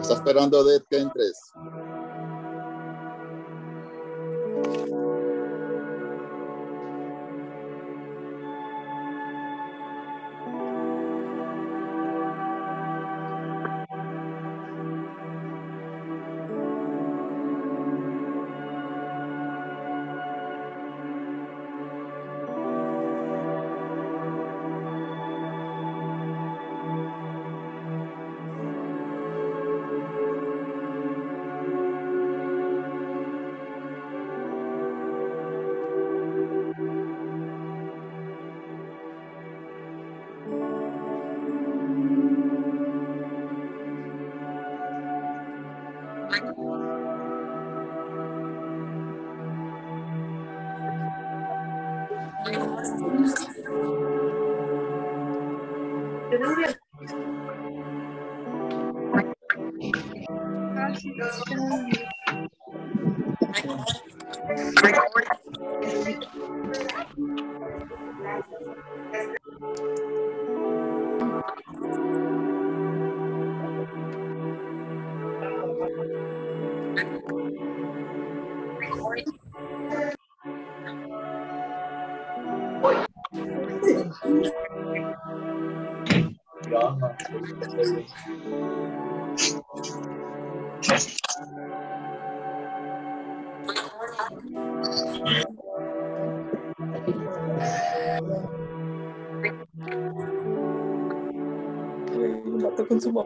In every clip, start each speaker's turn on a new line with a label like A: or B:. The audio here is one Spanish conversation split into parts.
A: Está esperando Odette que entres.
B: Lo mató con su mamá.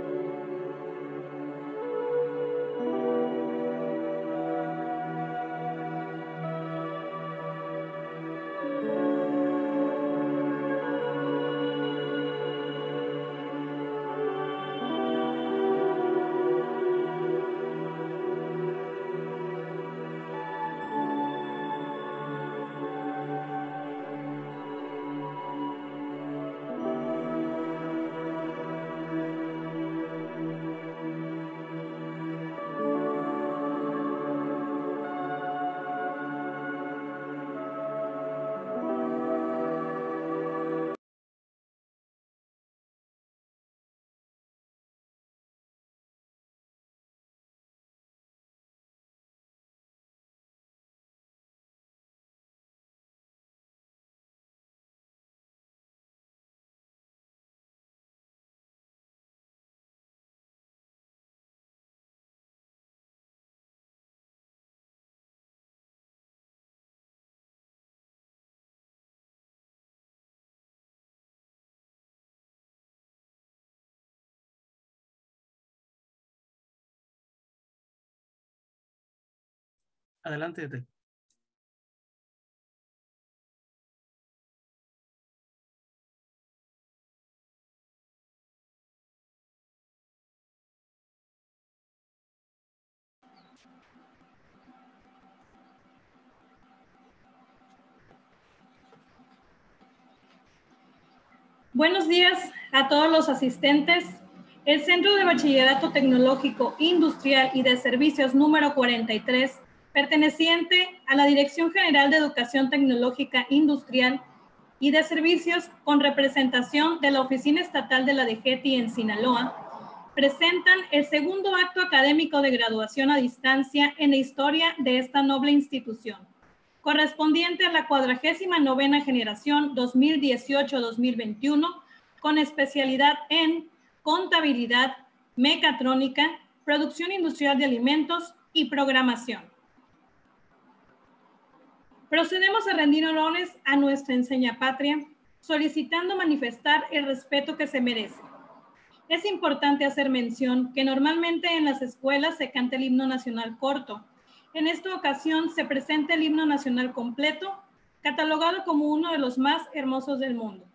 C: Adelante, Ete.
D: Buenos días a todos los asistentes. El Centro de Bachillerato Tecnológico, Industrial y de Servicios número 43, perteneciente a la Dirección General de Educación Tecnológica Industrial y de Servicios, con representación de la Oficina Estatal de la DGETI en Sinaloa, presentan el segundo acto académico de graduación a distancia en la historia de esta noble institución, correspondiente a la 49ª generación 2018-2021, con especialidad en contabilidad, mecatrónica, producción industrial de alimentos y programación. Procedemos a rendir honores a nuestra enseñapatria, solicitando manifestar el respeto que se merece. Es importante hacer mención que normalmente en las escuelas se canta el himno nacional corto. En esta ocasión se presenta el himno nacional completo, catalogado como uno de los más hermosos del mundo.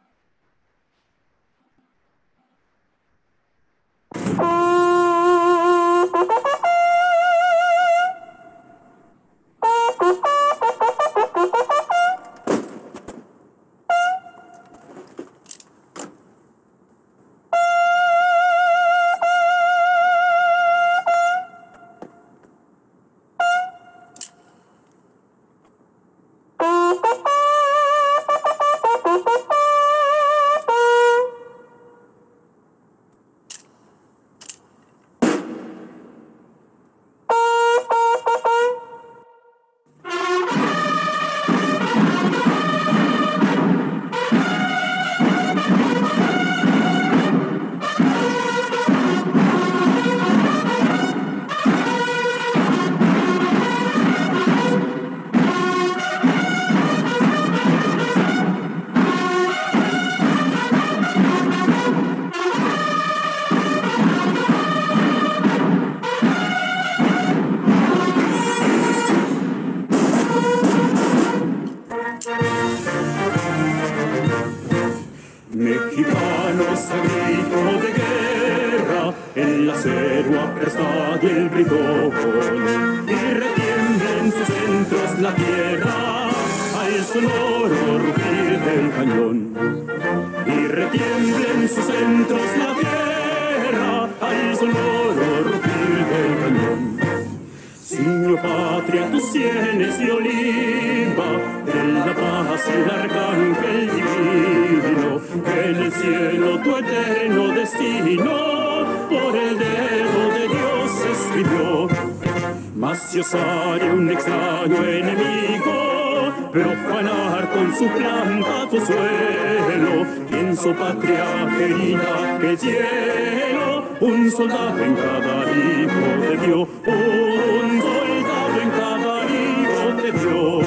A: acero apresta y el britón, y retiembla en sus centros la tierra al sonoro rugir del cañón. Y retiembla en sus centros la tierra al sonoro rugir del cañón. Signo patria, tus sienes de oliva, de la paz y el arcángel divino, que en el cielo tu eterno destino por el dedo de Dios escribió. Mas si osare un extraño enemigo profanar con su planta tu suelo, pienso patria querida que el cielo un soldado en cada hijo te dio, un soldado en cada hijo te dio.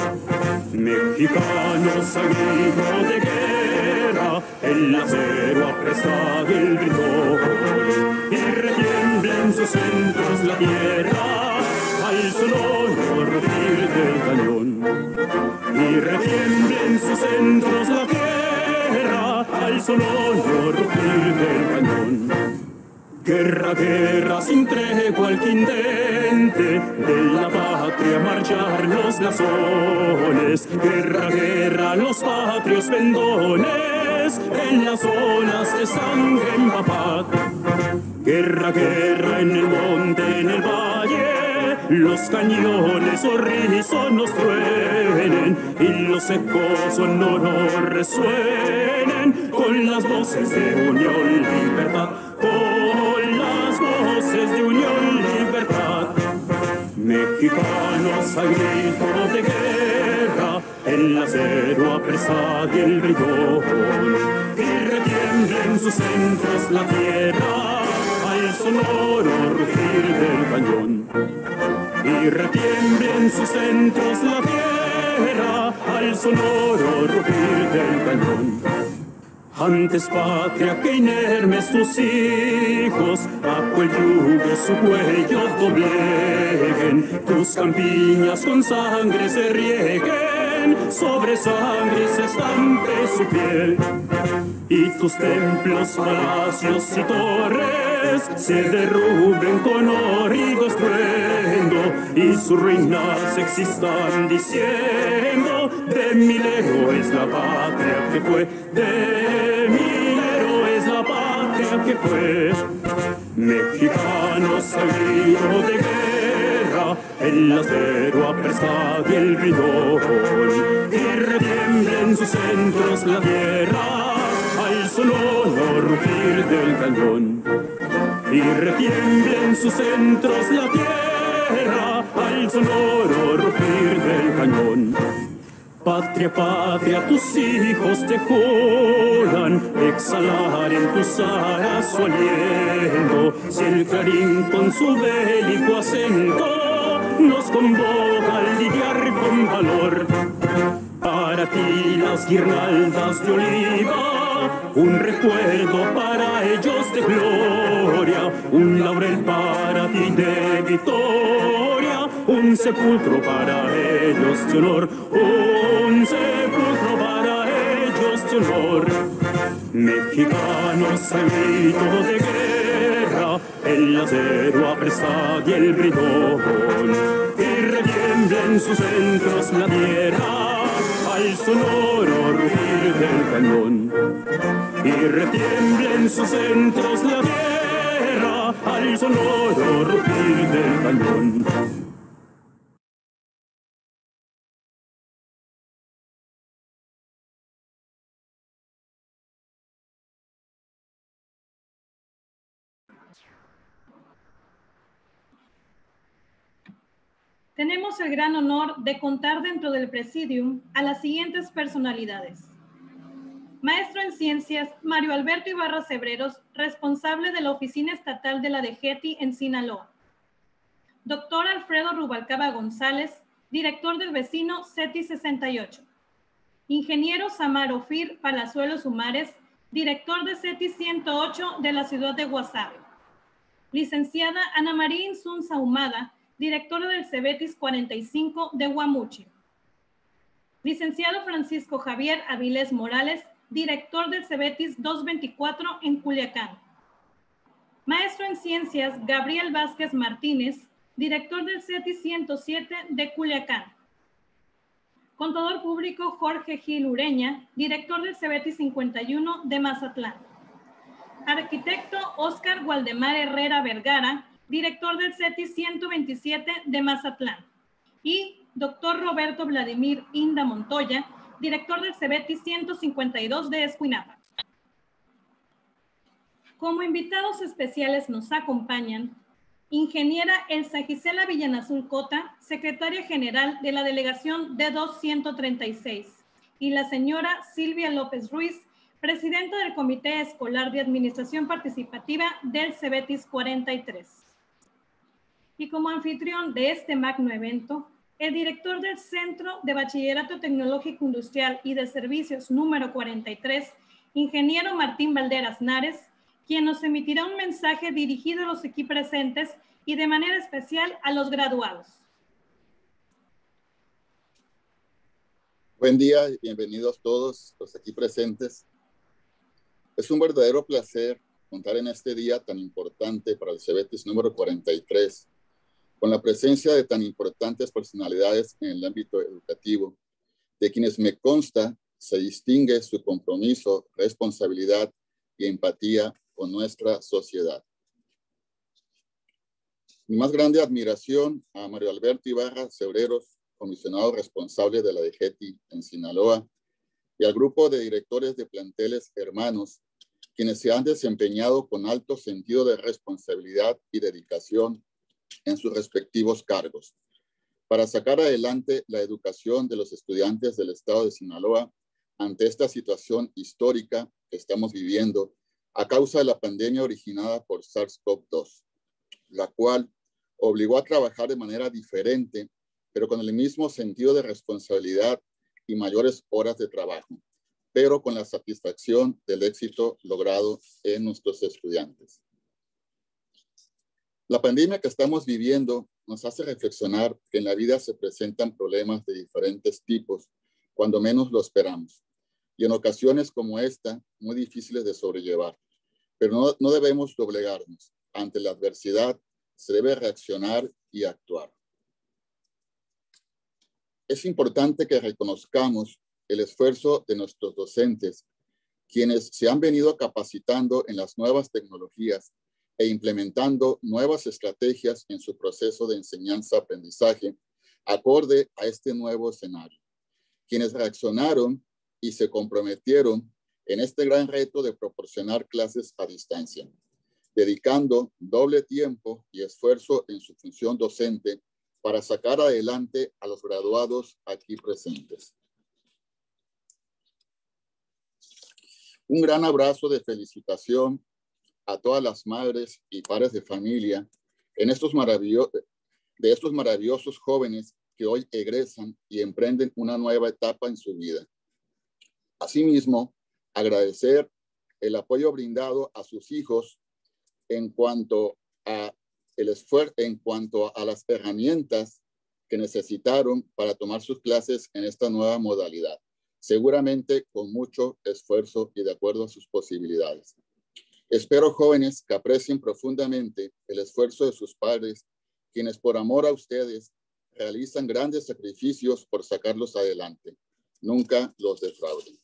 A: Mexicanos al grito de guerra, el acero apresta el britón, y retiembla en sus centros la tierra al sonoro rugir del cañón. Y retiembla en sus centros la tierra al sonoro rugir del cañón. Guerra, guerra, sin tregua al quindente, de la patria marchar los blasones. Guerra, guerra, los patrios pendones, en las olas de sangre empapad. Guerra, guerra, en el monte, en el valle, los cañones horrísonos truenen, y los ecos sonoros resuenen, con las voces de unión, libertad, con las voces de unión, libertad. Mexicanos al grito de guerra, el acero apresta y el britón, y retiembla en sus centros la tierra al sonoro rugir del cañón. Y retiembla en sus centros la tierra al sonoro rugir del cañón. Antes patria que inermes tus hijos, bajo el yugo su cuello dobleguen, tus campiñas con sangre se rieguen, sobre sangre se estampe su piel, y tus templos, palacios y torres se derrumben con horrido estruendo, y sus ruinas existan diciendo: de mil héroes la patria que fue, de mil héroes la patria que fue. Mexicanos al grito de guerra, el acero apresta y el britón, y retiembla en sus centros la tierra al sonoro rugir del cañón. Y retiembla en sus centros la tierra al sonoro rugir del cañón. Patria, patria, tus hijos te juran exhalar en tus aras su aliento, si el clarín con su bélico acento nos convoca a lidiar con valor. Para ti las guirnaldas de oliva, un recuerdo para ellos de gloria, un laurel para ti de victoria, un sepulcro para ellos de honor, un sepulcro para ellos de honor. Mexicanos al grito de guerra, el acero apresta y el britón, y retiembla en sus centros la tierra al sonoro rugir del cañón. Y retiembla en sus centros la tierra al sonoro rugir del cañón.
D: Tenemos el gran honor de contar dentro del Presidium a las siguientes personalidades. Maestro en Ciencias, Mario Alberto Ibarra Cebreros, responsable de la Oficina Estatal de la DGETI en Sinaloa. Doctor Alfredo Rubalcaba González, director del vecino CETI 68. Ingeniero Samar Ofir Palazuelos Humares, director de CETI 108 de la ciudad de Guasave. Licenciada Ana María Insunza Humada, directora del CEBETIS 45 de Guamuchi. Licenciado Francisco Javier Avilés Morales, director del CEBETIS 224 en Culiacán. Maestro en Ciencias, Gabriel Vázquez Martínez, director del CETI 107 de Culiacán. Contador Público, Jorge Gil Ureña, director del CEBETI 51 de Mazatlán. Arquitecto, Óscar Waldemar Herrera Vergara, director del CETI 127 de Mazatlán. Y doctor Roberto Vladimir Inda Montoya, director del CEBETI 152 de Escuinapa. Como invitados especiales nos acompañan ingeniera Elsa Gisela Villanazul Cota, secretaria general de la delegación D2-136, y la señora Silvia López Ruiz, presidenta del Comité Escolar de Administración Participativa del CEBETIS 43. Y como anfitrión de este magno evento, el director del Centro de Bachillerato Tecnológico Industrial y de Servicios número 43, ingeniero Martín Valderas Nares, quien nos emitirá un mensaje dirigido a los aquí presentes y de manera especial a los graduados.
C: Buen día y bienvenidos todos los aquí presentes. Es un verdadero placer contar en este día tan importante para el CEBETIS número 43, con la presencia de tan importantes personalidades en el ámbito educativo, de quienes me consta se distingue su compromiso, responsabilidad y empatía con nuestra sociedad. Mi más grande admiración a Mario Alberto Ibarra Cebreros, comisionado responsable de la DGETI en Sinaloa, y al grupo de directores de planteles hermanos, quienes se han desempeñado con alto sentido de responsabilidad y dedicación en sus respectivos cargos, para sacar adelante la educación de los estudiantes del estado de Sinaloa ante esta situación histórica que estamos viviendo a causa de la pandemia originada por SARS-CoV-2, la cual obligó a trabajar de manera diferente, pero con el mismo sentido de responsabilidad y mayores horas de trabajo, pero con la satisfacción del éxito logrado en nuestros estudiantes. La pandemia que estamos viviendo nos hace reflexionar que en la vida se presentan problemas de diferentes tipos, cuando menos lo esperamos, y en ocasiones como esta, muy difíciles de sobrellevar. Pero no debemos doblegarnos. Ante la adversidad se debe reaccionar y actuar. Es importante que reconozcamos el esfuerzo de nuestros docentes, quienes se han venido capacitando en las nuevas tecnologías e implementando nuevas estrategias en su proceso de enseñanza-aprendizaje acorde a este nuevo escenario, quienes reaccionaron y se comprometieron en este gran reto de proporcionar clases a distancia, dedicando doble tiempo y esfuerzo en su función docente para sacar adelante a los graduados aquí presentes. Un gran abrazo de felicitación a todas las madres y padres de familia en estos maravillosos jóvenes que hoy egresan y emprenden una nueva etapa en su vida. Asimismo, agradecer el apoyo brindado a sus hijos en cuanto a las herramientas que necesitaron para tomar sus clases en esta nueva modalidad, seguramente con mucho esfuerzo y de acuerdo a sus posibilidades. Espero, jóvenes, que aprecien profundamente el esfuerzo de sus padres, quienes por amor a ustedes realizan grandes sacrificios por sacarlos adelante. Nunca los defrauden.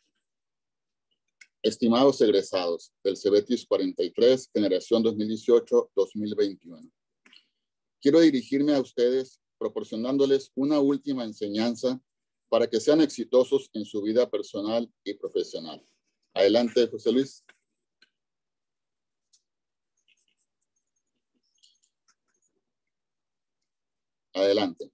C: Estimados egresados del CEBETIS 43, generación 2018-2021. Quiero dirigirme a ustedes proporcionándoles una última enseñanza para que sean exitosos en su vida personal y profesional. Adelante, José Luis. Adelante.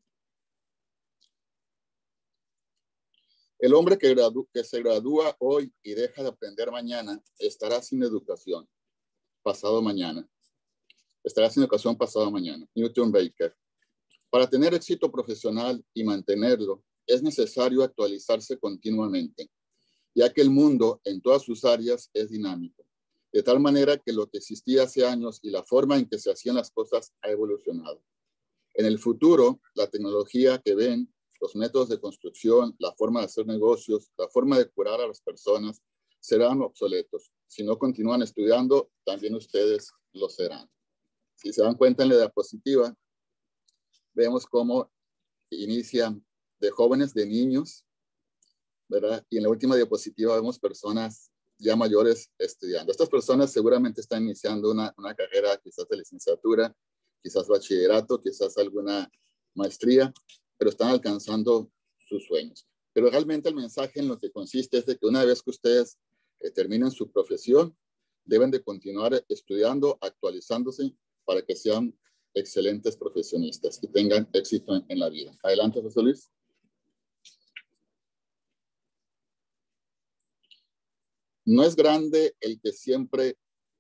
C: El hombre que se gradúa hoy y deja de aprender mañana estará sin educación pasado mañana. Estará sin educación pasado mañana. Newton Baker. Para tener éxito profesional y mantenerlo, es necesario actualizarse continuamente, ya que el mundo en todas sus áreas es dinámico, de tal manera que lo que existía hace años y la forma en que se hacían las cosas ha evolucionado. En el futuro, la tecnología que ven, los métodos de construcción, la forma de hacer negocios, la forma de curar a las personas serán obsoletos Si no continúan estudiando, también ustedes lo serán. Si se dan cuenta en la diapositiva, vemos cómo inician de jóvenes, de niños, ¿verdad? Y en la última diapositiva vemos personas ya mayores estudiando. Estas personas seguramente están iniciando una carrera quizás de licenciatura, quizás bachillerato, quizás alguna maestría, pero están alcanzando sus sueños. Pero realmente el mensaje en lo que consiste es de que una vez que ustedes terminen su profesión, deben de continuar estudiando, actualizándose para que sean excelentes profesionistas y tengan éxito en la vida. Adelante, José Luis. No es grande el que siempre...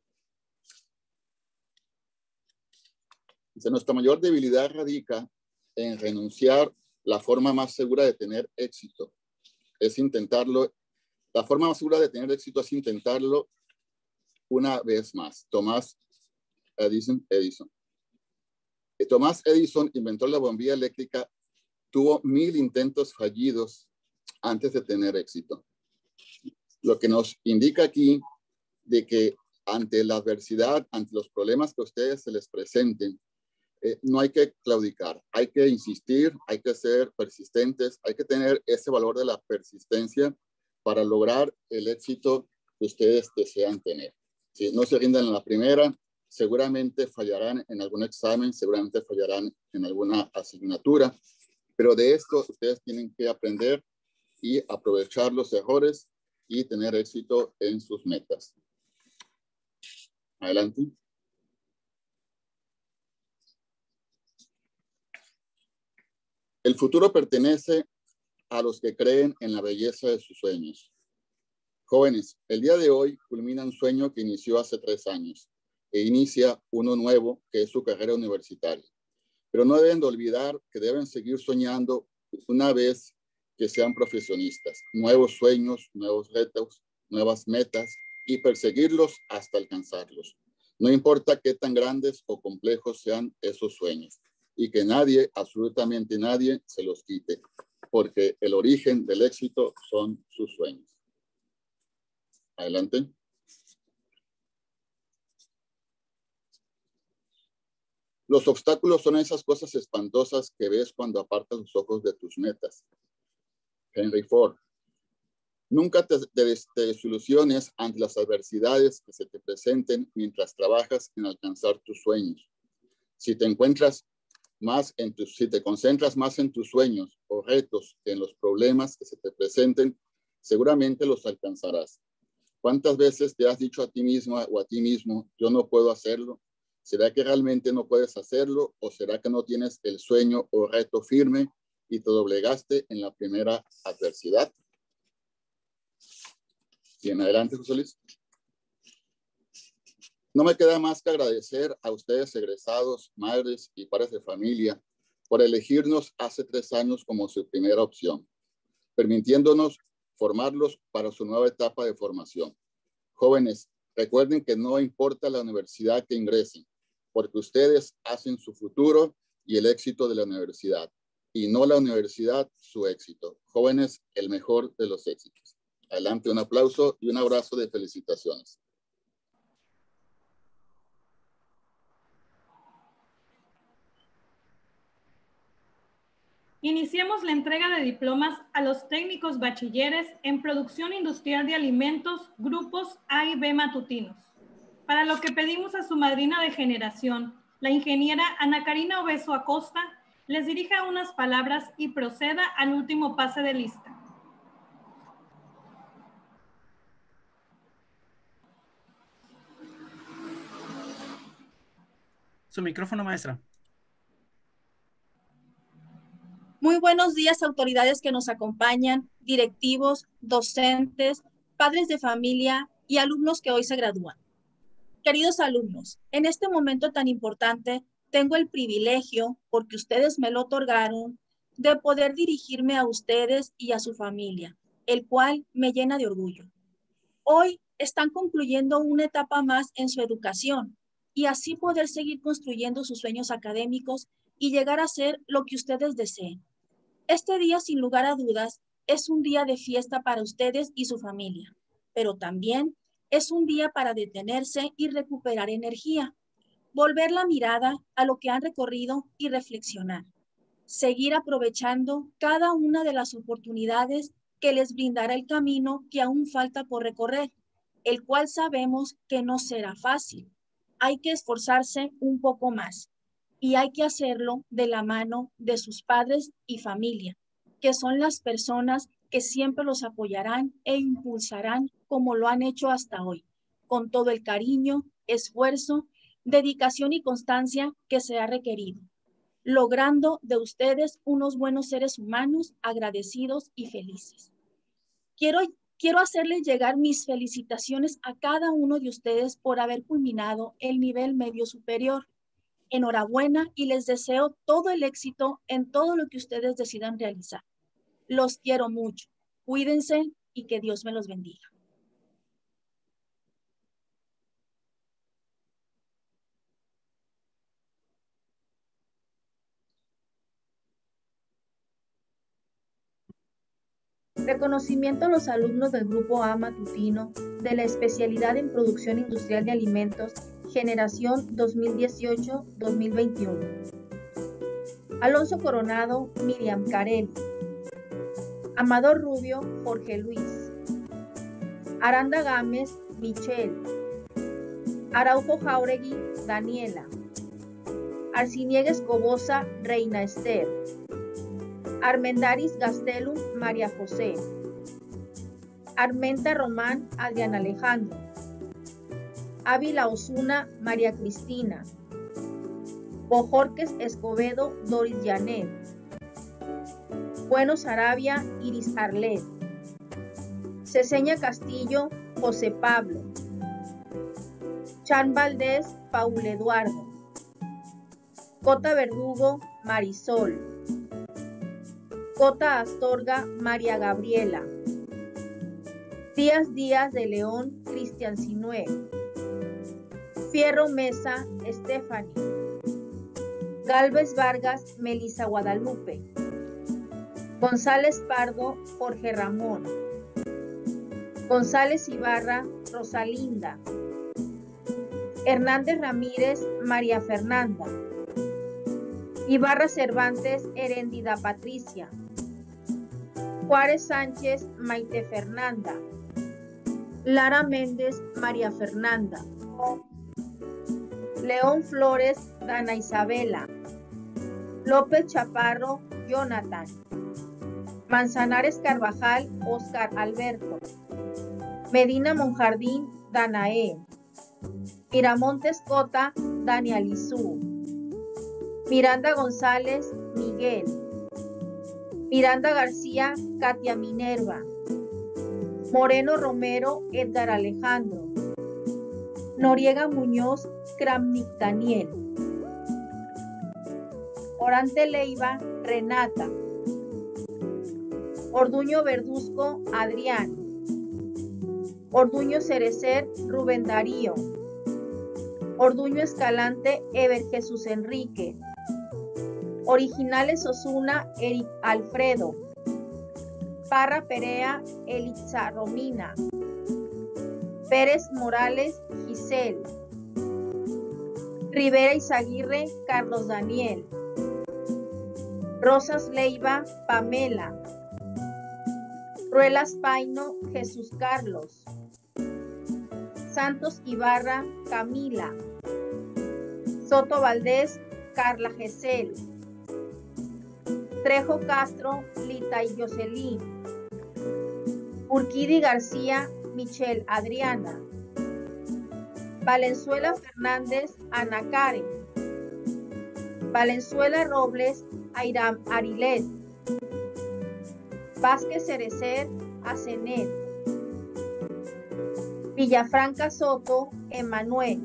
C: Dice, nuestra mayor debilidad radica en renunciar. La forma más segura de tener éxito es intentarlo. La forma más segura de tener éxito es intentarlo una vez más. Thomas Edison. Thomas Edison inventó la bombilla eléctrica, tuvo 1000 intentos fallidos antes de tener éxito. Lo que nos indica aquí de que ante la adversidad, ante los problemas que a ustedes se les presenten, no hay que claudicar, hay que insistir, hay que ser persistentes, hay que tener ese valor de la persistencia para lograr el éxito que ustedes desean tener. Si no se rindan en la primera, seguramente fallarán en algún examen, seguramente fallarán en alguna asignatura, pero de esto ustedes tienen que aprender y aprovechar los errores y tener éxito en sus metas. Adelante. El futuro pertenece a los que creen en la belleza de sus sueños. Jóvenes, el día de hoy culmina un sueño que inició hace 3 años e inicia uno nuevo que es su carrera universitaria. Pero no deben de olvidar que deben seguir soñando una vez que sean profesionistas. Nuevos sueños, nuevos retos, nuevas metas y perseguirlos hasta alcanzarlos. No importa qué tan grandes o complejos sean esos sueños y que nadie, absolutamente nadie, se los quite, porque el origen del éxito son sus sueños. Adelante. Los obstáculos son esas cosas espantosas que ves cuando apartas los ojos de tus metas. Henry Ford. Nunca te desilusiones ante las adversidades que se te presenten mientras trabajas en alcanzar tus sueños. Si te concentras más en tus sueños o retos que en los problemas que se te presenten, seguramente los alcanzarás. ¿Cuántas veces te has dicho a ti misma o a ti mismo, yo no puedo hacerlo? ¿Será que realmente no puedes hacerlo o será que no tienes el sueño o reto firme y te doblegaste en la primera adversidad? Bien, adelante, José Luis. No me queda más que agradecer a ustedes, egresados, madres y padres de familia, por elegirnos hace 3 años como su primera opción, permitiéndonos formarlos para su nueva etapa de formación. Jóvenes, recuerden que no importa la universidad que ingresen, porque ustedes hacen su futuro y el éxito de la universidad, y no la universidad su éxito. Jóvenes, el mejor de los éxitos. Adelante, un aplauso y un abrazo de felicitaciones.
D: Iniciemos la entrega de diplomas a los técnicos bachilleres en producción industrial de alimentos, grupos A y B matutinos. Para lo que pedimos a su madrina de generación, la ingeniera Ana Karina Obeso Acosta, les dirija unas palabras y proceda al último pase de lista.
E: Su micrófono, maestra.
F: Muy buenos días, autoridades que nos acompañan, directivos, docentes, padres de familia y alumnos que hoy se gradúan. Queridos alumnos, en este momento tan importante, tengo el privilegio, porque ustedes me lo otorgaron, de poder dirigirme a ustedes y a su familia, el cual me llena de orgullo. Hoy están concluyendo una etapa más en su educación y así poder seguir construyendo sus sueños académicos y llegar a ser lo que ustedes deseen. Este día, sin lugar a dudas, es un día de fiesta para ustedes y su familia, pero también Es un día para detenerse y recuperar energía, volver la mirada a lo que han recorrido y reflexionar. Seguir aprovechando cada una de las oportunidades que les brindará el camino que aún falta por recorrer, el cual sabemos que no será fácil. Hay que esforzarse un poco más y hay que hacerlo de la mano de sus padres y familia, que son las personas que siempre los apoyarán e impulsarán como lo han hecho hasta hoy, con todo el cariño, esfuerzo, dedicación y constancia que se ha requerido, logrando de ustedes unos buenos seres humanos agradecidos y felices. Quiero hacerles llegar mis felicitaciones a cada uno de ustedes por haber culminado el nivel medio superior. Enhorabuena y les deseo todo el éxito en todo lo que ustedes decidan realizar. Los quiero mucho. Cuídense y que Dios me los bendiga. Reconocimiento a los alumnos del Grupo A matutino de la especialidad en Producción Industrial de Alimentos, generación 2018-2021. Alonso Coronado, Miriam Carelli. Amador Rubio, Jorge Luis. Aranda Gámez, Michelle. Araujo Jauregui, Daniela. Arciniegues Cobosa, Reina Esther. Armendaris Gastelum, María José. Armenta Román, Adrián Alejandro. Ávila Osuna, María Cristina. Bojorques Escobedo, Doris Janet. Buenos Arabia, Iris Arlet. Ceseña Castillo, José Pablo. Chan Valdés, Paul Eduardo. Cota Verdugo, Marisol. Cota Astorga, María Gabriela. Díaz Díaz de León, Cristian Sinué. Fierro Mesa, Stephanie. Galvez Vargas, Melissa Guadalupe. González Pardo, Jorge Ramón. González Ibarra, Rosalinda. Hernández Ramírez, María Fernanda. Ibarra Cervantes, Heréndida Patricia. Juárez Sánchez, Maite Fernanda. Lara Méndez, María Fernanda. León Flores, Dana Isabela. López Chaparro, Jonathan. Manzanares Carvajal, Oscar Alberto. Medina Monjardín, Danae. Miramontes Cota, Daniel Isú. Miranda González, Miguel. Miranda García, Katia Minerva. Moreno Romero, Edgar Alejandro. Noriega Muñoz, Kramnik Daniel. Orante Leiva, Renata. Orduño Verduzco, Adrián. Orduño Cerecer, Rubén Darío. Orduño Escalante, Ever Jesús Enrique. Originales Osuna, Eric Alfredo. Parra Perea, Elitza Romina. Pérez Morales, Giselle. Rivera Izaguirre, Carlos Daniel. Rosas Leiva, Pamela. Ruelas Paino, Jesús Carlos. Santos Ibarra, Camila. Soto Valdés, Carla Gesell. Trejo Castro, Lita y Jocelyn. Urquidi García, Michelle Adriana. Valenzuela Fernández, Ana Karen. Valenzuela Robles, Airam Arilet. Vázquez Cerecer, Asenet. Villafranca Soto, Emanuel.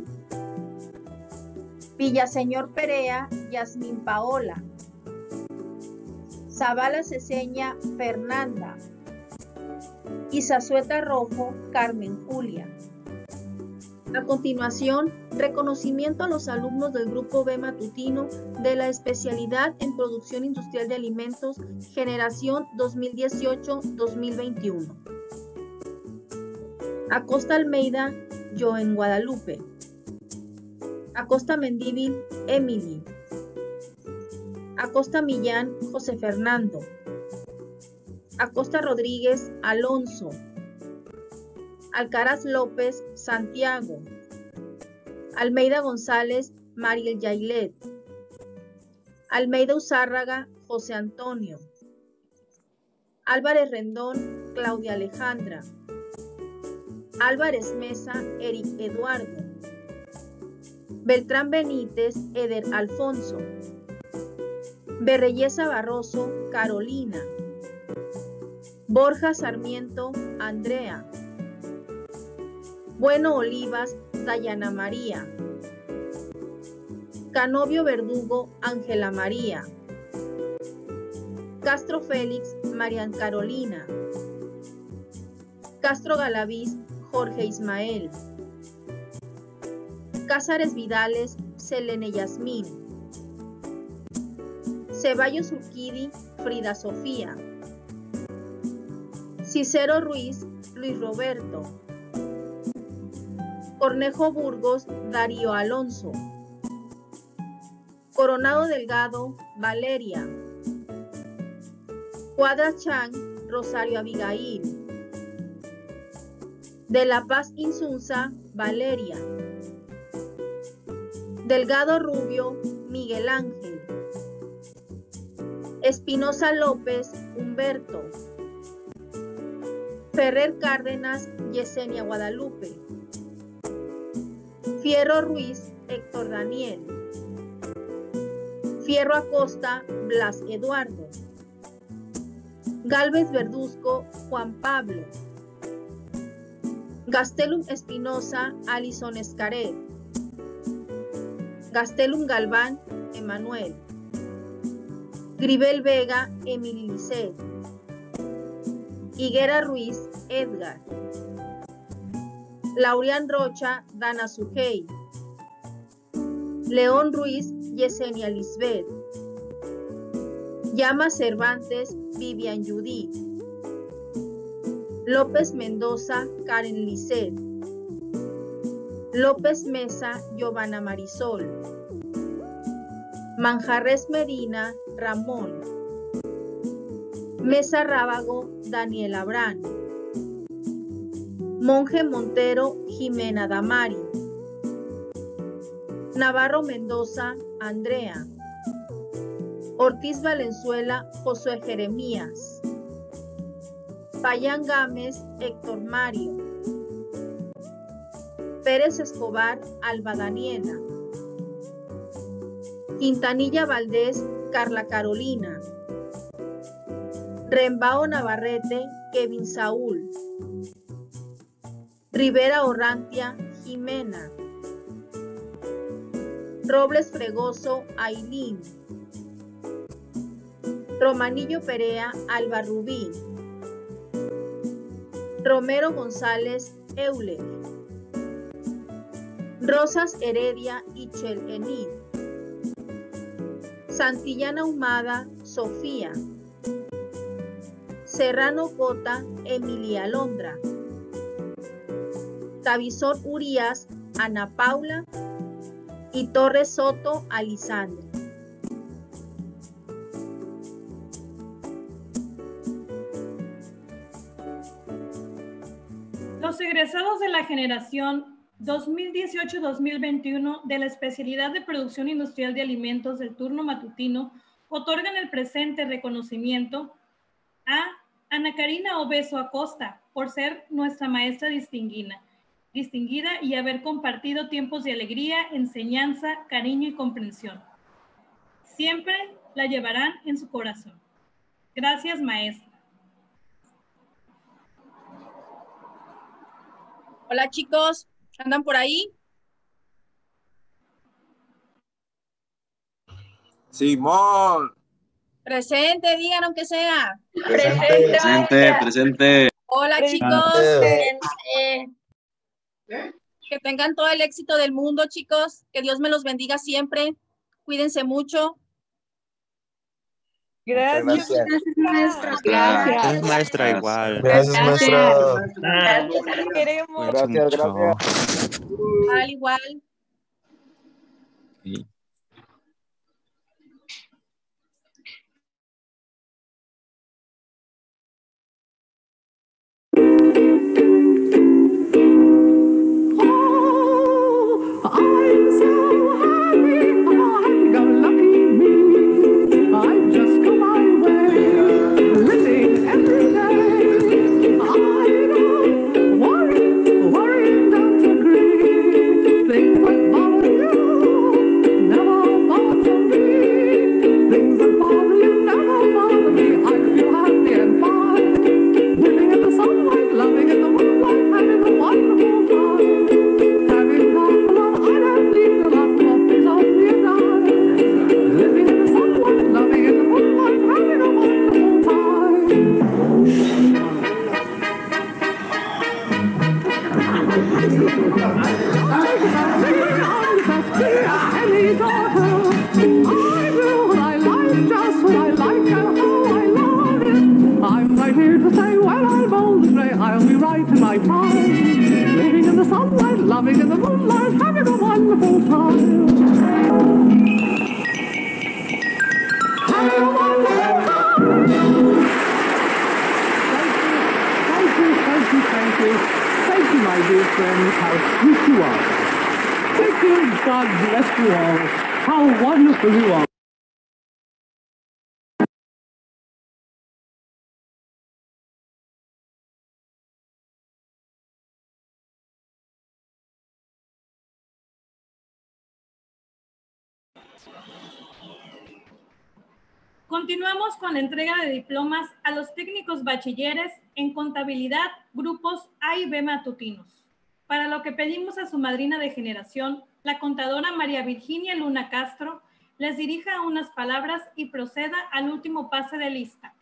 F: Villaseñor Perea, Yasmín Paola. Zavala Ceseña, Fernanda. Izazueta Rojo, Carmen Julia. A continuación, reconocimiento a los alumnos del Grupo B matutino de la especialidad en Producción Industrial de Alimentos, generación 2018-2021. Acosta Almeida, Joen Guadalupe. Acosta Mendívil, Emily. Acosta Millán, José Fernando. Acosta Rodríguez, Alonso. Alcaraz López, Santiago. Almeida González, Mariel Yailet. Almeida Uzárraga, José Antonio. Álvarez Rendón, Claudia Alejandra. Álvarez Mesa, Eric Eduardo. Beltrán Benítez, Eder Alfonso. Berreyesa Barroso, Carolina. Borja Sarmiento, Andrea. Bueno Olivas, Dayana María. Canovio Verdugo, Ángela María. Castro Félix, Marian Carolina. Castro Galaviz, Jorge Ismael. Cázares Vidales, Selene Yasmín. Ceballos Urquidi, Frida Sofía. Cicero Ruiz, Luis Roberto. Cornejo Burgos, Darío Alonso. Coronado Delgado, Valeria. Cuadra Chang, Rosario Abigail. De La Paz Insunza, Valeria. Delgado Rubio, Miguel Ángel. Espinosa López, Humberto. Ferrer Cárdenas, Yesenia Guadalupe. Fierro Ruiz, Héctor Daniel. Fierro Acosta, Blas Eduardo. Gálvez Verduzco, Juan Pablo. Gastelum Espinosa, Alison Escaret. Gastelum Galván, Emanuel. Gribel Vega, Emily Lisset. Higuera Ruiz, Edgar. Laurian Rocha, Dana Sujei. León Ruiz, Yesenia Lisbeth. Llama Cervantes, Vivian Judith. López Mendoza, Karen Lisset. López Mesa, Giovanna Marisol. Manjarres Medina, Ramón. Mesa Rábago, Daniel Abrán. Monje Montero, Jimena Damari. Navarro Mendoza, Andrea. Ortiz Valenzuela, Josué Jeremías. Payán Gámez, Héctor Mario. Pérez Escobar, Alba Daniela. Quintanilla Valdés, Carla Carolina. Rembao Navarrete, Kevin Saúl. Rivera Orrantia, Jimena. Robles Fregoso, Ailín. Romanillo Perea, Alba Rubí. Romero González, Euler. Rosas Heredia, Ichel Enid. Santillana Humada, Sofía. Serrano Cota, Emilia Alondra. Tabizón Urias, Ana Paula. Y Torres Soto, Alisandra.
D: Los egresados de la generación 2018-2021 de la especialidad de producción industrial de alimentos del turno matutino otorgan el presente reconocimiento a Ana Karina Obeso Acosta por ser nuestra maestra distinguida y haber compartido tiempos de alegría, enseñanza, cariño y comprensión. Siempre la llevarán en su corazón. Gracias, maestra.
F: Hola, chicos. ¿Andan por ahí?
G: Simón.
F: Presente, digan aunque sea.
G: Presente.
F: Hola, chicos. Que tengan todo el éxito del mundo, chicos. Que Dios me los bendiga siempre. Cuídense mucho.
H: Gracias.
I: Gracias, maestra.
J: Gracias, maestra, igual.
K: Gracias, maestra.
H: Gracias, te queremos.
J: Cuídense
G: Gracias,
J: mucho.
G: gracias.
F: Igual.
J: Sí.
A: I'm so happy, happy-go-lucky me. I just go my way, living every day. I don't worry, don't agree. Things that bother you never bother me. Things that bother you never bother me. I feel happy and fine, living in the sunlight, loving in the moonlight, having a wonderful time. Having got a lot, I don't need a lot more things on me and I. Living in the sunlight, loving in the moonlight, having a wonderful time. I'm the best dear, any daughter. I do what I like, just what I like, and how I love it. I'm right here to say when I'm old and grey, I'll be right in my prime. Living in the sunlight, loving in the moonlight, having a wonderful time. Having a wonderful time. Thank you. Thank you, my dear friends. How sweet you are. Thank you. God bless you all. How wonderful you are.
D: Continuamos con la entrega de diplomas a los técnicos bachilleres en contabilidad, grupos A y B matutinos, para lo que pedimos a su madrina de generación, la contadora María Virginia Luna Castro, les dirija unas palabras y proceda al último pase de lista.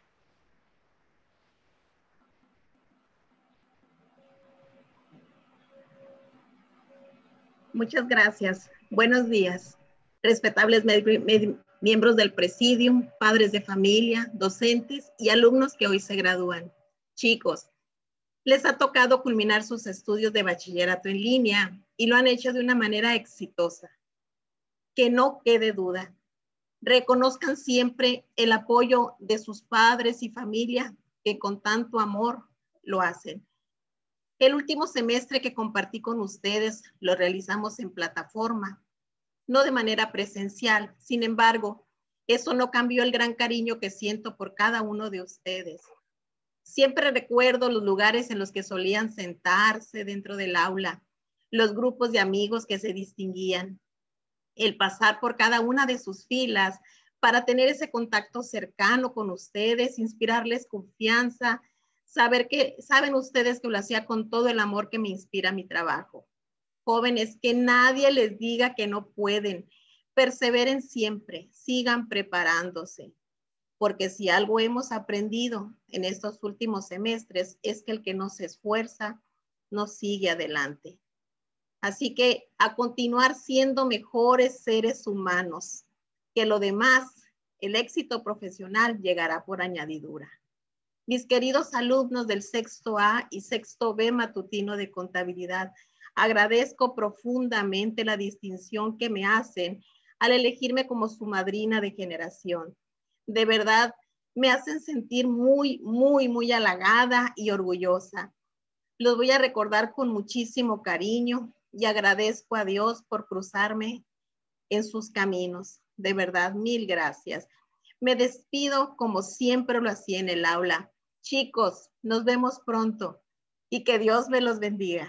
L: Muchas gracias. Buenos días, respetables miembros del Presidium, padres de familia, docentes y alumnos que hoy se gradúan. Chicos, les ha tocado culminar sus estudios de bachillerato en línea y lo han hecho de una manera exitosa. Que no quede duda. Reconozcan siempre el apoyo de sus padres y familia que con tanto amor lo hacen. El último semestre que compartí con ustedes lo realizamos en plataforma, no de manera presencial. Sin embargo, eso no cambió el gran cariño que siento por cada uno de ustedes. Siempre recuerdo los lugares en los que solían sentarse dentro del aula, los grupos de amigos que se distinguían, el pasar por cada una de sus filas para tener ese contacto cercano con ustedes, inspirarles confianza, saben ustedes que lo hacía con todo el amor que me inspira mi trabajo. Jóvenes, que nadie les diga que no pueden. Perseveren siempre, sigan preparándose. Porque si algo hemos aprendido en estos últimos semestres es que el que no se esfuerza no sigue adelante. Así que a continuar siendo mejores seres humanos, que lo demás, el éxito profesional llegará por añadidura. Mis queridos alumnos del sexto A y sexto B matutino de contabilidad, agradezco profundamente la distinción que me hacen al elegirme como su madrina de generación. De verdad, me hacen sentir muy, muy, muy halagada y orgullosa. Los voy a recordar con muchísimo cariño y agradezco a Dios por cruzarme en sus caminos. De verdad, mil gracias. Me despido como siempre lo hacía en el aula. Chicos, nos vemos pronto y que Dios me los bendiga.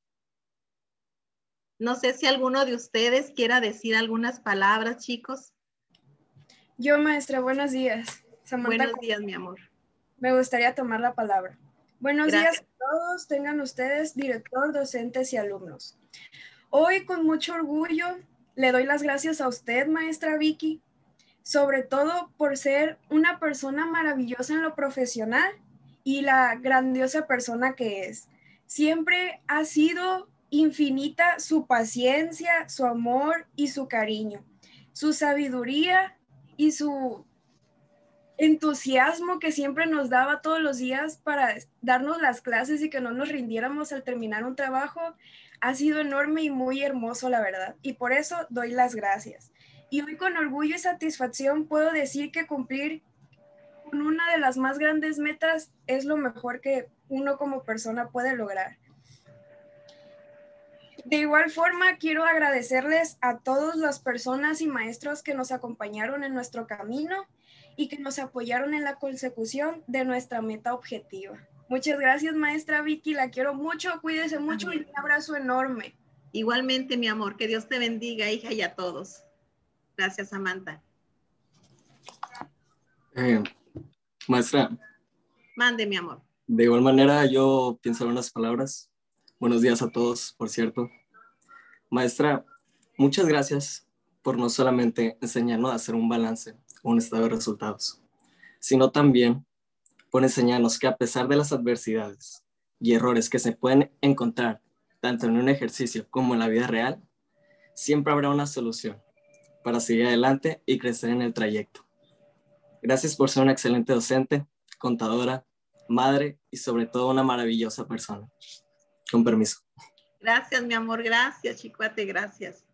L: No sé si alguno de ustedes quiera decir algunas palabras, chicos.
I: Yo, maestra, buenos días. Samantha,
L: buenos días, mi amor.
I: Me gustaría tomar la palabra. Buenos
L: Gracias.
I: días a todos, tengan ustedes, director, docentes y alumnos. Hoy, con mucho orgullo, le doy las gracias a usted, maestra Vicky, sobre todo por ser una persona maravillosa en lo profesional y la grandiosa persona que es. Siempre ha sido infinita su paciencia, su amor y su cariño, su sabiduría y su entusiasmo que siempre nos daba todos los días para darnos las clases y que no nos rindiéramos al terminar un trabajo ha sido enorme y muy hermoso, la verdad. Y por eso doy las gracias. Y hoy con orgullo y satisfacción puedo decir que cumplir con una de las más grandes metas es lo mejor que uno como persona puede lograr. De igual forma, quiero agradecerles a todas las personas y maestros que nos acompañaron en nuestro camino y que nos apoyaron en la consecución de nuestra meta objetiva. Muchas gracias, maestra Vicky, la quiero mucho, cuídese mucho y un abrazo enorme.
L: Igualmente, mi amor, que Dios te bendiga, hija, y a todos. Gracias, Samantha.
K: Maestra.
L: Mande, mi amor.
K: De igual manera, yo pienso unas palabras. Buenos días a todos, por cierto. Maestra, muchas gracias por no solamente enseñarnos a hacer un balance, un estado de resultados, sino también por enseñarnos que a pesar de las adversidades y errores que se pueden encontrar tanto en un ejercicio como en la vida real, siempre habrá una solución para seguir adelante y crecer en el trayecto. Gracias por ser una excelente docente, contadora, madre y sobre todo una maravillosa persona. Con permiso.
L: Gracias, mi amor. Gracias, Chicuate. Gracias.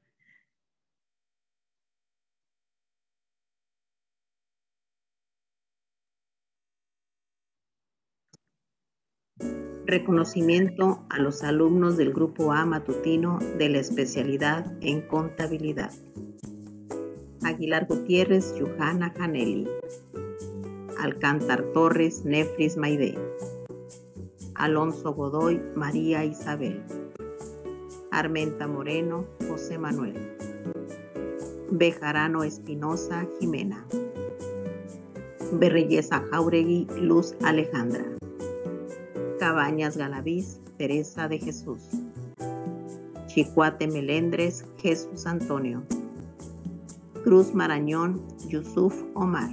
L: Reconocimiento a los alumnos del Grupo A matutino de la especialidad en contabilidad. Aguilar Gutiérrez, Yuhana Janelli. Alcántar Torres, Nefris Maide. Alonso Godoy, María Isabel. Armenta Moreno, José Manuel. Bejarano Espinosa, Jimena. Berreyesa Jauregui, Luz Alejandra. Cabañas Galaviz, Teresa de Jesús. Chicuate Melendres, Jesús Antonio. Cruz Marañón, Yusuf Omar.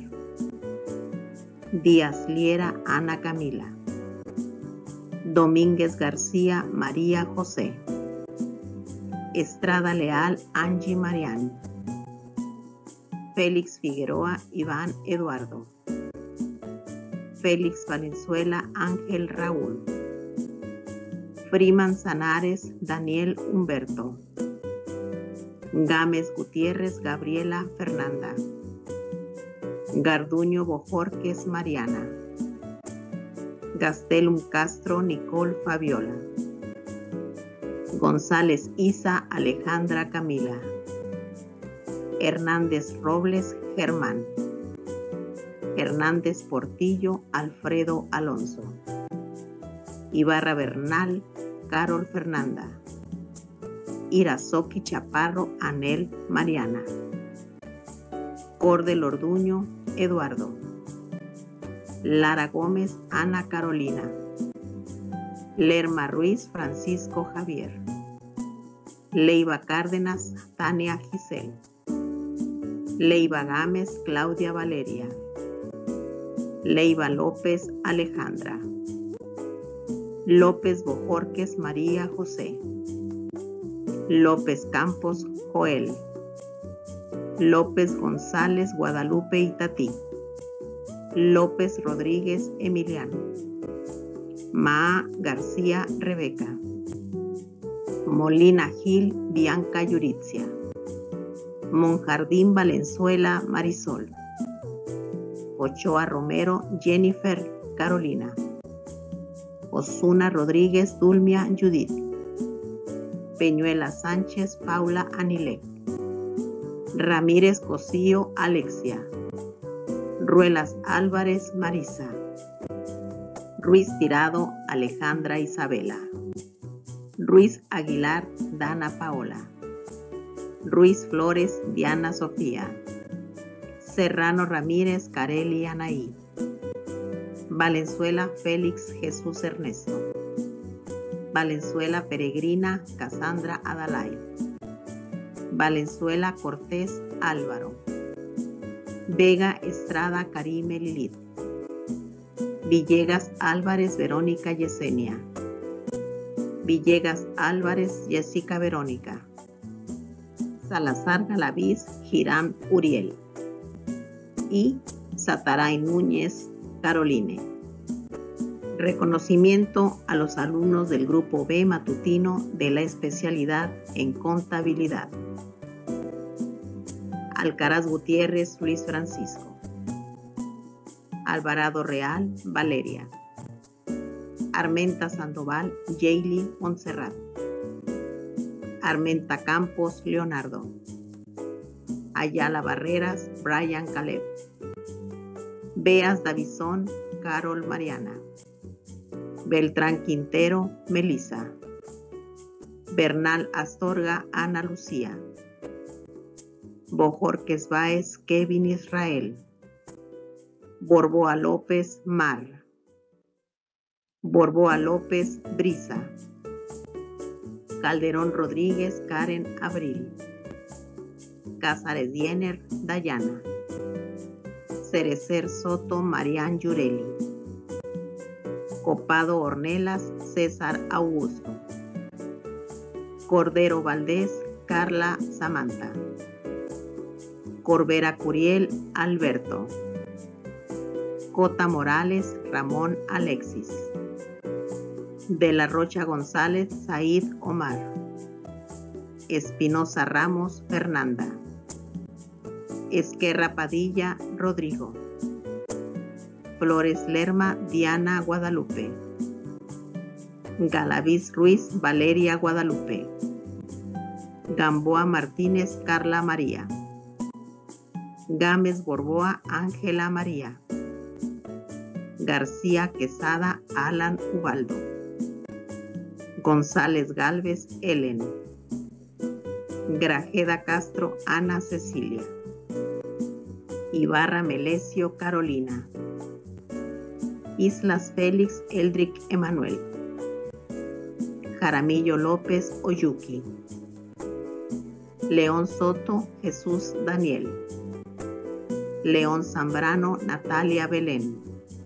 L: Díaz Liera, Ana Camila. Domínguez García, María José. Estrada Leal, Angie Mariani. Félix Figueroa, Iván Eduardo. Félix Valenzuela, Ángel Raúl. Freeman Sanares, Daniel Humberto. Gámez Gutiérrez, Gabriela Fernanda. Garduño Bojorques, Mariana. Gastelum Castro, Nicole Fabiola. González Isa, Alejandra Camila. Hernández Robles, Germán. Hernández Portillo, Alfredo Alonso. Ibarra Bernal, Carol Fernanda. Irazoqui Chaparro, Anel Mariana. Cordel Orduño, Eduardo. Lara Gómez, Ana Carolina. Lerma Ruiz, Francisco Javier. Leiva Cárdenas, Tania Giselle. Leiva Gámez, Claudia Valeria. Leiva López, Alejandra. López Bojorques, María José. López Campos, Joel. López González, Guadalupe Itatí. López Rodríguez, Emiliano. Maa García, Rebeca. Molina Gil, Bianca Yuritzia. Monjardín Valenzuela, Marisol. Ochoa Romero, Jennifer Carolina. Osuna Rodríguez, Dulmia Judith. Peñuela Sánchez, Paula Anilek. Ramírez Cosío, Alexia. Ruelas Álvarez, Marisa. Ruiz Tirado, Alejandra Isabela. Ruiz Aguilar, Dana Paola. Ruiz Flores, Diana Sofía. Serrano Ramírez, Careli Anaí. Valenzuela Félix Jesús Ernesto. Valenzuela Peregrina, Cassandra Adalay. Valenzuela Cortés, Álvaro. Vega Estrada, Karime Lilith. Villegas Álvarez, Verónica Yesenia. Villegas Álvarez, Jessica Verónica. Salazar Galaviz, Girán Uriel. Y Sataray Núñez Caroline. Reconocimiento a los alumnos del Grupo B matutino de la especialidad en contabilidad. Alcaraz Gutiérrez Luis Francisco. Alvarado Real Valeria. Armenta Sandoval Jaylee Montserrat. Armenta Campos Leonardo. Ayala Barreras Brian Caleb. Beas Davison Carol Mariana. Beltrán Quintero Melissa. Bernal Astorga Ana Lucía. Bojorques Báez Kevin Israel. Borboa López Mar. Borboa López Brisa. Calderón Rodríguez Karen Abril. Cázares Diener Dayana. Cerecer Soto Marián Yureli. Copado Ornelas César Augusto. Cordero Valdés Carla Samantha. Corbera Curiel Alberto. Cota Morales Ramón Alexis. De la Rocha González Said Omar. Espinosa Ramos Fernanda. Esquerra Padilla Rodrigo. Flores Lerma Diana Guadalupe. Galaviz Ruiz Valeria Guadalupe. Gamboa Martínez Carla María. Gámez Borboa Ángela María. García Quesada Alan Ubaldo. González Galvez Ellen. Grajeda Castro Ana Cecilia. Ibarra Melesio Carolina. Islas Félix Eldrick Emanuel. Jaramillo López Oyuki. León Soto Jesús Daniel. León Zambrano Natalia Belén.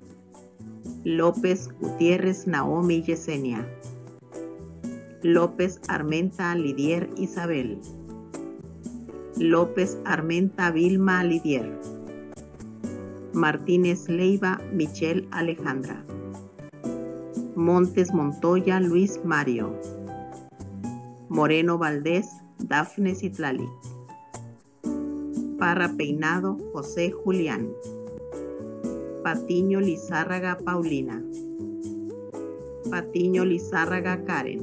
L: López Gutiérrez Naomi Yesenia. López Armenta Lidier Isabel. López Armenta Vilma Lidier. Martínez Leiva Michelle Alejandra. Montes Montoya Luis Mario. Moreno Valdés Dafne Citlali. Parra Peinado José Julián. Patiño Lizárraga Paulina. Patiño Lizárraga Karen.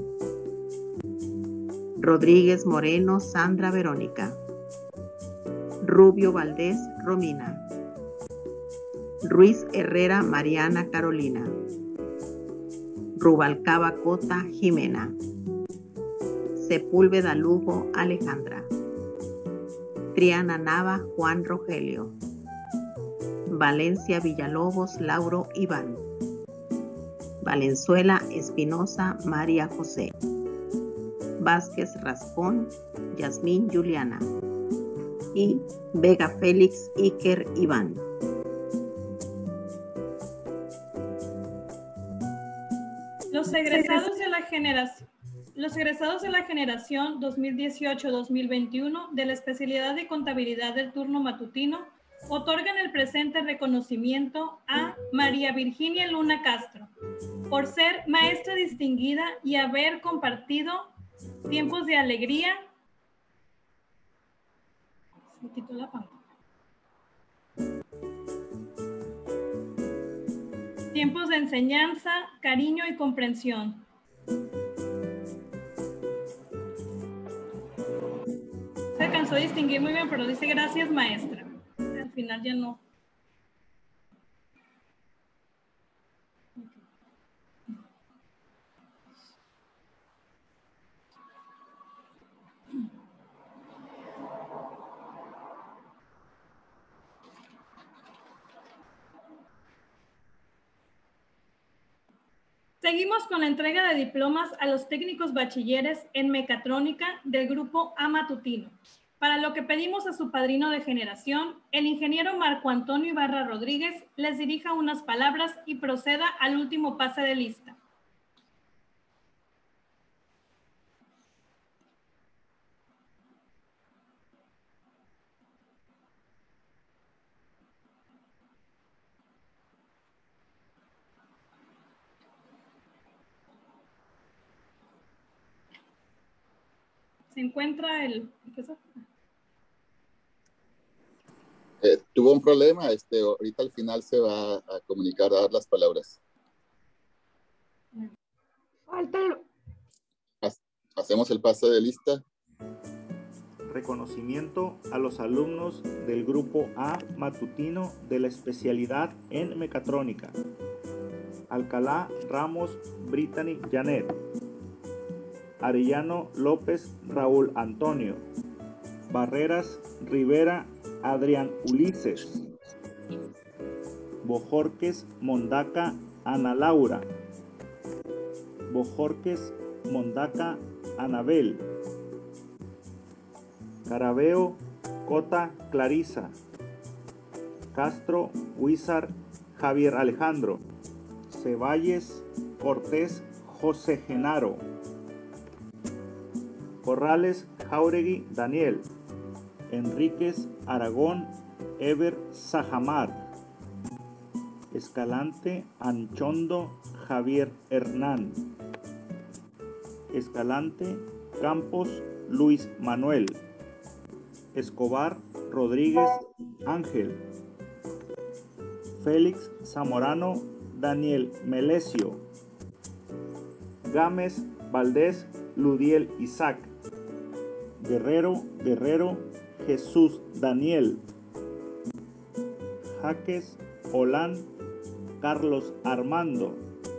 L: Rodríguez Moreno Sandra Verónica. Rubio Valdés Romina. Ruiz Herrera Mariana Carolina. Rubalcaba Cota Jimena. Sepúlveda Lugo Alejandra. Triana Nava Juan Rogelio. Valencia Villalobos Lauro Iván. Valenzuela Espinosa María José. Vázquez Rascón Yasmín Juliana. Y Vega Félix Iker Iván.
D: Los egresados de la generación 2018-2021 de la especialidad de contabilidad del turno matutino otorgan el presente reconocimiento a María Virginia Luna Castro por ser maestra distinguida y haber compartido tiempos de alegría. Se quitó la pantalla. Tiempos de enseñanza, cariño y comprensión. Se alcanzó a distinguir muy bien, pero dice gracias, maestra. Al final ya no. Seguimos con la entrega de diplomas a los técnicos bachilleres en mecatrónica del grupo A matutino, para lo que pedimos a su padrino de generación, el ingeniero Marco Antonio Ibarra Rodríguez, les dirija unas palabras y proceda al último pase de lista. se encuentra el profesor.
C: Tuvo un problema, ahorita al final se va a comunicar, a dar las palabras.
L: Falta.
C: Hacemos el pase de lista.
M: Reconocimiento a los alumnos del grupo A matutino de la especialidad en mecatrónica. Alcalá Ramos Brittany Janet. Arellano López Raúl Antonio. Barreras Rivera Adrián Ulises. Bojorques Mondaca Ana Laura. Bojorques Mondaca Anabel. Carabeo Cota Clarisa. Castro Huizar Javier Alejandro. Ceballes Cortés José Genaro. Corrales Jauregui Daniel. Enríquez Aragón Ever Sajamar. Escalante Anchondo Javier Hernán. Escalante Campos Luis Manuel. Escobar Rodríguez Ángel. Félix Zamorano Daniel Melesio. Gámez Valdés Ludiel Isaac. Guerrero Jesús Daniel. Jaques Olán Carlos Armando.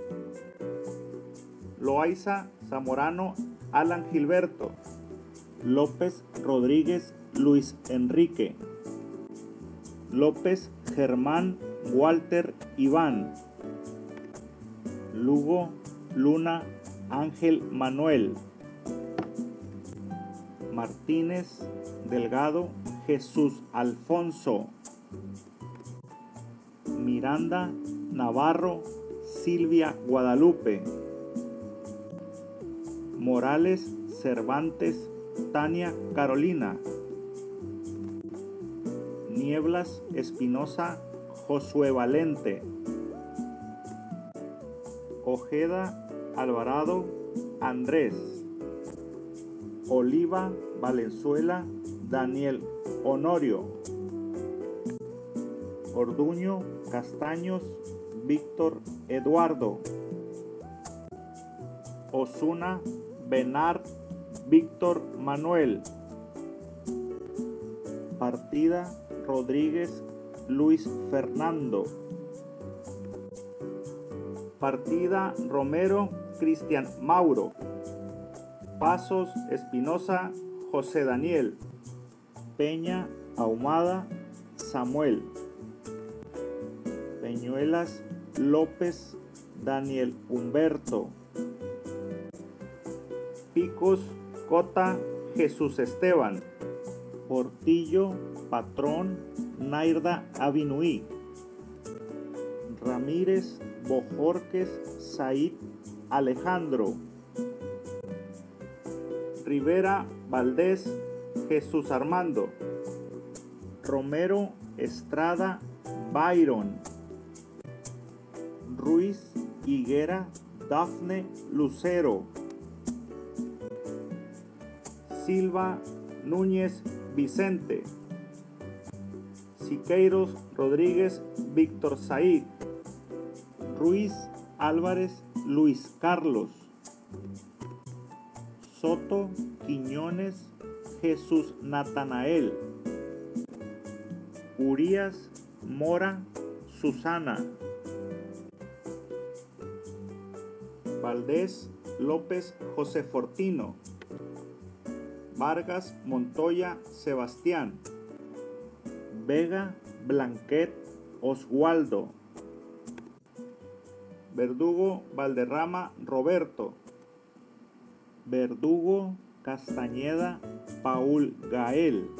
M: Loaiza Zamorano Alan Gilberto. López Rodríguez Luis Enrique. López Germán Walter Iván. Lugo Luna Ángel Manuel. Martínez Delgado Jesús Alfonso. Miranda Navarro Silvia Guadalupe. Morales Cervantes Tania Carolina. Nieblas Espinosa Josué Valente. Ojeda Alvarado Andrés. Oliva Valenzuela Daniel Honorio. Orduño Castaños Víctor Eduardo. Osuna Benar Víctor Manuel. Partida Rodríguez Luis Fernando. Partida Romero Cristian Mauro. Pasos Espinosa José Daniel. Peña Ahumada Samuel. Peñuelas López Daniel Humberto. Picos Cota Jesús Esteban. Portillo Patrón Nairda Avinuí. Ramírez Bojorques Said Alejandro. Rivera Valdés Jesús Armando. Romero Estrada Byron. Ruiz Higuera Dafne Lucero. Silva Núñez Vicente. Siqueiros Rodríguez Víctor Said. Ruiz Álvarez Luis Carlos. Soto Quiñones Jesús Natanael. Urías Mora Susana. Valdés López José Fortino. Vargas Montoya Sebastián. Vega Blanquet Oswaldo. Verdugo Valderrama Roberto. Verdugo Castañeda Paul Gael.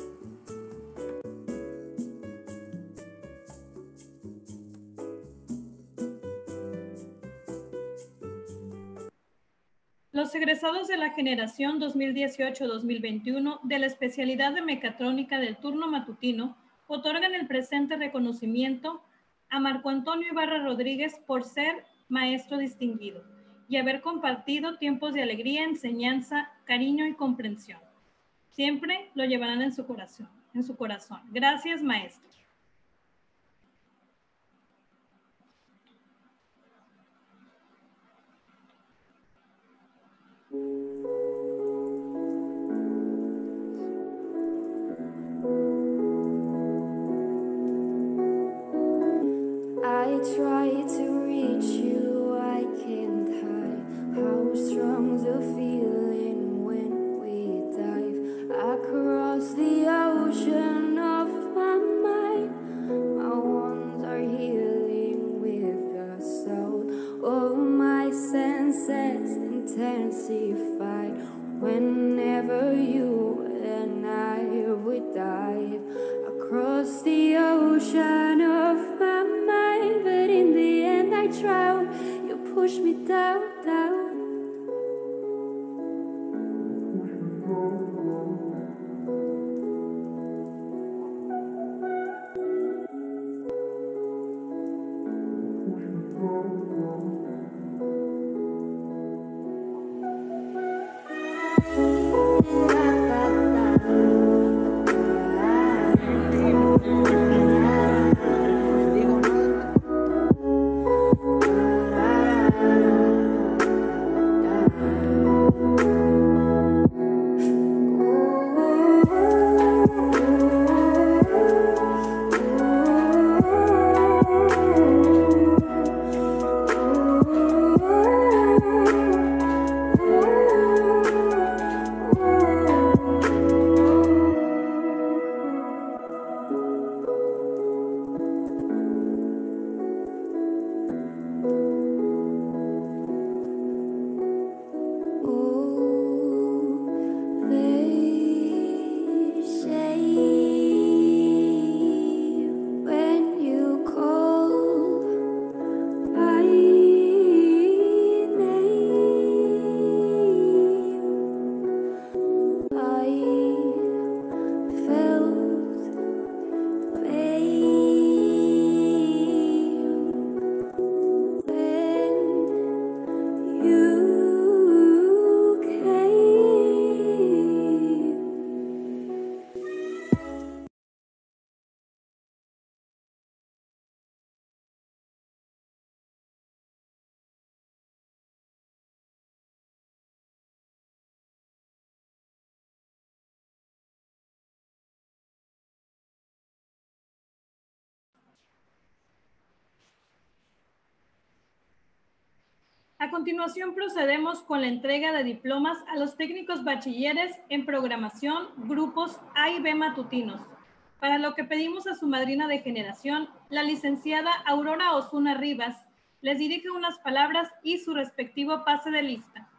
D: Los egresados de la generación 2018-2021 de la especialidad de mecatrónica del turno matutino otorgan el presente reconocimiento a Marco Antonio Ibarra Rodríguez por ser maestro distinguido y haber compartido tiempos de alegría, enseñanza, cariño y comprensión. Siempre lo llevarán en su corazón. Gracias, maestro.
N: I try to reach you, I can't hide how strong the feeling when we dive across the ocean of my mind. My wounds are healing with the soul. All my senses intensified whenever you and I would dive across the ocean of my mind. But in the end I drown, you push me down, down.
D: A continuación procedemos con la entrega de diplomas a los técnicos bachilleres en programación, grupos A y B matutinos, para lo que pedimos a su madrina de generación, la licenciada Aurora Osuna Rivas, les dirige unas palabras y su respectivo pase de lista.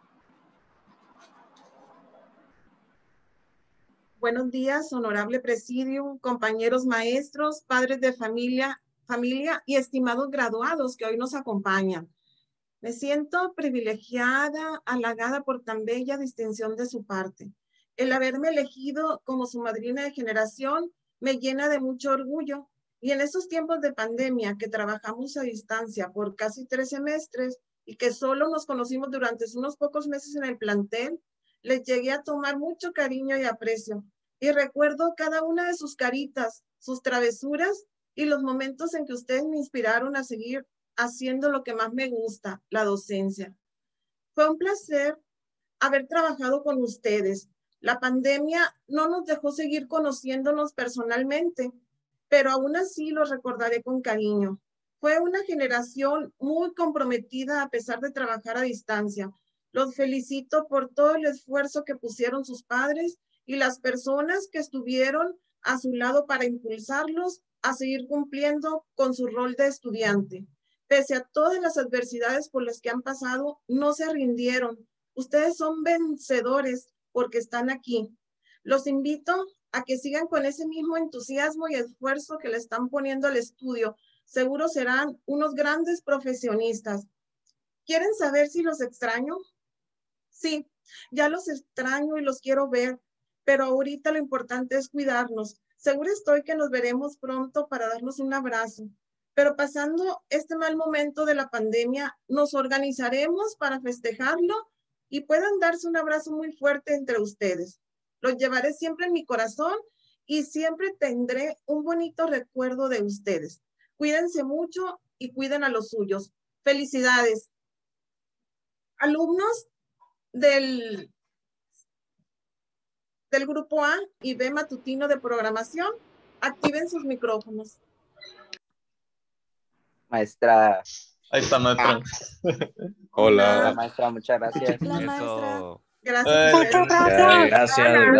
O: Buenos días, honorable presidium, compañeros maestros, padres de familia y estimados graduados que hoy nos acompañan. Me siento privilegiada, halagada por tan bella distinción de su parte. El haberme elegido como su madrina de generación me llena de mucho orgullo. Y en estos tiempos de pandemia que trabajamos a distancia por casi 3 semestres y que solo nos conocimos durante unos pocos meses en el plantel, les llegué a tomar mucho cariño y aprecio. Y recuerdo cada una de sus caritas, sus travesuras y los momentos en que ustedes me inspiraron a seguir haciendo lo que más me gusta, la docencia. Fue un placer haber trabajado con ustedes. La pandemia no nos dejó seguir conociéndonos personalmente, pero aún así los recordaré con cariño. Fue una generación muy comprometida a pesar de trabajar a distancia. Los felicito por todo el esfuerzo que pusieron sus padres y las personas que estuvieron a su lado para impulsarlos a seguir cumpliendo con su rol de estudiante. Pese a todas las adversidades por las que han pasado, no se rindieron. Ustedes son vencedores porque están aquí. Los invito a que sigan con ese mismo entusiasmo y esfuerzo que le están poniendo al estudio. Seguro serán unos grandes profesionistas. ¿Quieren saber si los extraño? Sí, ya los extraño y los quiero ver, pero ahorita lo importante es cuidarnos. Seguro estoy que nos veremos pronto para darnos un abrazo. Pero pasando este mal momento de la pandemia, nos organizaremos para festejarlo y puedan darse un abrazo muy fuerte entre ustedes. Los llevaré siempre en mi corazón y siempre tendré un bonito recuerdo de ustedes. Cuídense mucho y cuiden a los suyos. Felicidades. Alumnos del grupo A y B matutino de programación, activen sus micrófonos.
P: Maestra.
Q: Ahí está, maestra.
P: Hola, maestra, muchas gracias.
Q: Hola, maestra.
O: Gracias.
Q: Muchas
J: gracias.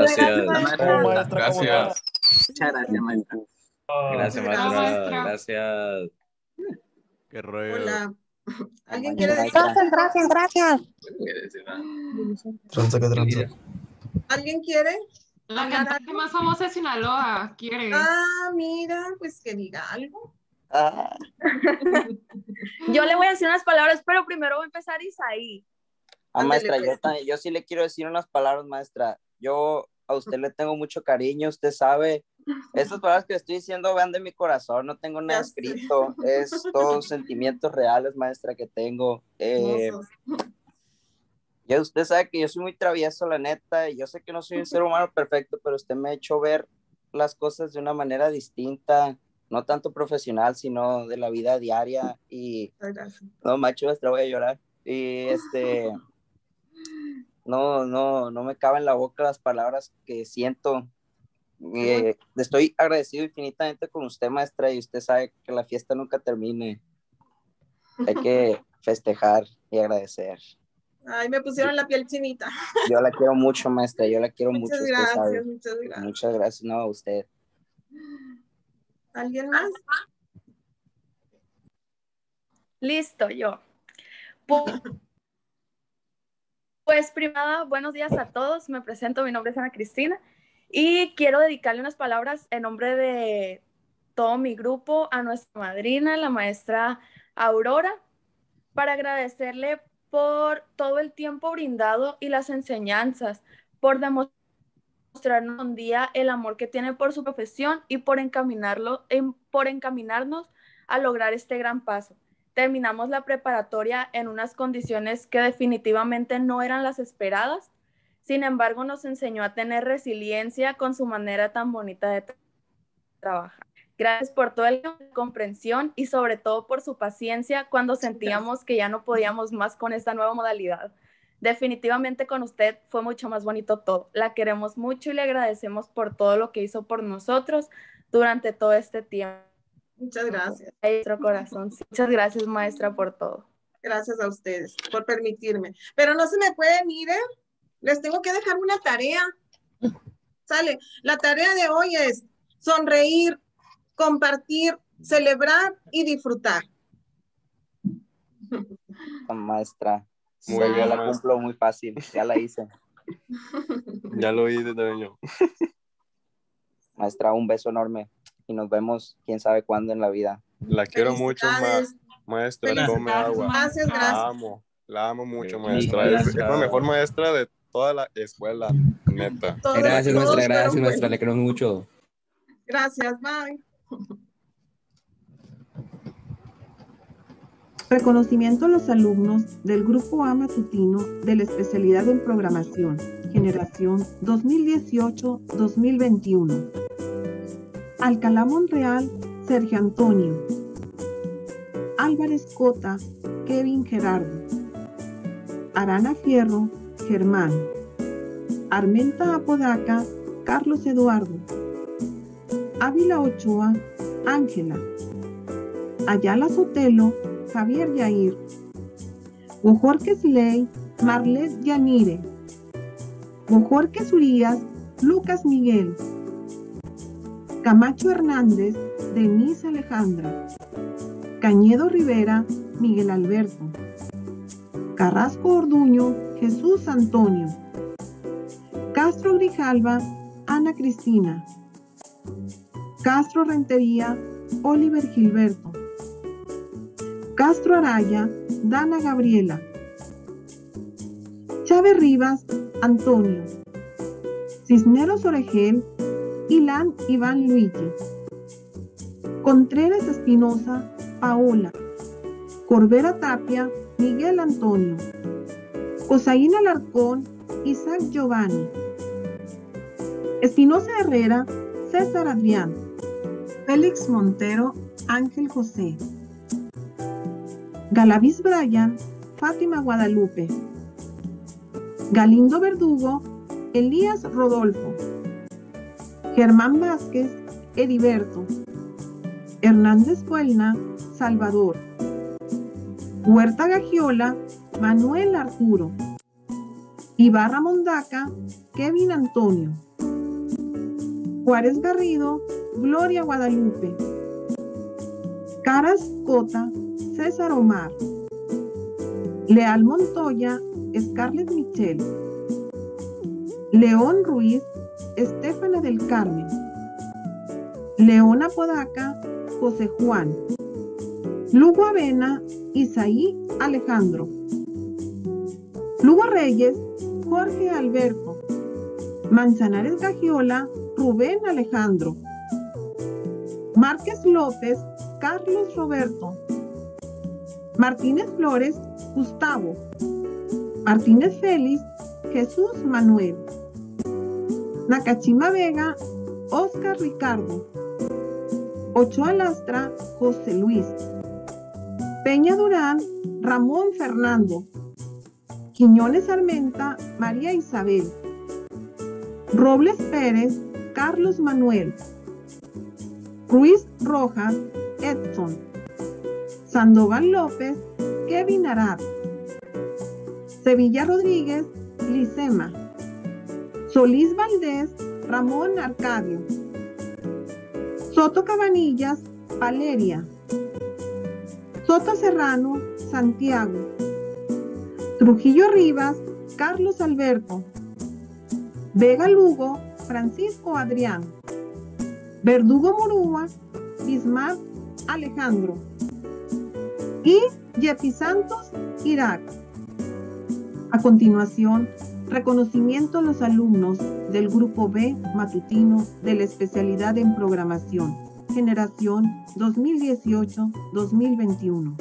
Q: Gracias.
K: Muchas gracias, maestra.
J: Gracias, maestra. Gracias.
Q: Qué rollo.
O: Hola. ¿Alguien quiere decir?
H: Gracias.
O: ¿Alguien quiere?
H: La cantante más famosa de Sinaloa quiere.
O: Ah, mira, pues que diga algo.
R: Yo le voy a decir unas palabras, pero primero voy a empezar Isaí.
P: Maestra, yo sí le quiero decir unas palabras, maestra. Yo a usted le tengo mucho cariño, usted sabe. Estas palabras que le estoy diciendo van de mi corazón, no tengo nada escrito. Es todos sentimientos reales, maestra, que tengo. Ya usted sabe que yo soy muy travieso, la neta, y yo sé que no soy un ser humano perfecto, pero usted me ha hecho ver las cosas de una manera distinta, no tanto profesional, sino de la vida diaria. Y no, macho, maestra, voy a llorar. Y no me caben en la boca las palabras que siento. Estoy agradecido infinitamente con usted, maestra, y usted sabe que la fiesta nunca termine. Hay que festejar y agradecer.
O: Ay, me pusieron la piel chinita.
P: Yo la quiero mucho, maestra, yo la quiero mucho.
O: Muchas gracias,
P: sabe.
O: muchas gracias.
P: Muchas gracias, no, a usted.
O: ¿Alguien más?
R: Listo, yo. Pues primero, buenos días a todos. Me presento, mi nombre es Ana Cristina y quiero dedicarle unas palabras en nombre de todo mi grupo a nuestra madrina, la maestra Aurora, para agradecerle por todo el tiempo brindado y las enseñanzas, por demostrarnos un día el amor que tiene por su profesión y por encaminarnos a lograr este gran paso. Terminamos la preparatoria en unas condiciones que definitivamente no eran las esperadas. Sin embargo, nos enseñó a tener resiliencia con su manera tan bonita de trabajar. Gracias por toda la comprensión y sobre todo por su paciencia cuando sentíamos que ya no podíamos más con esta nueva modalidad. Definitivamente con usted fue mucho más bonito todo. La queremos mucho y le agradecemos por todo lo que hizo por nosotros durante todo este tiempo.
O: Muchas gracias.
R: Nuestro corazón. Muchas gracias, maestra, por todo.
O: Gracias a ustedes por permitirme. Pero no se me pueden ir, ¿eh? Les tengo que dejar una tarea. Sale. La tarea de hoy es sonreír, compartir, celebrar y disfrutar.
P: Maestra,
Q: Muy
P: yo
Q: bien,
P: la
Q: maestra.
P: cumplo muy fácil, ya la hice.
Q: Ya lo hice también yo.
P: Maestra, un beso enorme y nos vemos quién sabe cuándo en la vida.
Q: La quiero mucho, maestra, tome agua.
O: Gracias, gracias.
Q: La amo mucho, maestra. Es la mejor maestra de toda la escuela, neta.
J: Gracias, maestra, le queremos mucho.
O: Gracias, bye.
S: Reconocimiento a los alumnos del Grupo A matutino de la especialidad en programación, generación 2018-2021. Alcalá Monreal, Sergio Antonio. Álvarez Cota, Kevin Gerardo. Arana Fierro, Germán. Armenta Apodaca, Carlos Eduardo. Ávila Ochoa, Ángela. Ayala Sotelo, Javier Yair. Bojorques Ley, Marlet Yanire. Bojorques Urias, Lucas Miguel. Camacho Hernández, Denise Alejandra. Cañedo Rivera, Miguel Alberto. Carrasco Orduño, Jesús Antonio. Castro Grijalva, Ana Cristina. Castro Rentería, Oliver Gilberto. Castro Araya, Dana Gabriela. Chávez Rivas, Antonio. Cisneros Oregel, Ilan Iván Luigi. Contreras Espinosa, Paola. Corbera Tapia, Miguel Antonio. Cosaín Alarcón, Isaac Giovanni. Espinosa Herrera, César Adrián. Félix Montero, Ángel José. Galaviz Brian, Fátima Guadalupe. Galindo Verdugo, Elías Rodolfo. Germán Vázquez, Heriberto. Hernández Puelna, Salvador. Huerta Gagiola, Manuel Arturo. Ibarra Mondaca, Kevin Antonio. Juárez Garrido, Gloria Guadalupe. Caras Cota, César Omar. Leal Montoya, Scarlett Michelle. León Ruiz, Estefana del Carmen. Leona Podaca, José Juan. Lugo Avena, Isaí Alejandro. Lugo Reyes, Jorge Alberto. Manzanares Gagiola, Rubén Alejandro. Márquez López, Carlos Roberto. Martínez Flores, Gustavo. Martínez Félix, Jesús Manuel. Nakachima Vega, Oscar Ricardo. Ochoa Lastra, José Luis. Peña Durán, Ramón Fernando. Quiñones Armenta, María Isabel. Robles Pérez, Carlos Manuel. Ruiz Rojas, Edson. Sandoval López, Kevin Arad. Sevilla Rodríguez, Lisema. Solís Valdés, Ramón Arcadio. Soto Cabanillas, Valeria. Soto Serrano, Santiago. Trujillo Rivas, Carlos Alberto. Vega Lugo, Francisco Adrián. Verdugo Murúa, Bismar Alejandro. Y Yepi Santos, Irak. A continuación, reconocimiento a los alumnos del Grupo B matutino de la especialidad en programación, generación 2018-2021.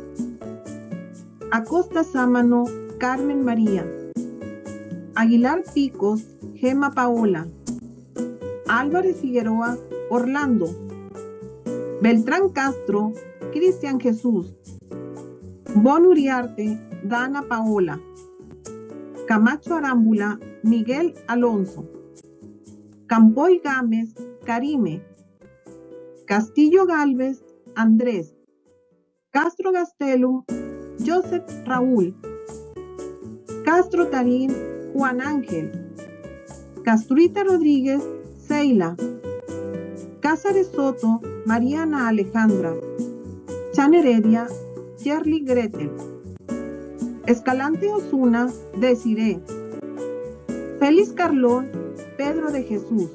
S: Acosta Sámano, Carmen María. Aguilar Picos, Gema Paola. Álvarez Figueroa, Orlando. Beltrán Castro, Cristian Jesús. Bon Uriarte, Dana Paola. Camacho Arámbula, Miguel Alonso. Campoy Gámez, Karime. Castillo Galvez, Andrés. Castro Gastelum, Joseph Raúl. Castro Tarín, Juan Ángel. Castruita Rodríguez, Seila. Cázares Soto, Mariana Alejandra. Chan Heredia, Yerly Gretel. Escalante Osuna, Desiré. Félix Carlón, Pedro de Jesús.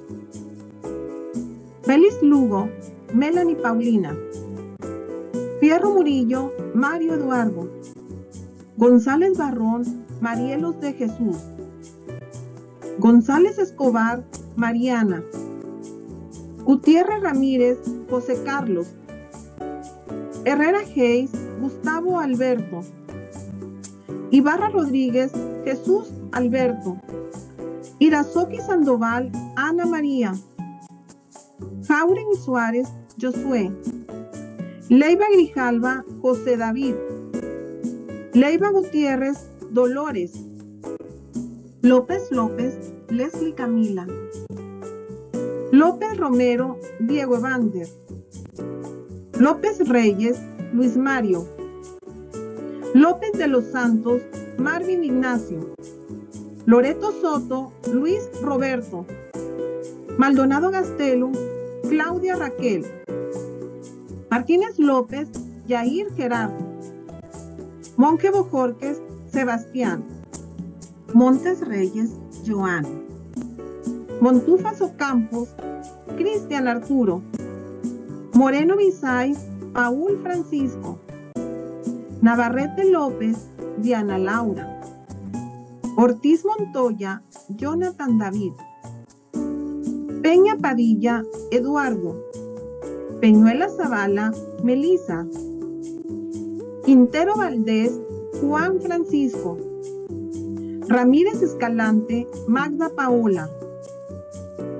S: Félix Lugo, Melanie Paulina. Fierro Murillo, Mario Eduardo. González Barrón, Marielos de Jesús. González Escobar, Mariana. Gutiérrez Ramírez, José Carlos. Herrera Hayes, Gustavo Alberto. Ibarra Rodríguez, Jesús Alberto. Irazoki Sandoval, Ana María. Jauregui Suárez, Josué. Leiva Grijalva, José David. Leiva Gutiérrez, Dolores. López López, Leslie Camila. López Romero, Diego Evander. López Reyes, Luis Mario. López de los Santos, Marvin Ignacio. Loreto Soto, Luis Roberto. Maldonado Gastelum, Claudia Raquel. Martínez López, Yair Gerardo. Monje Bojorques, Sebastián. Montes Reyes, Joan. Montufas Ocampos, Cristian Arturo. Moreno Bisay, Paul Francisco. Navarrete López, Diana Laura. Ortiz Montoya, Jonathan David. Peña Padilla, Eduardo. Peñuela Zavala, Melisa. Quintero Valdés, Juan Francisco. Ramírez Escalante, Magda Paola.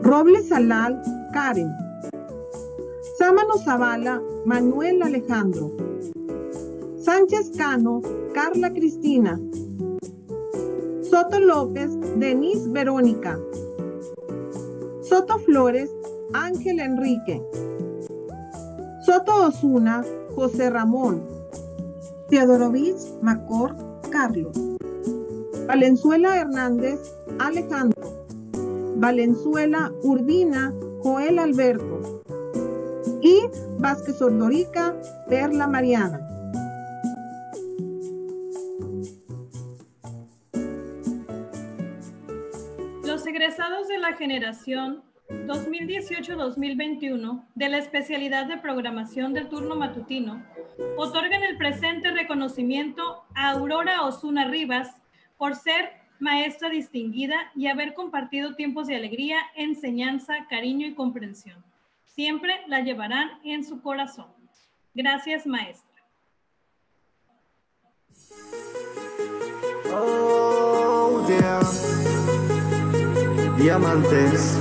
S: Robles Salal, Karen. Sámano Zavala, Manuel Alejandro. Sánchez Cano, Carla Cristina. Soto López, Denise Verónica. Soto Flores, Ángel Enrique. Soto Osuna, José Ramón. Teodorovich Macor, Carlos. Valenzuela Hernández, Alejandro. Valenzuela Urbina, Joel Alberto. Y Vázquez Ordorica, Perla Mariana.
D: Los egresados de la generación 2018-2021 de la especialidad de programación del turno matutino otorgan el presente reconocimiento a Aurora Osuna Rivas por ser maestra distinguida y haber compartido tiempos de alegría, enseñanza, cariño y comprensión. Siempre la llevarán en su corazón. Gracias, maestra.
T: Oh, yeah. Diamantes.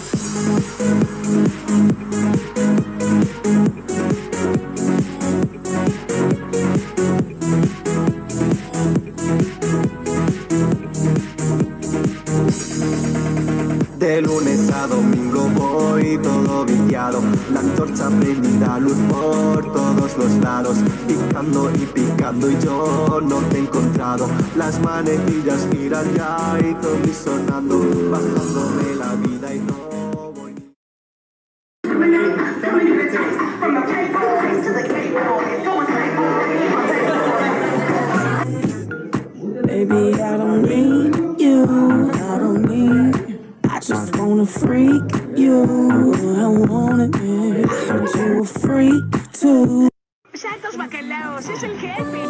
T: De lunes a domingo voy todo viciado, la antorcha prendida, luz por todos los lados, picando y picando y yo no te he encontrado. Las manecillas giran ya y todo sonando, bajándome la vida y no voy.
U: Baby, I don't need you, I don't need. I just wanna freak you, I want it, I heard you a freak too.
V: Santos bacalaos, es el jefe.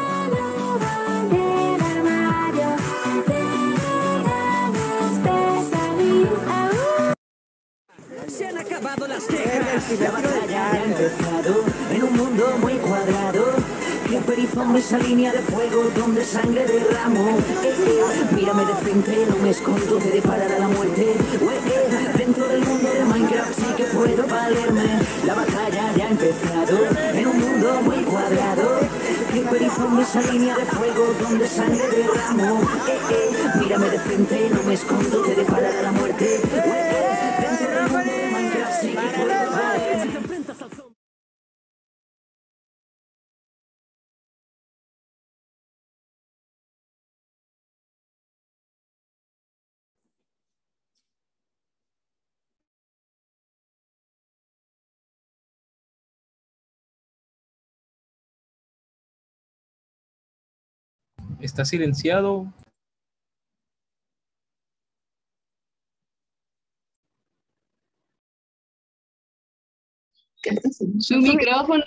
U: Se han acabado las quejas, la batalla ha empezado en un mundo muy cuadrado. Que perizón esa línea de fuego donde sangre derramo. Mírame de frente, no me escondo, te deparará la muerte. Dentro del mundo de Minecraft sí que puedo valerme. La batalla ya ha empezado en un mundo muy cuadrado. Que perizón esa línea de fuego donde sangre derramo. Mírame de frente, no me escondo, te deparará la muerte. Dentro del mundo de Minecraft sí que puedo valerme.
J: Está silenciado.
H: Su micrófono.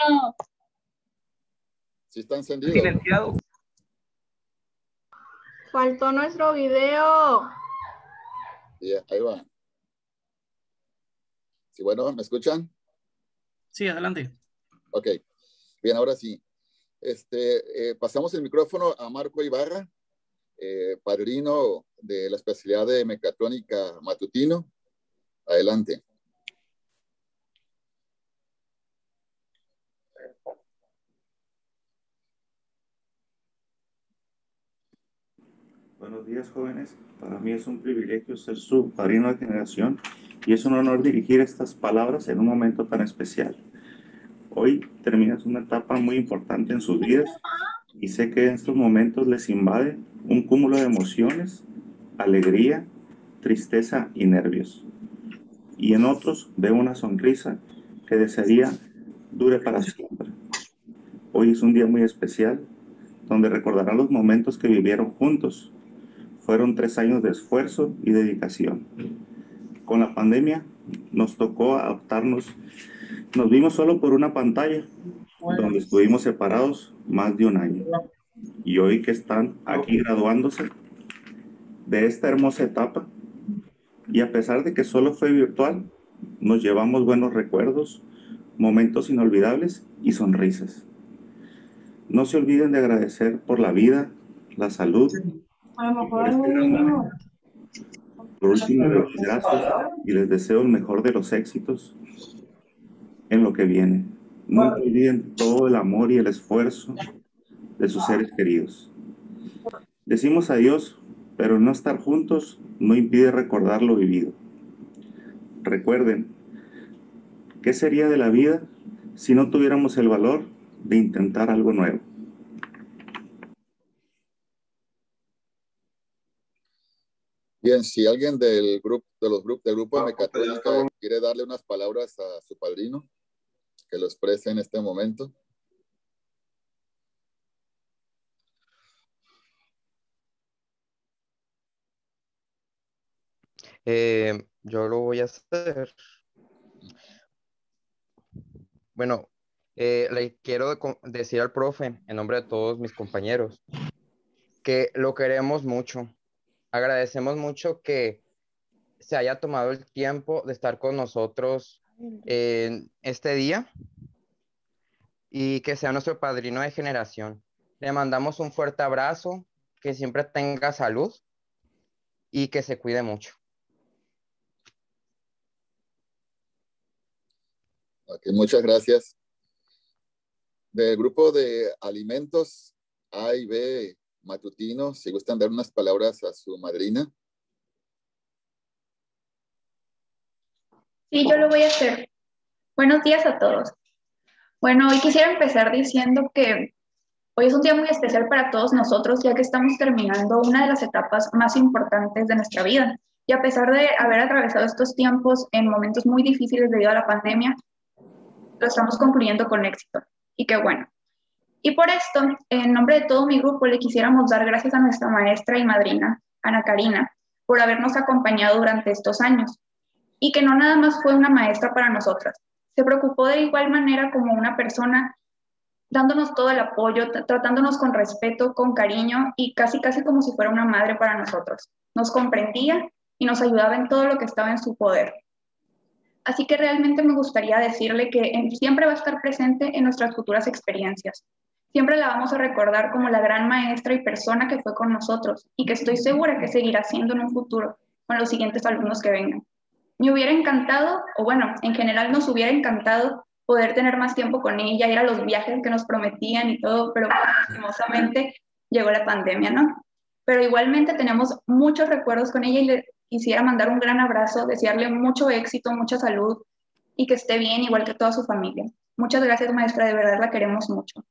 C: Sí está encendido.
J: Silenciado.
V: Faltó nuestro video.
C: Yeah, ahí va. Sí, bueno, ¿me escuchan?
E: Sí, adelante.
C: Ok. Bien, ahora sí. Pasamos el micrófono a Marco Ibarra, padrino de la especialidad de mecatrónica matutino. Adelante.
M: Buenos días, jóvenes. Para mí es un privilegio ser su padrino de generación y es un honor dirigir estas palabras en un momento tan especial. Hoy terminas una etapa muy importante en sus vidas y sé que en estos momentos les invade un cúmulo de emociones, alegría, tristeza y nervios. Y en otros veo una sonrisa que desearía dure para siempre. Hoy es un día muy especial donde recordarán los momentos que vivieron juntos. Fueron 3 años de esfuerzo y dedicación. Con la pandemia nos tocó adaptarnos. Nos vimos solo por una pantalla, donde estuvimos separados más de 1 año. Y hoy que están aquí graduándose de esta hermosa etapa, y a pesar de que solo fue virtual, nos llevamos buenos recuerdos, momentos inolvidables y sonrisas. No se olviden de agradecer por la vida, la salud, por último, les gracias y les deseo el mejor de los éxitos en lo que viene. Nunca olviden todo el amor y el esfuerzo de sus seres queridos. Decimos adiós, pero no estar juntos no impide recordar lo vivido. Recuerden, ¿qué sería de la vida si no tuviéramos el valor de intentar algo nuevo?
C: Bien, si alguien del grupo de Mecatrónica quiere darle unas palabras a su padrino, que lo exprese en este momento.
B: Yo lo voy a hacer. Bueno, le quiero decir al profe, en nombre de todos mis compañeros, que lo queremos mucho. Agradecemos mucho que se haya tomado el tiempo de estar con nosotros en este día y que sea nuestro padrino de generación. Le mandamos un fuerte abrazo, que siempre tenga salud y que se cuide mucho.
C: Okay, muchas gracias. Del grupo de alimentos A y B matutino, si gustan dar unas palabras a su madrina.
G: Sí, yo lo voy a hacer. Buenos días a todos. Bueno, hoy quisiera empezar diciendo que hoy es un día muy especial para todos nosotros, ya que estamos terminando una de las etapas más importantes de nuestra vida. Y a pesar de haber atravesado estos tiempos en momentos muy difíciles debido a la pandemia, lo estamos concluyendo con éxito. Y qué bueno. Y por esto, en nombre de todo mi grupo, le quisiéramos dar gracias a nuestra maestra y madrina, Ana Karina, por habernos acompañado durante estos años. Y que no nada más fue una maestra para nosotras. Se preocupó de igual manera como una persona, dándonos todo el apoyo, tratándonos con respeto, con cariño y casi como si fuera una madre para nosotros. Nos comprendía y nos ayudaba en todo lo que estaba en su poder. Así que realmente me gustaría decirle que siempre va a estar presente en nuestras futuras experiencias. Siempre la vamos a recordar como la gran maestra y persona que fue con nosotros y que estoy segura que seguirá siendo en un futuro con los siguientes alumnos que vengan. Me hubiera encantado, o bueno, en general nos hubiera encantado poder tener más tiempo con ella, ir a los viajes que nos prometían y todo, pero lastimosamente llegó la pandemia, ¿no? Pero igualmente tenemos muchos recuerdos con ella y le quisiera mandar un gran abrazo, desearle mucho éxito, mucha salud y que esté bien, igual que toda su familia. Muchas gracias, maestra, de verdad la queremos mucho.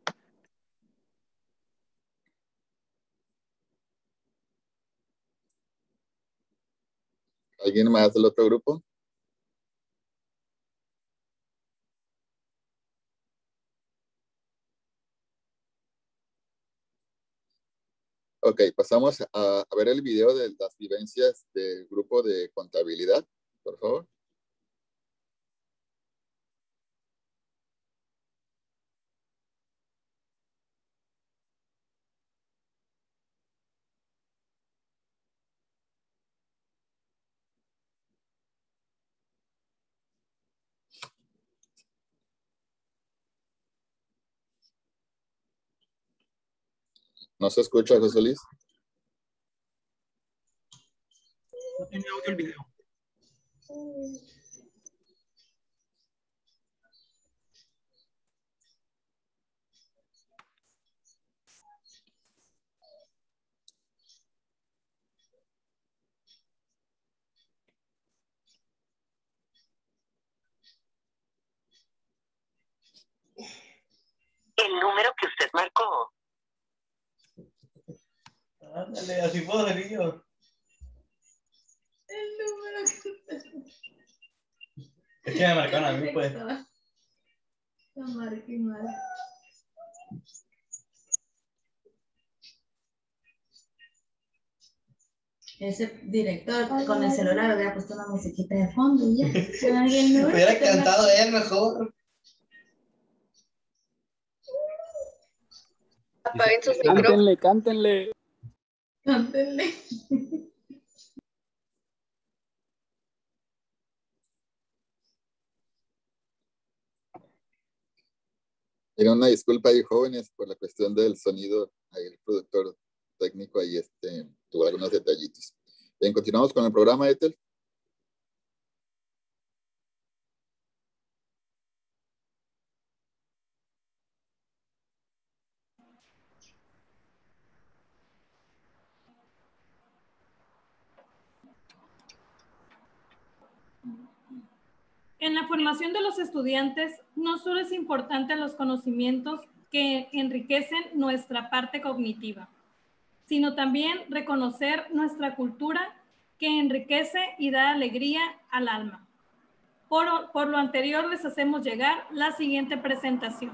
C: ¿Alguien más del otro grupo? Ok, pasamos a ver el video de las vivencias del grupo de contabilidad, por favor. ¿No se escucha, José Luis?
E: No tiene audio el video.
W: El número que usted marcó.
X: Ándale, así puedo venir yo.
W: El número que usted...
X: Es que me marcaron a mí, pues.
W: Lo marqué mal. Ese director con el celular hubiera puesto una musiquita de fondo y ya.
X: Hubiera cantado él mejor.
G: Apaguen sus
E: Cántenle, cántenle.
W: Cántenle.
C: Era una disculpa ahí, jóvenes, por la cuestión del sonido. Ahí el productor técnico ahí tuvo algunos detallitos. Bien, continuamos con el programa, Ethel.
D: En la formación de los estudiantes, no solo es importante los conocimientos que enriquecen nuestra parte cognitiva, sino también reconocer nuestra cultura que enriquece y da alegría al alma. Por lo anterior, les hacemos llegar la siguiente presentación.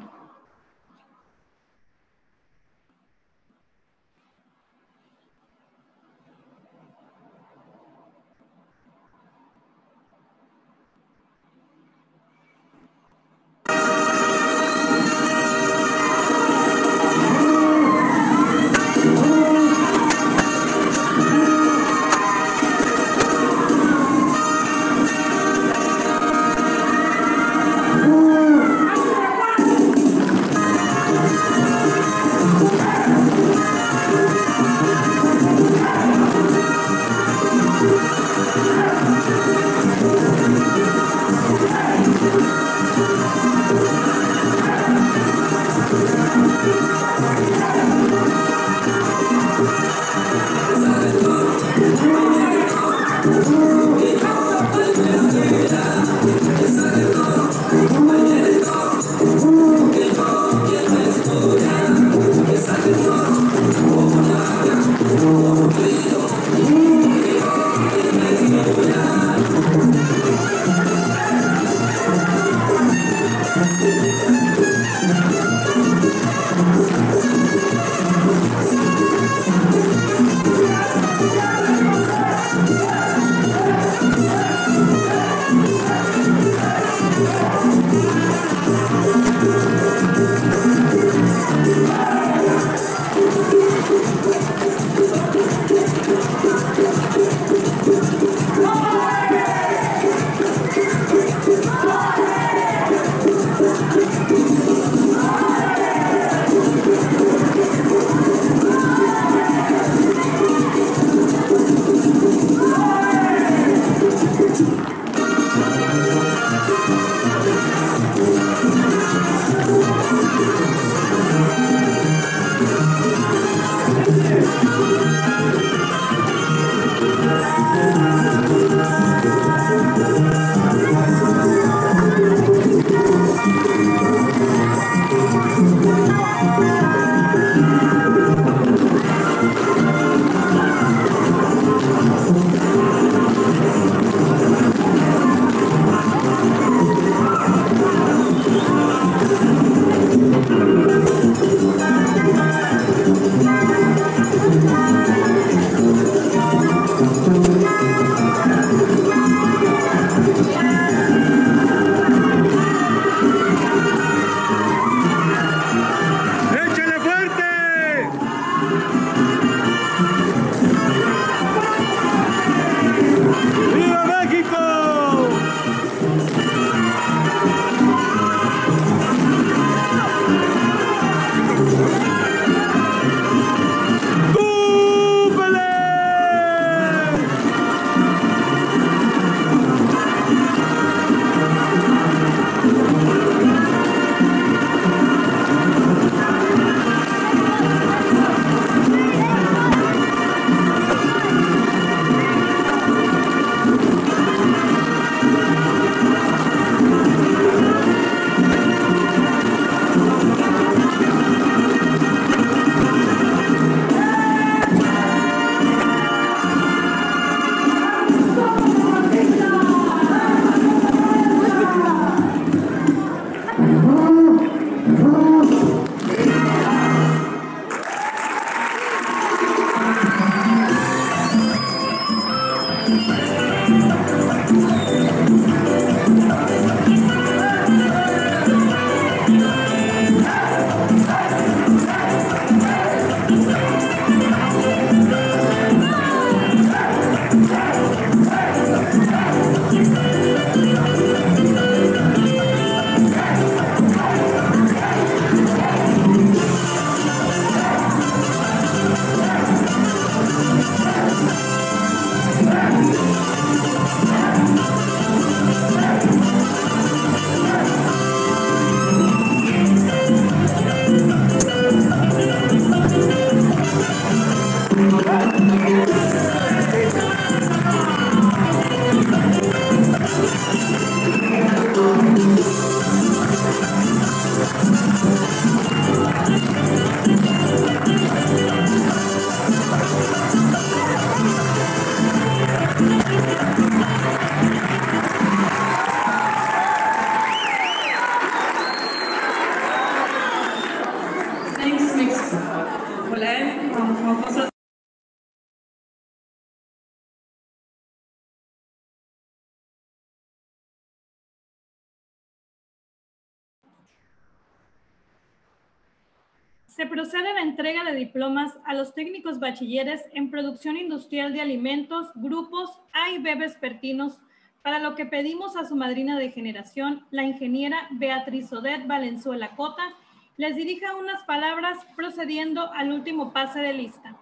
D: Se procede a la entrega de diplomas a los técnicos bachilleres en producción industrial de alimentos, grupos A y B vespertinos, para lo que pedimos a su madrina de generación, la ingeniera Beatriz Odet Valenzuela Cota, les dirija unas palabras procediendo al último pase de lista.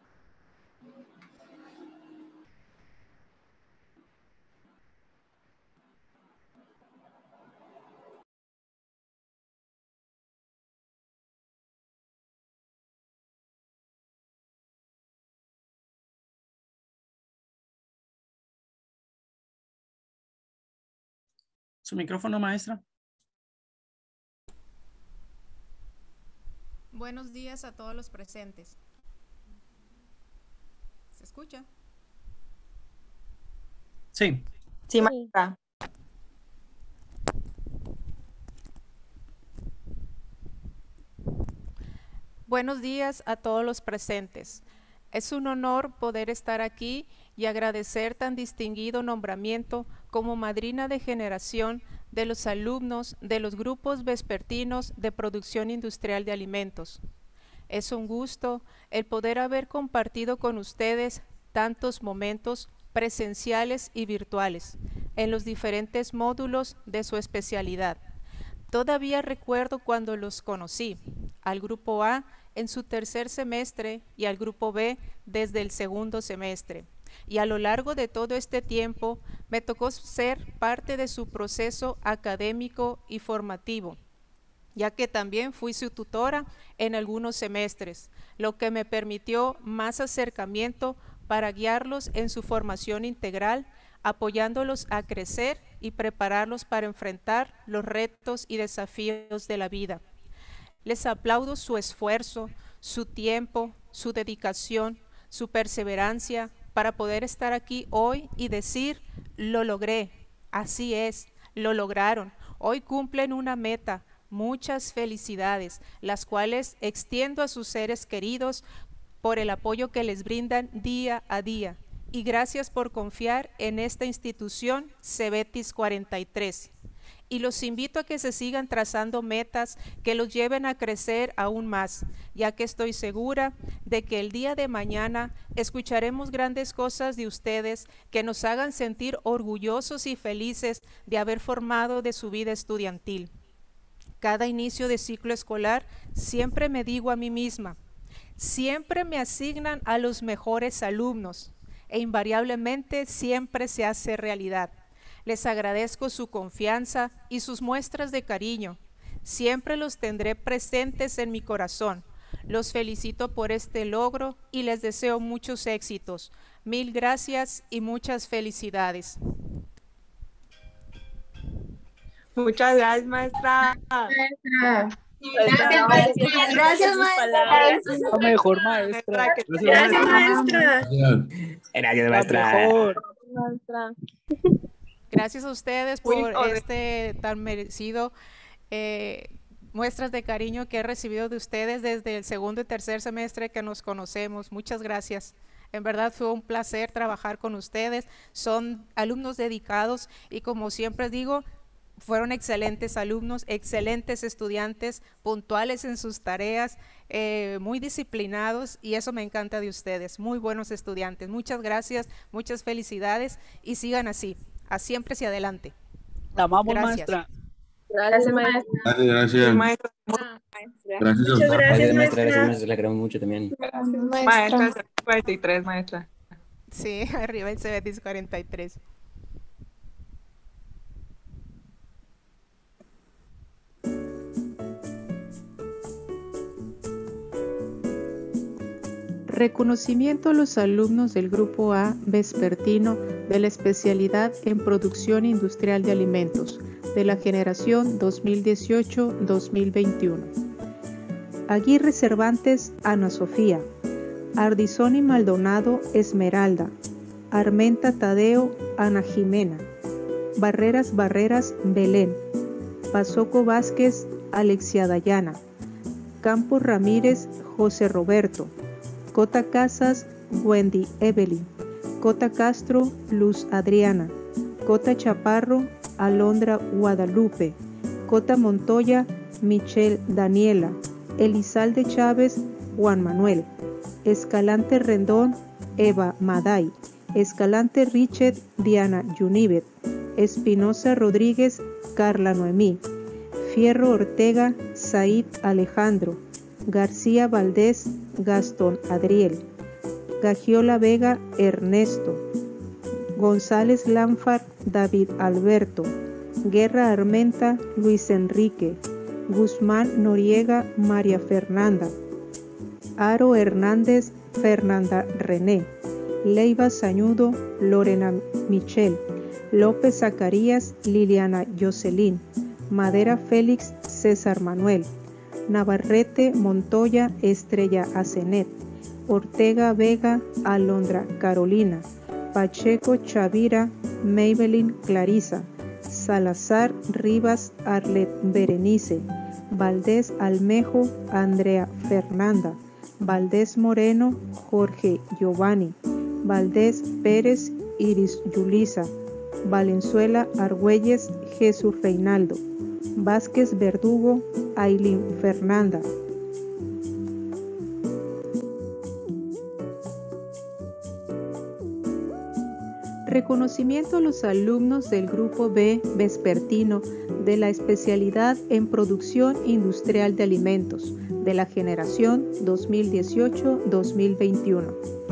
E: Su micrófono, maestra.
A: Buenos días a todos los presentes. ¿Se escucha?
E: Sí.
A: Sí, maestra. Buenos días a todos los presentes. Es un honor poder estar aquí y agradecer tan distinguido nombramiento como madrina de generación de los alumnos de los grupos vespertinos de producción industrial de alimentos. Es un gusto el poder haber compartido con ustedes tantos momentos presenciales y virtuales en los diferentes módulos de su especialidad. Todavía recuerdo cuando los conocí, al grupo A en su tercer semestre y al grupo B desde el segundo semestre. Y a lo largo de todo este tiempo me tocó ser parte de su proceso académico y formativo, ya que también fui su tutora en algunos semestres, lo que me permitió más acercamiento para guiarlos en su formación integral, apoyándolos a crecer y prepararlos para enfrentar los retos y desafíos de la vida. Les aplaudo su esfuerzo, su tiempo, su dedicación, su perseverancia para poder estar aquí hoy y decir, lo logré, así es, lo lograron. Hoy cumplen una meta, muchas felicidades, las cuales extiendo a sus seres queridos por el apoyo que les brindan día a día. Y gracias por confiar en esta institución Cebetis 43. Y los invito a que se sigan trazando metas que los lleven a crecer aún más, ya que estoy segura de que el día de mañana escucharemos grandes cosas de ustedes que nos hagan sentir orgullosos y felices de haber formado de su vida estudiantil. Cada inicio de ciclo escolar siempre me digo a mí misma, siempre me asignan a los mejores alumnos e invariablemente siempre se hace realidad. Les agradezco su confianza y sus muestras de cariño. Siempre los tendré presentes en mi corazón. Los felicito por este logro y les deseo muchos éxitos. Mil gracias y muchas felicidades.
F: Muchas gracias, maestra.
V: Gracias, maestra.
E: La mejor maestra.
V: Gracias, maestra.
E: Gracias, maestra.
A: Gracias a ustedes por este tan merecido muestras de cariño que he recibido de ustedes desde el segundo y tercer semestre que nos conocemos. Muchas gracias. En verdad fue un placer trabajar con ustedes. Son alumnos dedicados y como siempre digo, fueron excelentes alumnos, excelentes estudiantes, puntuales en sus tareas, muy disciplinados y eso me encanta de ustedes. Muy buenos estudiantes. Muchas gracias, muchas felicidades y sigan así. A siempre hacia adelante.
E: La amamos,
A: maestra.
V: Gracias, maestra.
Q: Gracias.
F: Maestra.
Q: Gracias.
V: Muchas gracias, maestra.
I: Gracias, la queremos mucho también.
V: Gracias,
F: Maestra 43, maestra.
A: Sí, arriba el Cebetis 43.
L: Reconocimiento a los alumnos del Grupo A vespertino de la especialidad en Producción Industrial de Alimentos de la generación 2018-2021. Aguirre Cervantes, Ana Sofía. Ardizoni Maldonado, Esmeralda. Armenta Tadeo, Ana Jimena. Barreras Barreras, Belén. Pasoco Vázquez, Alexia Dayana. Campos Ramírez, José Roberto. Cota Casas, Wendy Evelyn. Cota Castro, Luz Adriana. Cota Chaparro, Alondra Guadalupe. Cota Montoya, Michelle Daniela. Elizalde Chávez, Juan Manuel. Escalante Rendón, Eva Maday. Escalante Richard, Diana Yunibet. Espinosa Rodríguez, Carla Noemí. Fierro Ortega, Said Alejandro. García Valdés, Gastón Adriel. Gagiola Vega, Ernesto. González Lanfar, David Alberto. Guerra Armenta, Luis Enrique. Guzmán Noriega, María Fernanda. Aro Hernández, Fernanda René. Leiva Sañudo, Lorena Michel. López Zacarías, Liliana Jocelyn. Madera Félix, César Manuel. Navarrete Montoya, Estrella Asenet. Ortega Vega, Alondra Carolina. Pacheco Chavira, Maybelline Clarisa. Salazar Rivas, Arlet Berenice. Valdés Almejo, Andrea Fernanda. Valdés Moreno, Jorge Giovanni. Valdés Pérez, Iris Yulisa. Valenzuela Argüelles, Jesús Reinaldo. Vázquez Verdugo, Ailín Fernanda. Reconocimiento a los alumnos del Grupo B Vespertino de la especialidad en Producción Industrial de Alimentos de la generación 2018-2021.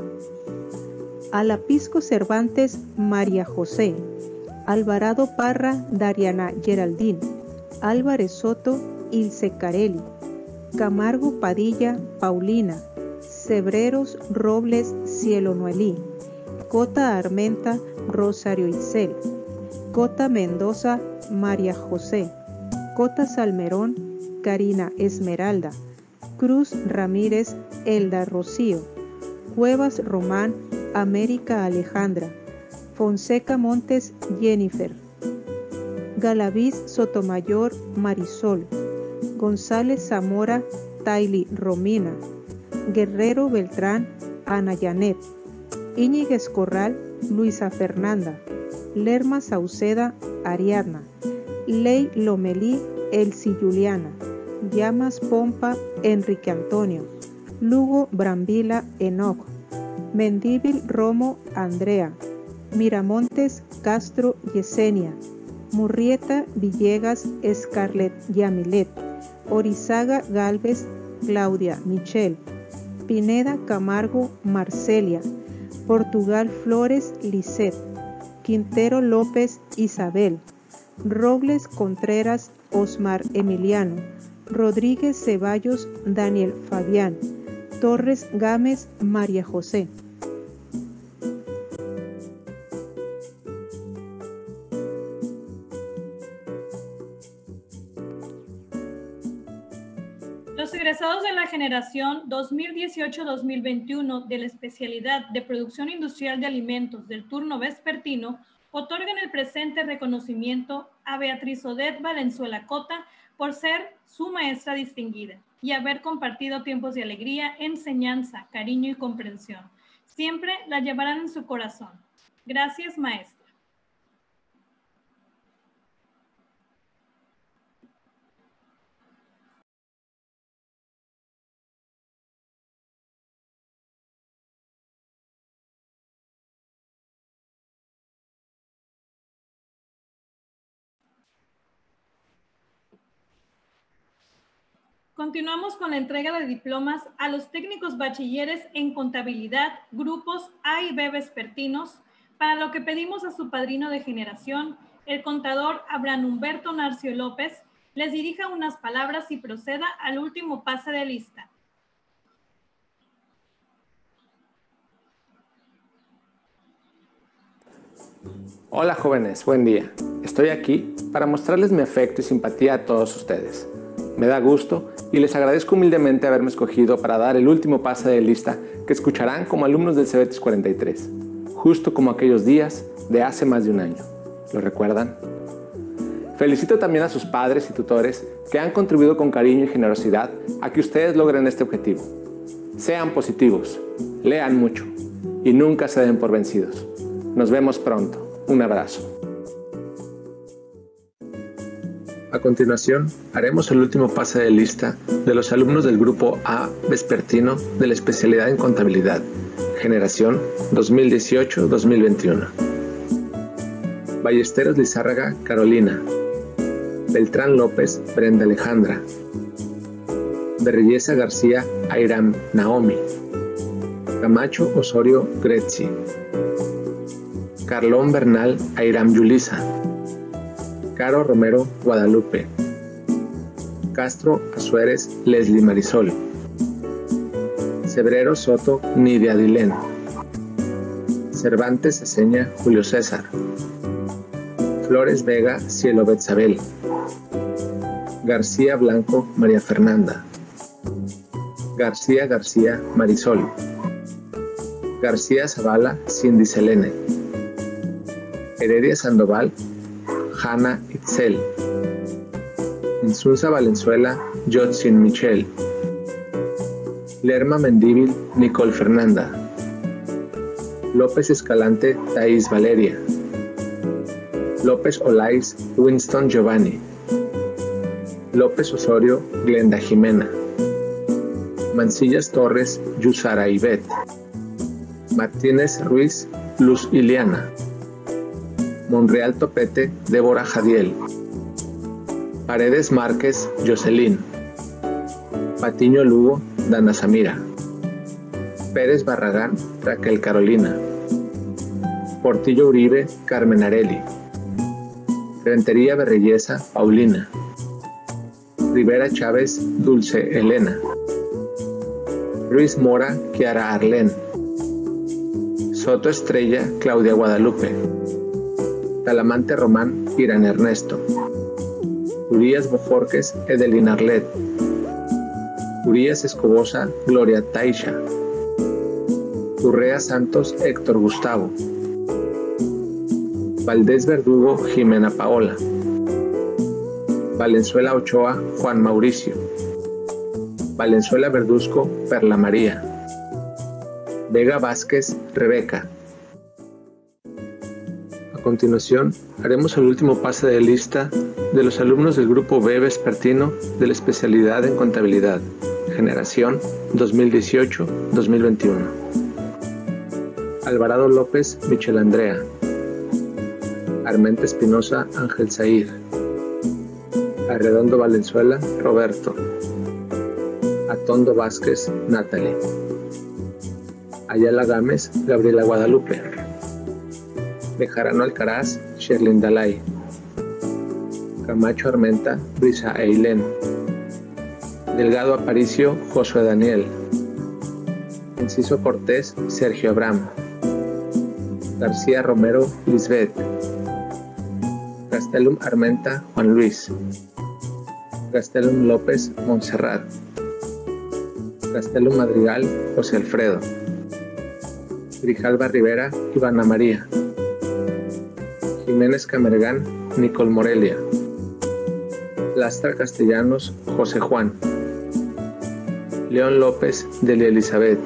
L: Alapisco Cervantes, María José. Alvarado Parra, Dariana Geraldín. Álvarez Soto, Ilse Carelli. Camargo Padilla, Paulina. Cebreros Robles, Cielo Noelí. Cota Armenta, Rosario Isel. Cota Mendoza, María José. Cota Salmerón, Karina Esmeralda. Cruz Ramírez, Elda Rocío. Cuevas Román, América Alejandra. Fonseca Montes, Jennifer. Galaviz Sotomayor, Marisol. González Zamora, Taily Romina. Guerrero Beltrán, Ana Janet. Íñiguez Corral, Luisa Fernanda. Lerma Sauceda, Ariadna. Ley Lomelí, Elsie Juliana. Llamas Pompa, Enrique Antonio. Lugo Brambila, Enoch. Mendíbil Romo, Andrea. Miramontes Castro, Yesenia. Murrieta Villegas, Scarlett Yamilet. Orizaga Galvez, Claudia Michel. Pineda Camargo, Marcelia. Portugal Flores, Lisette. Quintero López, Isabel. Robles Contreras, Osmar Emiliano. Rodríguez Ceballos, Daniel Fabián. Torres Gámez, María José.
D: Los egresados de la generación 2018-2021 de la especialidad de Producción Industrial de Alimentos del turno vespertino otorgan el presente reconocimiento a Beatriz Odette Valenzuela Cota por ser su maestra distinguida y haber compartido tiempos de alegría, enseñanza, cariño y comprensión. Siempre la llevarán en su corazón. Gracias, maestra. Continuamos con la entrega de diplomas a los técnicos bachilleres en contabilidad, grupos A y B vespertinos, para lo que pedimos a su padrino de generación, el contador Abraham Humberto Narcio López, les dirija unas palabras y proceda al último pase de lista.
I: Hola jóvenes, buen día. Estoy aquí para mostrarles mi afecto y simpatía a todos ustedes. Me da gusto y les agradezco humildemente haberme escogido para dar el último pase de lista que escucharán como alumnos del Cebetis 43, justo como aquellos días de hace más de un año. ¿Lo recuerdan? Felicito también a sus padres y tutores que han contribuido con cariño y generosidad a que ustedes logren este objetivo. Sean positivos, lean mucho y nunca se den por vencidos. Nos vemos pronto. Un abrazo. A continuación, haremos el último pase de lista de los alumnos del Grupo A Vespertino de la especialidad en Contabilidad, generación 2018-2021. Ballesteros Lizárraga, Carolina. Beltrán López, Brenda Alejandra. Berrillesa García, Airam Naomi. Camacho Osorio, Gretzi. Carlón Bernal, Airam Yulisa. Caro Romero, Guadalupe. Castro Azuérez, Leslie Marisol. Cebrero Soto, Nidia Dilén. Cervantes Aceña, Julio César. Flores Vega, Cielo Betzabel. García Blanco, María Fernanda. García García, Marisol. García Zavala, Cindy Selene. Heredia Sandoval, Hanna Itzel. Insunza Valenzuela, Jotsin Michel. Lerma Mendíbil, Nicole Fernanda. López Escalante, Thais Valeria. López Olais, Winston Giovanni. López Osorio, Glenda Jimena. Mancillas Torres, Yusara Ivette. Martínez Ruiz, Luz Iliana. Monreal Topete, Débora Jadiel. Paredes Márquez, Jocelyn. Patiño Lugo, Dana Samira. Pérez Barragán, Raquel Carolina. Portillo Uribe, Carmen Areli. Rentería Berrillesa, Paulina. Rivera Chávez, Dulce Elena. Luis Mora, Kiara Arlén. Soto Estrella, Claudia Guadalupe. Talamante Román, Irán Ernesto. Urias Bojorques, Edelina Arlet. Urias Escobosa, Gloria Taisha. Urrea Santos, Héctor Gustavo. Valdés Verdugo, Jimena Paola. Valenzuela Ochoa, Juan Mauricio. Valenzuela Verduzco, Perla María. Vega Vázquez, Rebeca. A continuación, haremos el último pase de lista de los alumnos del Grupo B Vespertino de la especialidad en Contabilidad, generación 2018-2021. Alvarado López, Michel Andrea. Armenta Espinosa, Ángel Zahir. Arredondo Valenzuela, Roberto. Atondo Vázquez, Natalie. Ayala Gámez, Gabriela Guadalupe. Bejarano Alcaraz, Sherlyn Dalay. Camacho Armenta, Brisa Eilén. Delgado Aparicio, Josué Daniel. Enciso Cortés, Sergio Abraham. García Romero, Lisbeth. Gastelum Armenta, Juan Luis. Gastelum López, Montserrat. Gastelum Madrigal, José Alfredo. Grijalva Rivera, Ivana María. Jiménez Camergán, Nicole Morelia. Lastra Castellanos, José Juan. León López, Delia Elizabeth.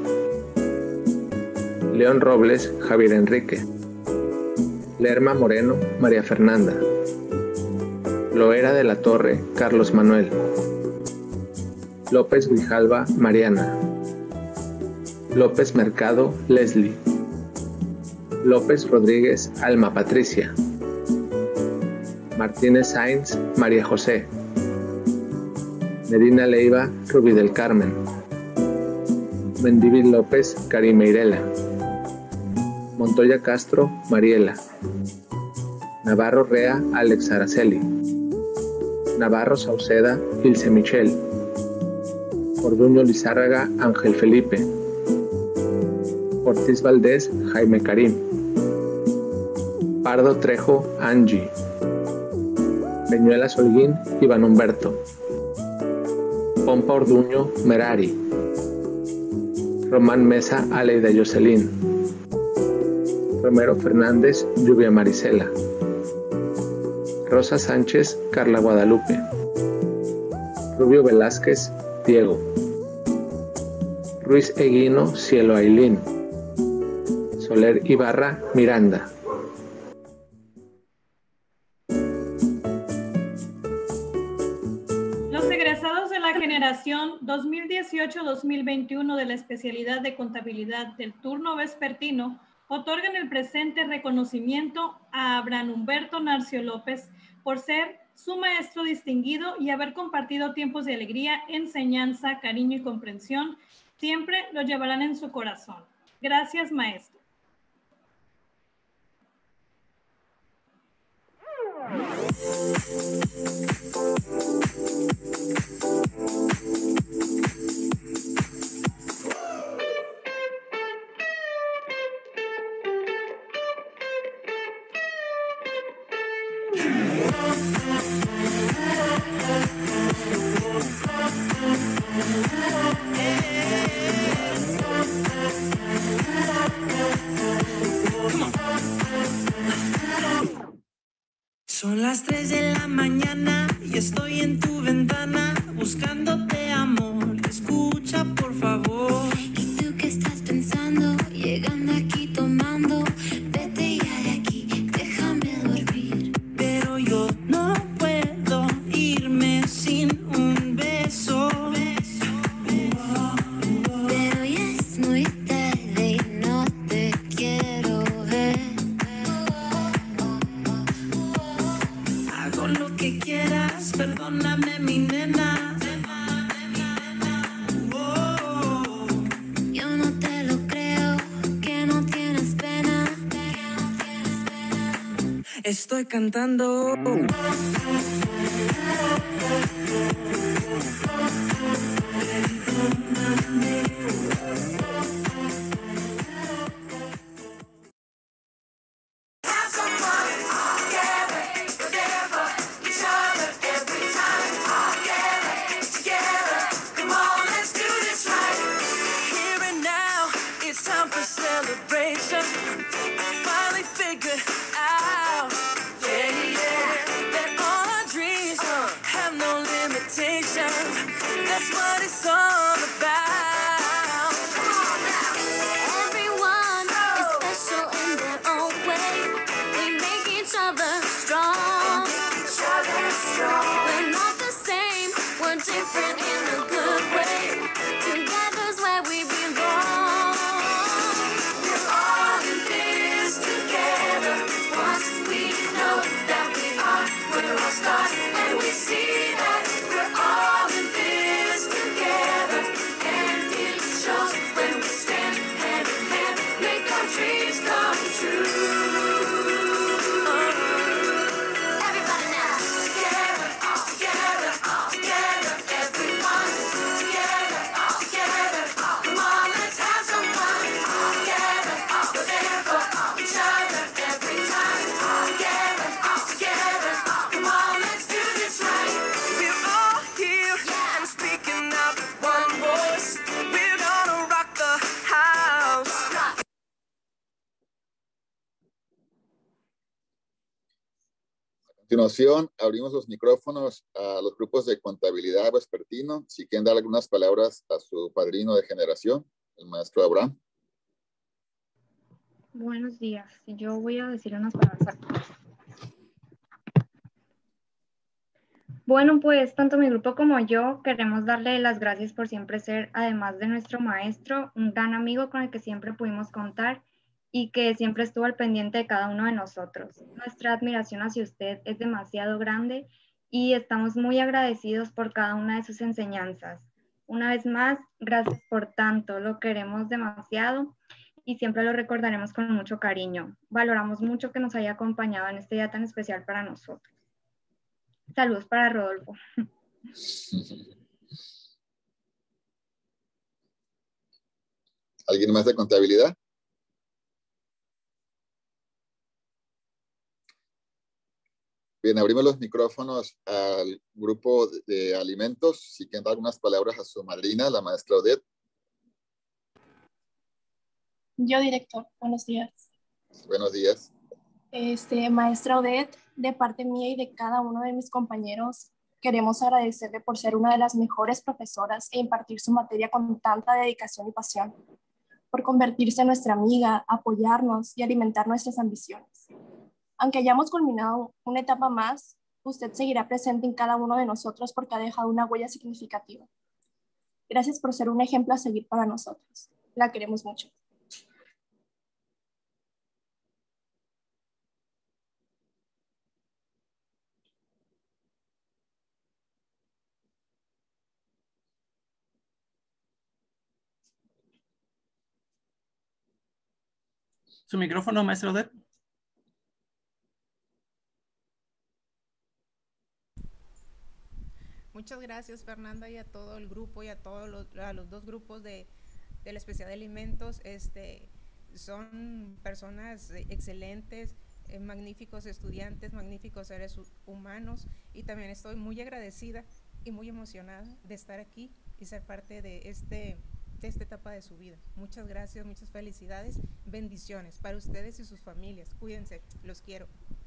I: León Robles, Javier Enrique. Lerma Moreno, María Fernanda. Loera de la Torre, Carlos Manuel. López Grijalva, Mariana. López Mercado, Leslie. López Rodríguez, Alma Patricia. Martínez Sainz, María José. Medina Leiva, Rubí del Carmen. Mendívil López, Karima Irela. Montoya Castro, Mariela. Navarro Rea, Alex Araceli. Navarro Sauceda, Ilse Michel. Orduño Lizárraga, Ángel Felipe. Ortiz Valdés, Jaime Karim. Pardo Trejo, Angie. Peñuelas Holguín, Iván Humberto. Pompa Orduño, Merari. Román Mesa, Aleida Jocelyn. Romero Fernández, Lluvia Marisela. Rosa Sánchez, Carla Guadalupe. Rubio Velázquez, Diego. Ruiz Eguino, Cielo Ailín. Soler Ibarra, Miranda.
D: Los egresados de la generación 2018-2021 de la especialidad de contabilidad del turno vespertino otorgan el presente reconocimiento a Abraham Humberto Narcio López por ser su maestro distinguido y haber compartido tiempos de alegría, enseñanza, cariño y comprensión. Siempre lo llevarán en su corazón. Gracias, maestro.
U: Son las 3 de la mañana y estoy en tu ventana buscándote, amor. Escucha, por favor.
K: ¿Y tú qué estás pensando? Llegando aquí tomando. Vete ya de aquí, déjame dormir.
U: Pero yo no puedo irme sin un beso.
K: Pero ya es muy tarde y no te quiero ver.
U: Hago lo que quieras, perdóname, mi nena.
K: Yo no te lo creo, que no tienes pena.
U: Estoy cantando. Here and now, it's time for celebration. I finally figured out, that all our dreams have no limitations. That's what it's all about.
K: Everyone is special in their own way. We make each other strong. We're not the same, we're different in a good way. Together's where we belong. We're all in this together. Once we know that we are, we're all stars, and we see that we're all in this together. And it shows when we stand hand in hand, make our dreams come true. Everybody now, together, all together, all together, everyone, together, all together, come on, let's have some fun, all together, we're there for each other, every time, all together, come on, let's do this right.
U: We're all here and speaking out with one voice. We're gonna rock the house.
C: A continuación, abrimos los micrófonos a los grupos de contabilidad vespertino. Si quieren dar algunas palabras a su padrino de generación, el maestro Abraham.
N: Buenos días. Yo voy a decir unas palabras. Bueno, pues tanto mi grupo como yo queremos darle las gracias por siempre ser, además de nuestro maestro, un gran amigo con el que siempre pudimos contar y que siempre estuvo al pendiente de cada uno de nosotros. Nuestra admiración hacia usted es demasiado grande y estamos muy agradecidos por cada una de sus enseñanzas. Una vez más, gracias por tanto, lo queremos demasiado y siempre lo recordaremos con mucho cariño. Valoramos mucho que nos haya acompañado en este día tan especial para nosotros. Saludos para Rodolfo.
C: ¿Alguien más de contabilidad? Bien, abrimos los micrófonos al grupo de alimentos. Si quieren dar algunas palabras a su madrina, la maestra Odette.
P: Yo, director, buenos días.
C: Buenos días.
P: Maestra Odette, de parte mía y de cada uno de mis compañeros, Queremos agradecerle por ser una de las mejores profesoras e impartir su materia con tanta dedicación y pasión, por convertirse en nuestra amiga, apoyarnos y alimentar nuestras ambiciones. Aunque hayamos culminado una etapa más, usted seguirá presente en cada uno de nosotros porque ha dejado una huella significativa. Gracias por ser un ejemplo a seguir para nosotros. La queremos mucho.
E: Su micrófono, maestra Odette.
A: Muchas gracias, Fernanda, y a todo el grupo y a todos los dos grupos de la especialidad de alimentos. Son personas excelentes, magníficos estudiantes, magníficos seres humanos, y también estoy muy agradecida y muy emocionada de estar aquí y ser parte de esta etapa de su vida. Muchas gracias, muchas felicidades, bendiciones para ustedes y sus familias. Cuídense, los quiero.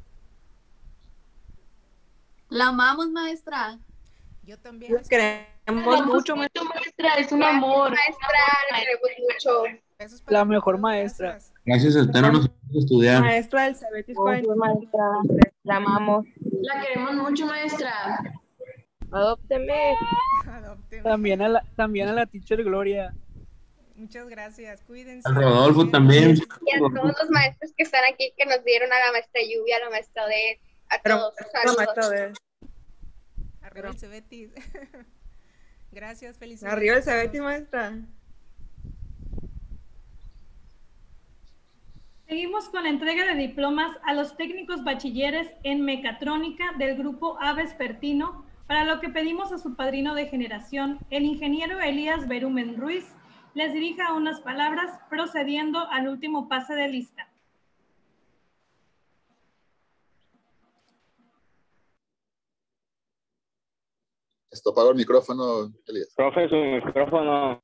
V: La amamos, maestra.
A: Yo también.
F: Los queremos mucho,
V: maestra. Es un amor. Maestra, la queremos mucho.
E: La mejor maestra.
O: Gracias a usted no nos puede estudiar.
F: Maestra del Cebetis 43.
V: Maestra, la amamos. La queremos mucho, maestra.
F: Adópteme.
E: También a la teacher Gloria.
A: Muchas gracias, cuídense.
O: Al Rodolfo también.
V: Y a todos los maestros que están aquí, que nos dieron, a la maestra Lluvia, a la maestra Odette, a todos. Saludos.
A: Arriba el Cebetis. Gracias, felicidades.
F: Arriba el Cebetis, maestra.
D: Seguimos con la entrega de diplomas a los técnicos bachilleres en mecatrónica del grupo A vespertino, para lo que pedimos a su padrino de generación, el ingeniero Elías Berumen Ruiz, les dirija unas palabras procediendo al último pase de lista.
C: Apagó el micrófono, Elías.
R: Profe, su micrófono.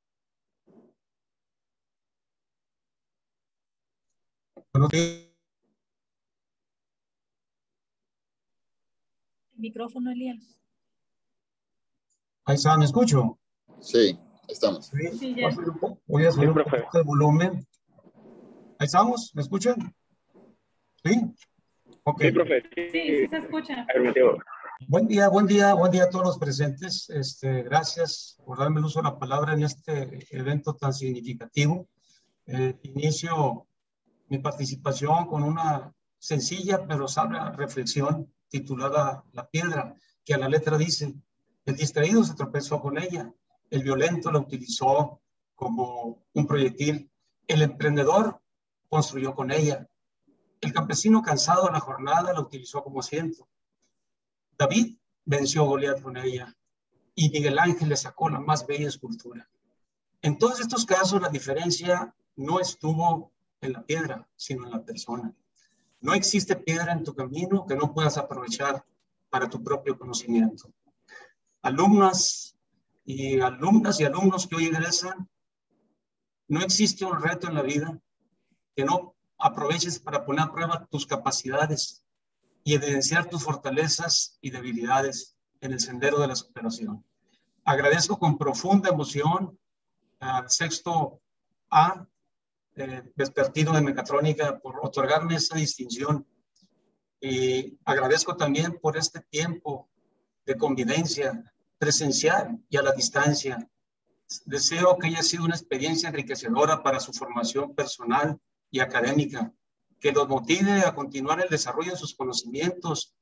D: Micrófono, Elías.
S: Ahí está, ¿me escucho?
C: Sí, ahí estamos.
D: Sí, ya.
S: Voy a subir un poquito el volumen. Ahí estamos, ¿me escuchan? ¿Sí? Ok.
R: Sí, profe.
D: Sí, se escucha.
S: Buen día a todos los presentes. Gracias por darme el uso de la palabra en este evento tan significativo. Inicio mi participación con una sencilla pero sabia reflexión titulada La piedra, que a la letra dice: el distraído se tropezó con ella, el violento la utilizó como un proyectil, el emprendedor construyó con ella, el campesino cansado de la jornada la utilizó como asiento, David venció a Goliat con ella y Miguel Ángel le sacó la más bella escultura. En todos estos casos la diferencia no estuvo en la piedra, sino en la persona. No existe piedra en tu camino que no puedas aprovechar para tu propio conocimiento. Alumnas y alumnos que hoy egresan, no existe un reto en la vida que no aproveches para poner a prueba tus capacidades y evidenciar tus fortalezas y debilidades en el sendero de la superación. Agradezco con profunda emoción al sexto A vespertino de mecatrónica por otorgarme esta distinción, y agradezco también por este tiempo de convivencia presencial y a la distancia. Deseo que haya sido una experiencia enriquecedora para su formación personal y académica, que los motive a continuar el desarrollo de sus conocimientos,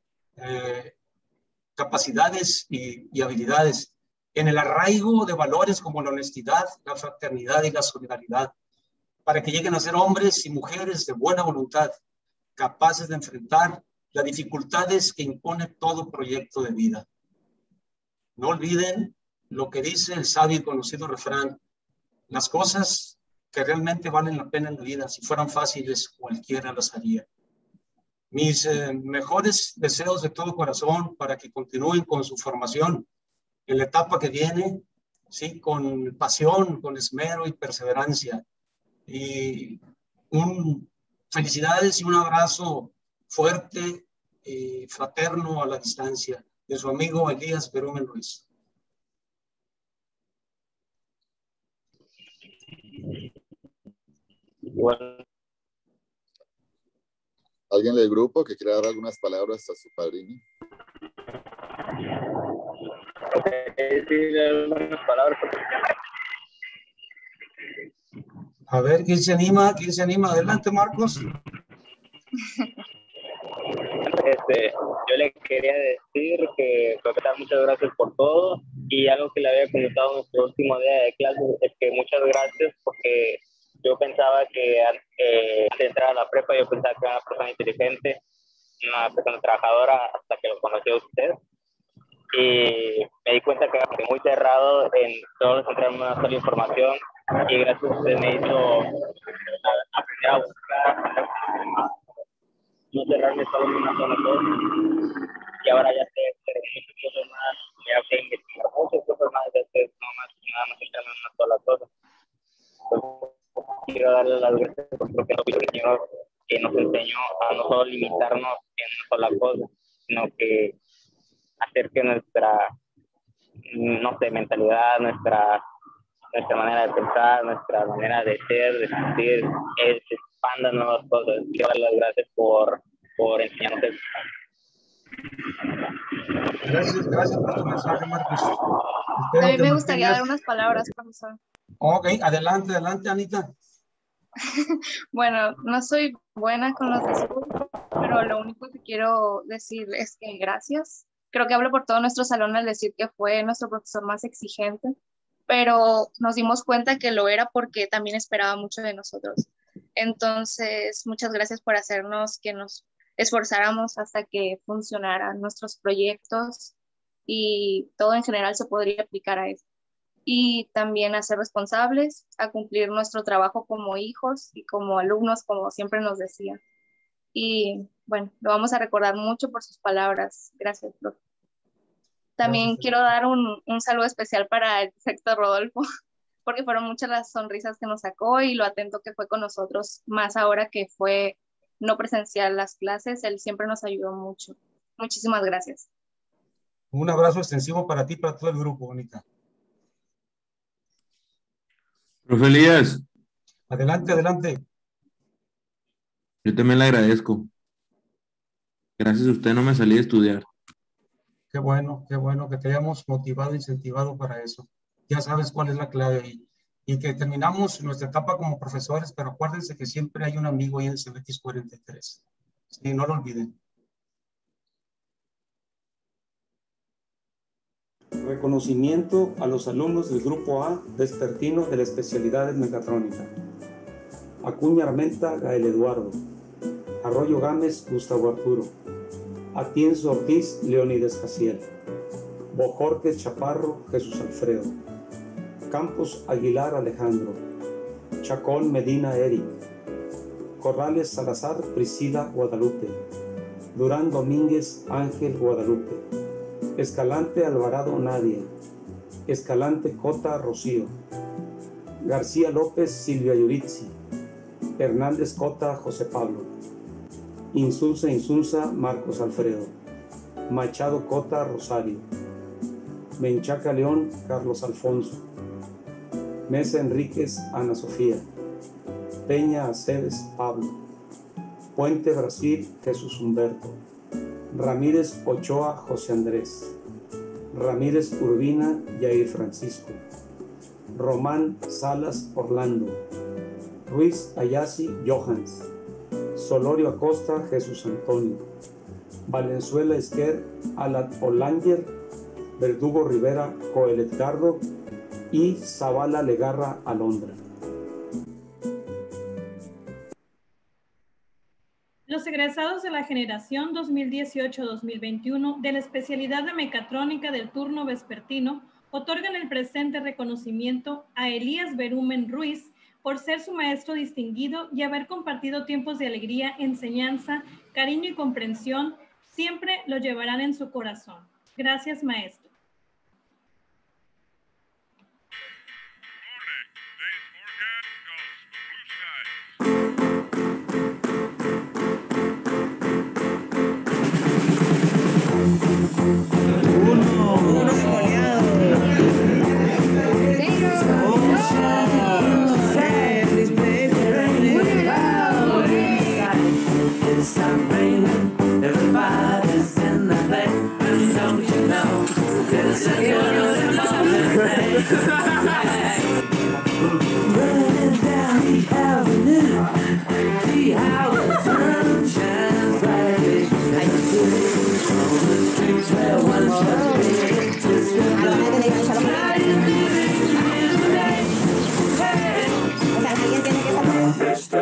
S: capacidades y habilidades, en el arraigo de valores como la honestidad, la fraternidad y la solidaridad, para que lleguen a ser hombres y mujeres de buena voluntad, capaces de enfrentar las dificultades que impone todo proyecto de vida. No olviden lo que dice el sabio y conocido refrán: las cosas que realmente valen la pena en la vida, si fueran fáciles, cualquiera las haría. Mis mejores deseos de todo corazón para que continúen con su formación en la etapa que viene, ¿sí? Con pasión, con esmero y perseverancia. Y felicidades y un abrazo fuerte y fraterno a la distancia. de su amigo Elías Berumen Ruiz.
C: ¿Alguien del grupo que quiera dar algunas palabras a su padrino?
R: Sí, algunas palabras.
S: A ver, ¿quién se anima? ¿Quién se anima? Adelante, Marcos.
R: Yo le quería decir que muchas gracias por todo, y algo que le había comentado en nuestro último día de clase es que muchas gracias, porque yo pensaba que antes de entrar a la prepa yo pensaba que era una persona inteligente, una persona trabajadora, hasta que lo conocí a usted, y me di cuenta que era muy cerrado en solo centrarme en una sola información, y gracias a usted me hizo aprender a buscar, no cerrarme solo en una sola cosa, y ahora ya sé muchas cosas más, ya sé investigar muchas cosas más, ya sé nada más centrarme en una sola cosa. Pues, quiero darle las gracias porque es el Señor que nos enseñó a no solo limitarnos en una sola cosa, sino que hacer que nuestra, no sé, mentalidad, nuestra manera de pensar, nuestra manera de ser, de sentir, se expandan nuevas cosas. Quiero dar las gracias por enseñarnos eso.
S: Gracias por tu mensaje, Marcos.
H: A mí me gustaría dar unas palabras, profesor.
S: Ok, adelante, Anita.
H: Bueno, no soy buena con los discursos, pero lo único que quiero decir es que gracias. Creo que hablo por todo nuestro salón al decir que fue nuestro profesor más exigente, pero nos dimos cuenta que lo era porque también esperaba mucho de nosotros. Entonces, muchas gracias por hacernos que nos esforzáramos hasta que funcionaran nuestros proyectos, y todo en general se podría aplicar a eso. Y también a ser responsables, a cumplir nuestro trabajo como hijos y como alumnos, como siempre nos decía. Y bueno, lo vamos a recordar mucho por sus palabras. Gracias, profe. También quiero dar un saludo especial para el sexto Rodolfo, porque fueron muchas las sonrisas que nos sacó y lo atento que fue con nosotros, más ahora que fue no presencial las clases. Él siempre nos ayudó mucho. Muchísimas gracias.
S: Un abrazo extensivo para ti y para todo el grupo, Bonita.
O: Profe Elías.
S: Adelante.
O: Yo también le agradezco. Gracias a usted no me salí a estudiar.
S: Qué bueno que te hayamos motivado, incentivado para eso. Ya sabes cuál es la clave ahí. Y que terminamos nuestra etapa como profesores, pero acuérdense que siempre hay un amigo ahí en el CBX 43. Sí, no lo olviden. Reconocimiento a los alumnos del Grupo A vespertino de la especialidad en mecatrónica. Acuña Armenta, Gael Eduardo. Arroyo Gámez, Gustavo Arturo. Atienzo Ortiz, Leonides Jaciel. Bojorquez Chaparro, Jesús Alfredo. Campos Aguilar, Alejandro. Chacón Medina, Eric. Corrales Salazar, Priscila, Guadalupe. Durán Domínguez, Ángel, Guadalupe. Escalante Alvarado, Nadia. Escalante Cota, Rocío. García López, Silvia Yuritzi. Hernández Cota, José Pablo. Insunza, Marcos Alfredo. Machado Cota, Rosario. Menchaca León, Carlos Alfonso. Mesa Enríquez, Ana Sofía. Peña Aceves, Pablo. Puente Brasil, Jesús Humberto. Ramírez Ochoa, José Andrés. Ramírez Urbina, Yair Francisco. Román Salas, Orlando. Ruiz Ayasi, Johans. Solorio Acosta, Jesús Antonio. Valenzuela Esquer, Alat Olanger. Verdugo Rivera, Joel Edgardo. Y Zavala Legarra, Alondra.
D: Los egresados de la generación 2018-2021 de la especialidad de mecatrónica del turno vespertino otorgan el presente reconocimiento a Elías Berumen Ruiz por ser su maestro distinguido y haber compartido tiempos de alegría, enseñanza, cariño y comprensión. Siempre lo llevarán en su corazón. Gracias, maestro.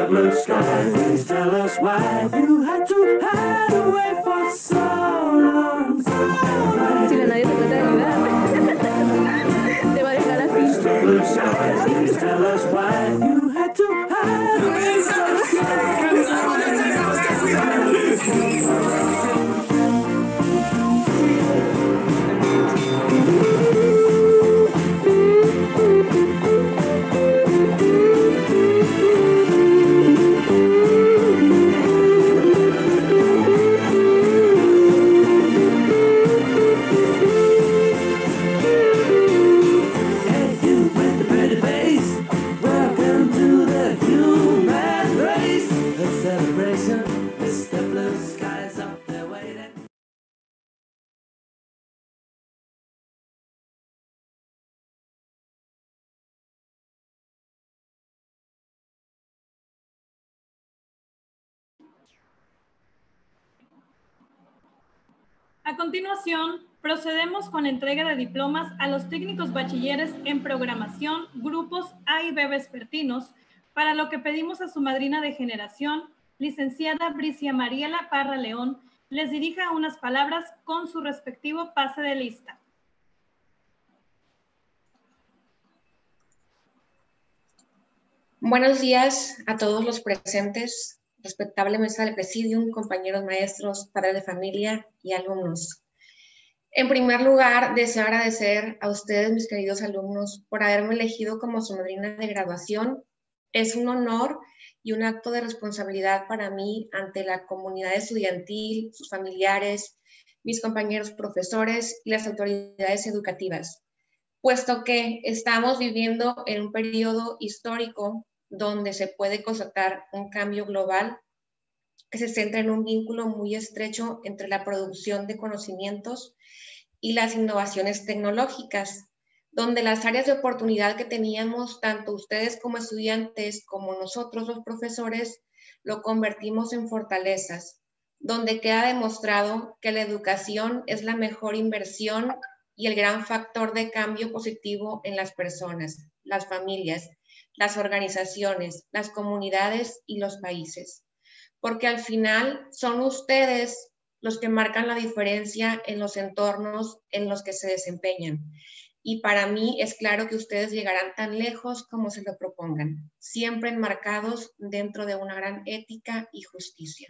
U: Mr. Blue Sky, please tell us why you had to hide away for so long.
F: Si nadie se trata de ayudar, te va a dejar así.
U: Mr. Blue Sky, please tell us why you had to hide away for so long.
D: A continuación, procedemos con entrega de diplomas a los técnicos bachilleres en programación, grupos A y B vespertinos, para lo que pedimos a su madrina de generación, licenciada Bricia Mariela Parra León, les dirija unas palabras con su respectivo pase de lista.
B: Buenos días a todos los presentes, respetable mesa del presidium, compañeros maestros, padres de familia y alumnos. En primer lugar, deseo agradecer a ustedes, mis queridos alumnos, por haberme elegido como su madrina de graduación. Es un honor y un acto de responsabilidad para mí ante la comunidad estudiantil, sus familiares, mis compañeros profesores y las autoridades educativas, puesto que estamos viviendo en un periodo histórico donde se puede constatar un cambio global que se centra en un vínculo muy estrecho entre la producción de conocimientos y las innovaciones tecnológicas, donde las áreas de oportunidad que teníamos, tanto ustedes como estudiantes, como nosotros los profesores, lo convertimos en fortalezas, donde queda demostrado que la educación es la mejor inversión y el gran factor de cambio positivo en las personas, las familias, las organizaciones, las comunidades y los países. Porque al final son ustedes los que marcan la diferencia en los entornos en los que se desempeñan. Y para mí es claro que ustedes llegarán tan lejos como se lo propongan, siempre enmarcados dentro de una gran ética y justicia.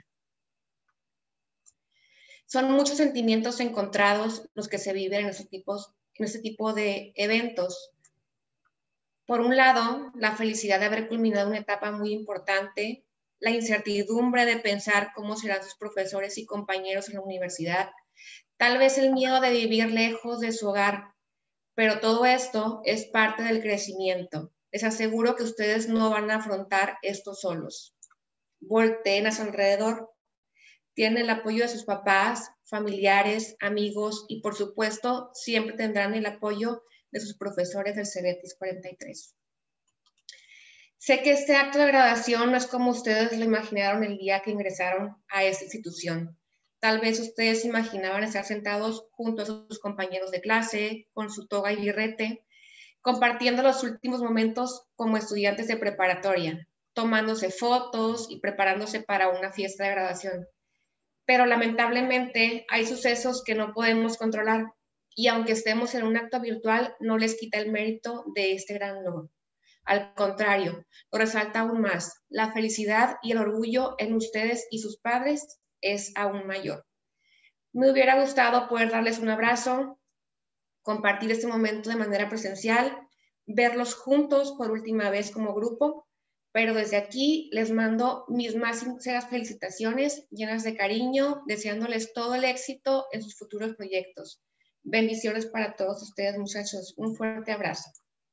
B: Son muchos sentimientos encontrados los que se viven en este tipo de eventos. Por un lado, la felicidad de haber culminado una etapa muy importante, la incertidumbre de pensar cómo serán sus profesores y compañeros en la universidad, tal vez el miedo de vivir lejos de su hogar, pero todo esto es parte del crecimiento. Les aseguro que ustedes no van a afrontar esto solos. Volteen a su alrededor. Tienen el apoyo de sus papás, familiares, amigos y por supuesto siempre tendrán el apoyo de sus profesores del CEBETIS 43. Sé que este acto de graduación no es como ustedes lo imaginaron el día que ingresaron a esta institución. Tal vez ustedes imaginaban estar sentados junto a sus compañeros de clase, con su toga y birrete, compartiendo los últimos momentos como estudiantes de preparatoria, tomándose fotos y preparándose para una fiesta de graduación. Pero lamentablemente hay sucesos que no podemos controlar y aunque estemos en un acto virtual, no les quita el mérito de este gran logro. Al contrario, lo resalta aún más. La felicidad y el orgullo en ustedes y sus padres es aún mayor. Me hubiera gustado poder darles un abrazo, compartir este momento de manera presencial, verlos juntos por última vez como grupo, pero desde aquí les mando mis más sinceras felicitaciones, llenas de cariño, deseándoles todo el éxito en sus futuros proyectos. Bendiciones para todos ustedes, muchachos. Un fuerte abrazo.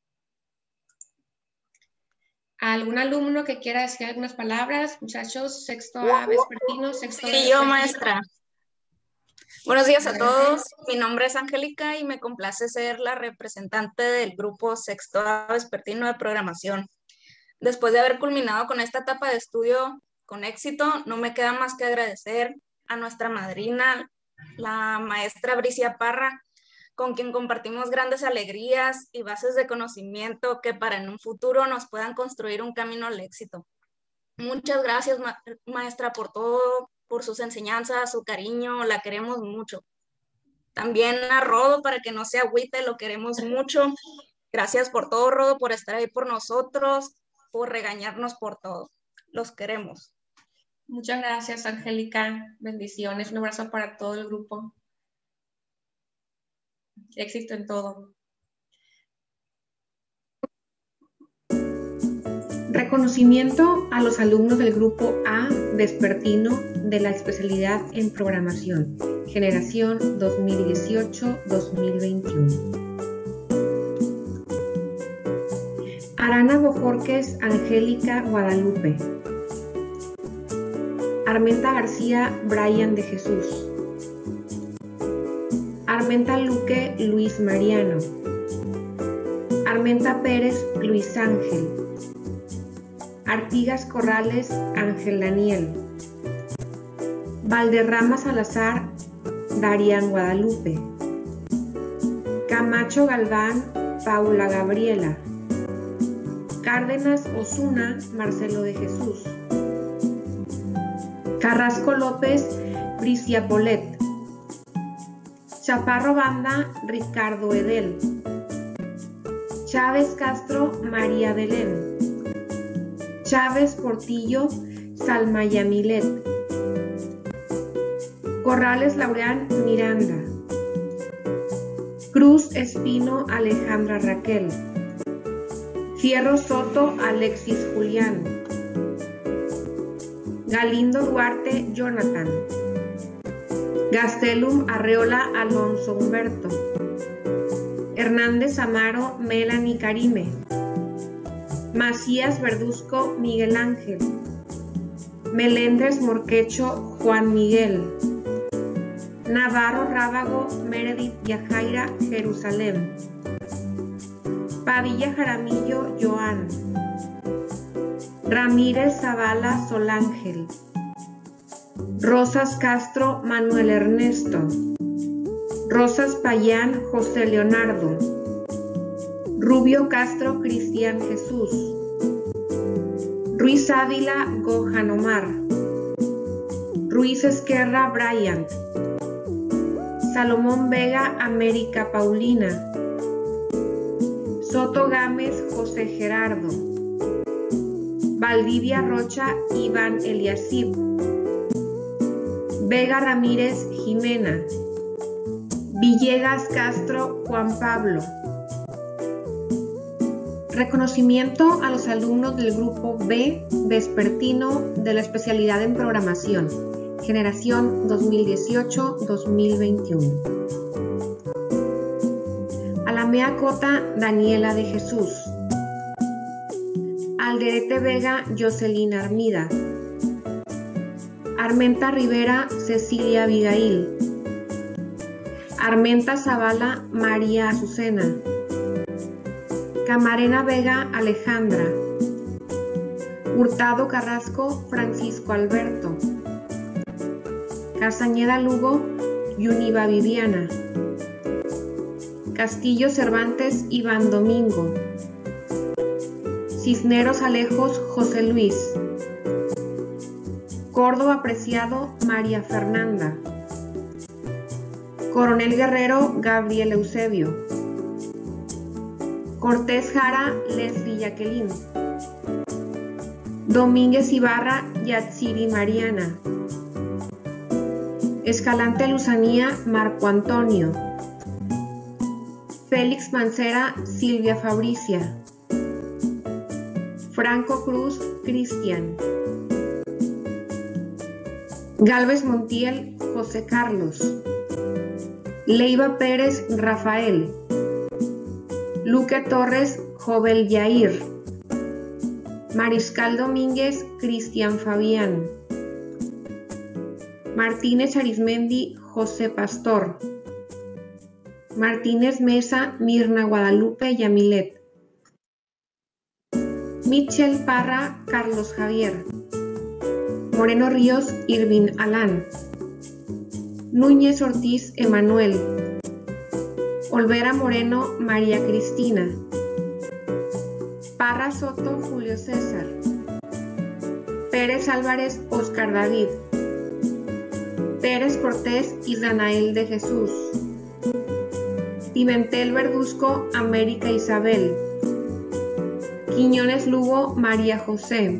B: ¿Algún alumno que quiera decir algunas palabras? Muchachos, sexto A vespertino, sexto B
J: Sí, yo, maestra. Buenos días a todos. Mi nombre es Angélica y me complace ser la representante del grupo sexto A vespertino de programación. Después de haber culminado con esta etapa de estudio con éxito, no me queda más que agradecer a nuestra madrina, la maestra Bricia Parra, con quien compartimos grandes alegrías y bases de conocimiento que para en un futuro nos puedan construir un camino al éxito. Muchas gracias, maestra, por todo, por sus enseñanzas, su cariño, la queremos mucho. También a Rodo, para que no se agüite, lo queremos mucho. Gracias por todo, Rodo, por estar ahí por nosotros, por regañarnos por todo. Los queremos.
B: Muchas gracias, Angélica. Bendiciones. Un abrazo para todo el grupo. Éxito en todo.
G: Reconocimiento a los alumnos del Grupo A vespertino de la especialidad en programación, generación 2018-2021. Arana Bojorquez Angélica Guadalupe. Armenta García Brian de Jesús. Armenta Luque Luis Mariano. Armenta Pérez Luis Ángel. Artigas Corrales Ángel Daniel. Valderrama Salazar Darian Guadalupe. Camacho Galván Paula Gabriela. Cárdenas Osuna Marcelo de Jesús. Carrasco López Bricia Polet. Chaparro Banda Ricardo Edel. Chávez Castro María Belén. Chávez Portillo Salma Yamilet. Corrales Laureán Miranda. Cruz Espino Alejandra Raquel. Fierro Soto Alexis Julián. Galindo Duarte Jonathan. Gastelum Arreola Alonso Humberto. Hernández Amaro Melanie Karime. Macías Verduzco Miguel Ángel. Meléndez Morquecho Juan Miguel. Navarro Rábago Meredith Yajaira Jerusalén. Padilla Jaramillo Joan. Ramírez Zavala Solángel. Rosas Castro Manuel Ernesto. Rosas Payán José Leonardo. Rubio Castro Cristian Jesús. Ruiz Ávila Gohan Omar. Ruiz Esquerra Bryant. Salomón Vega América Paulina. Soto Gámez José Gerardo. Valdivia Rocha Iván Eliasib. Vega Ramírez Jimena. Villegas Castro Juan Pablo. Reconocimiento a los alumnos del Grupo B vespertino de la especialidad en programación, generación 2018-2021. Alamea Cota Daniela de Jesús. Alderete Vega Jocelyn Armida. Armenta Rivera Cecilia Abigail. Armenta Zavala María Azucena. Camarena Vega Alejandra. Hurtado Carrasco Francisco Alberto. Castañeda Lugo Yuniva Viviana. Castillo Cervantes Iván Domingo. Cisneros Alejos José Luis. Córdoba Preciado María Fernanda. Coronel Guerrero Gabriel Eusebio. Cortés Jara Leslie Jacqueline. Domínguez Ibarra Yatsiri Mariana. Escalante Luzanía Marco Antonio. Félix Mancera Silvia Fabricia. Franco Cruz Cristian. Galvez Montiel José Carlos. Leiva Pérez Rafael. Luque Torres Jovel Yair. Mariscal Domínguez Cristian Fabián. Martínez Arismendi José Pastor. Martínez Mesa Mirna Guadalupe Yamilet. Michel Parra Carlos Javier. Moreno Ríos Irvin Alán. Núñez Ortiz Emanuel. Olvera Moreno María Cristina. Parra Soto Julio César. Pérez Álvarez Oscar David, Pérez Cortés Isranael de Jesús, Pimentel Verduzco América Isabel, Quiñones Lugo María José,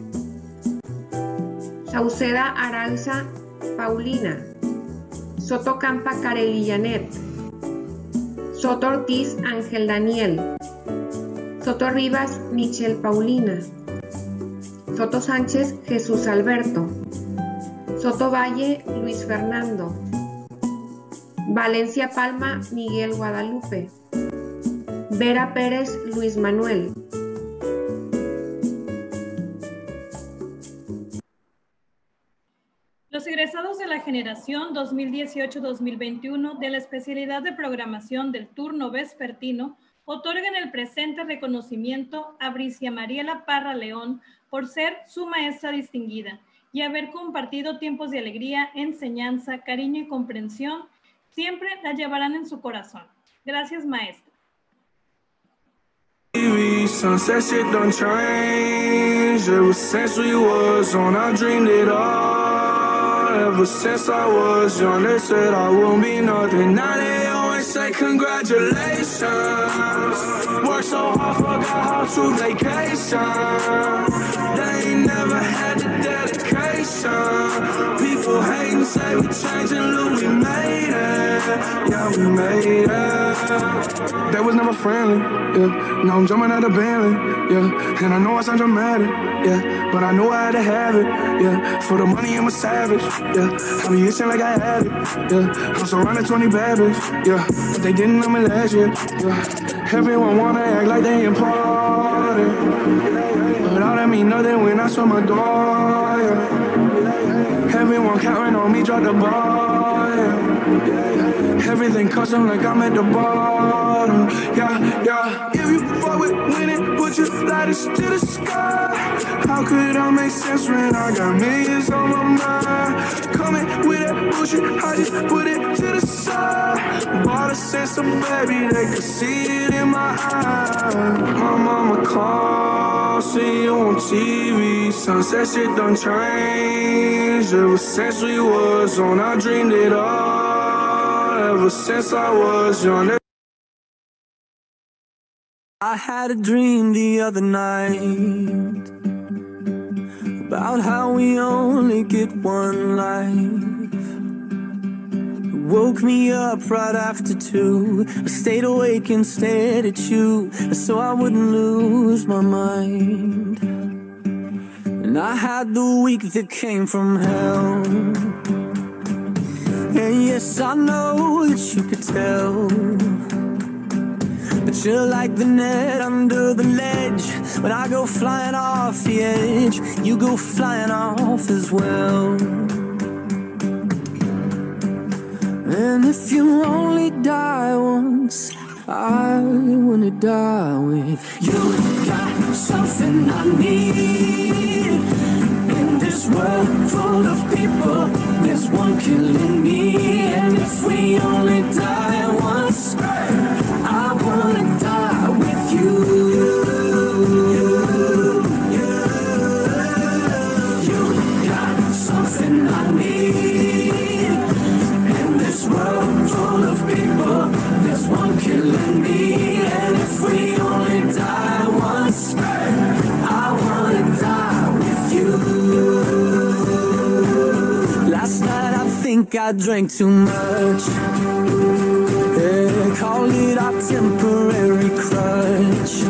G: Sauceda Aranza Paulina, Soto Campa Carely Janet, Soto Ortiz Ángel Daniel, Soto Rivas Michelle Paulina, Soto Sánchez Jesús Alberto, Soto Valle Luis Fernando, Valencia Palma Miguel Guadalupe, Vera Pérez Luis Manuel.
D: Los egresados de la generación 2018-2021 de la especialidad de programación del turno vespertino otorgan el presente reconocimiento a Bricia Mariela Parra León por ser su maestra distinguida y haber compartido tiempos de alegría, enseñanza, cariño y comprensión. Siempre la llevarán en su corazón. Gracias, maestra.
K: Sunset shit don't change. Ever since we was on, I dreamed it all. Ever since I was young, they said I won't be nothing. Now they always say congratulations. Worked so hard, forgot how to vacation. They ain't never had the dedication. People hate and say we changing, look, we made it. Yeah, we made it. They was never friendly, yeah. Now I'm jumping out of Bentley, yeah. And I know I sound dramatic, yeah. But I know I had to have it, yeah. For the money, I'm a savage, yeah. I be itching like I had it, yeah. I'm surrounded 20 bad bitches, yeah. But they didn't know me last year, yeah. Everyone wanna act like they important, but all that mean nothing when I saw my door, yeah. Everyone counting on me, drop the ball, yeah. Everything custom like I'm at the bottom, yeah, yeah. If you fuck with winning, put your lighters to the sky. How could I make sense when I got millions on my mind? Coming with that bullshit, I just put it to the side. Bought a sense of baby, they could see it in my eyes. My mama calls, see you on TV. Sunset shit don't change. Ever since we was on, I dreamed it all. Ever since I was young. I had a dream the other night about how we only get one life. It woke me up right after 2. I stayed awake and stared at you so I wouldn't lose my mind. And I had the week that came from hell. And yes, I know that you could tell, but you're like the net under the ledge. When I go flying off the edge, you go flying off as well. And if you only die once, I wanna die with you. Got something I need. In this world full of people, there's one killing me. And if we only die once, I wanna die with you. You got something I need. In this world full of people, there's one killing me. And if we only die once, I wanna die with you. Last night I think I drank too much. Yeah, call it a temporary crutch.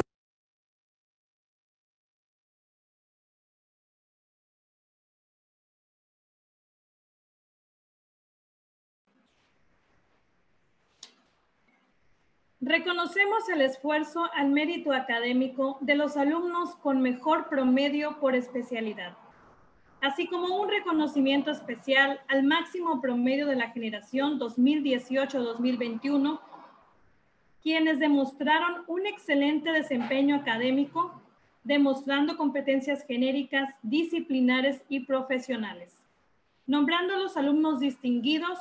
D: Reconocemos el esfuerzo al mérito académico de los alumnos con mejor promedio por especialidad, así como un reconocimiento especial al máximo promedio de la generación 2018-2021, quienes demostraron un excelente desempeño académico, demostrando competencias genéricas, disciplinares y profesionales. Nombrando a los alumnos distinguidos,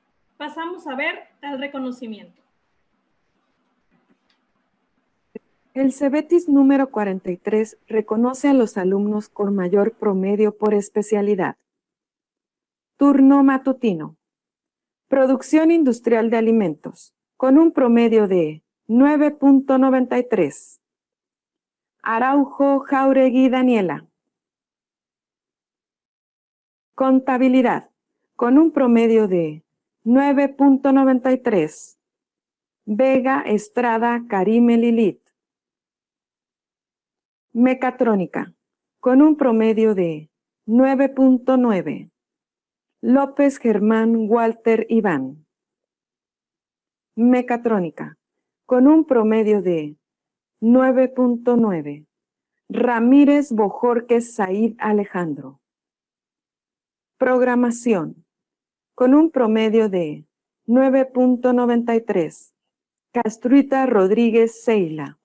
D: pasamos a ver al reconocimiento.
M: El CEBETIS número 43 reconoce a los alumnos con mayor promedio por especialidad. Turno matutino. Producción industrial de alimentos, con un promedio de 9.93. Araujo Jauregui Daniela. Contabilidad, con un promedio de 9.93. Vega Estrada Karime Lilith. Mecatrónica, con un promedio de 9.9. López Germán Walter Iván. Mecatrónica, con un promedio de 9.9. Ramírez Bojorquez Said Alejandro. Programación, con un promedio de 9.93. Castruita Rodríguez Seila.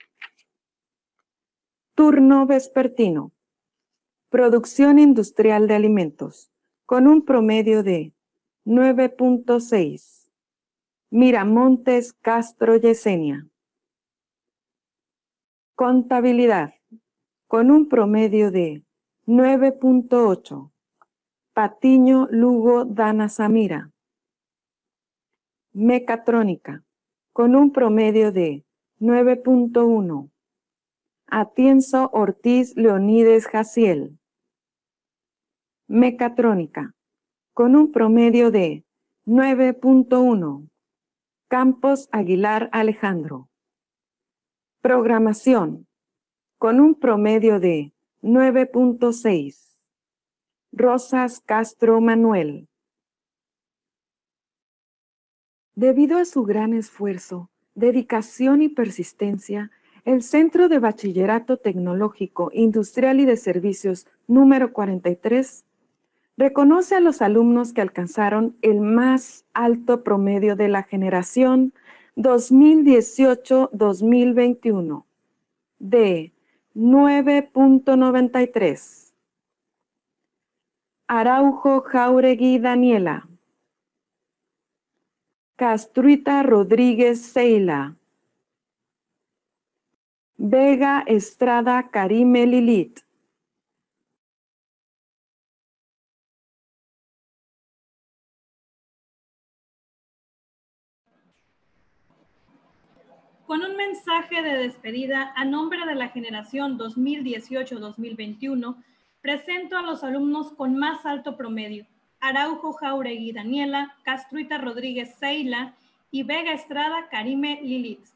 M: Turno vespertino. Producción industrial de alimentos, con un promedio de 9.6. Miramontes Castro Yesenia. Contabilidad, con un promedio de 9.8. Patiño Lugo Dana Samira. Mecatrónica, con un promedio de 9.1. Atienzo Ortiz Leonides Jaciel. Mecatrónica, con un promedio de 9.1. Campos Aguilar Alejandro. Programación, con un promedio de 9.6. Rosas Castro Manuel. Debido a su gran esfuerzo, dedicación y persistencia, el Centro de Bachillerato Tecnológico, Industrial y de Servicios número 43 reconoce a los alumnos que alcanzaron el más alto promedio de la generación 2018-2021 de 9.93. Araujo Jauregui Daniela. Castruita Rodríguez Seila. Vega Estrada Karime Lilith.
D: Con un mensaje de despedida a nombre de la generación 2018-2021, presento a los alumnos con más alto promedio: Araujo Jauregui Daniela, Castruita Rodríguez Seila y Vega Estrada Karime Lilith.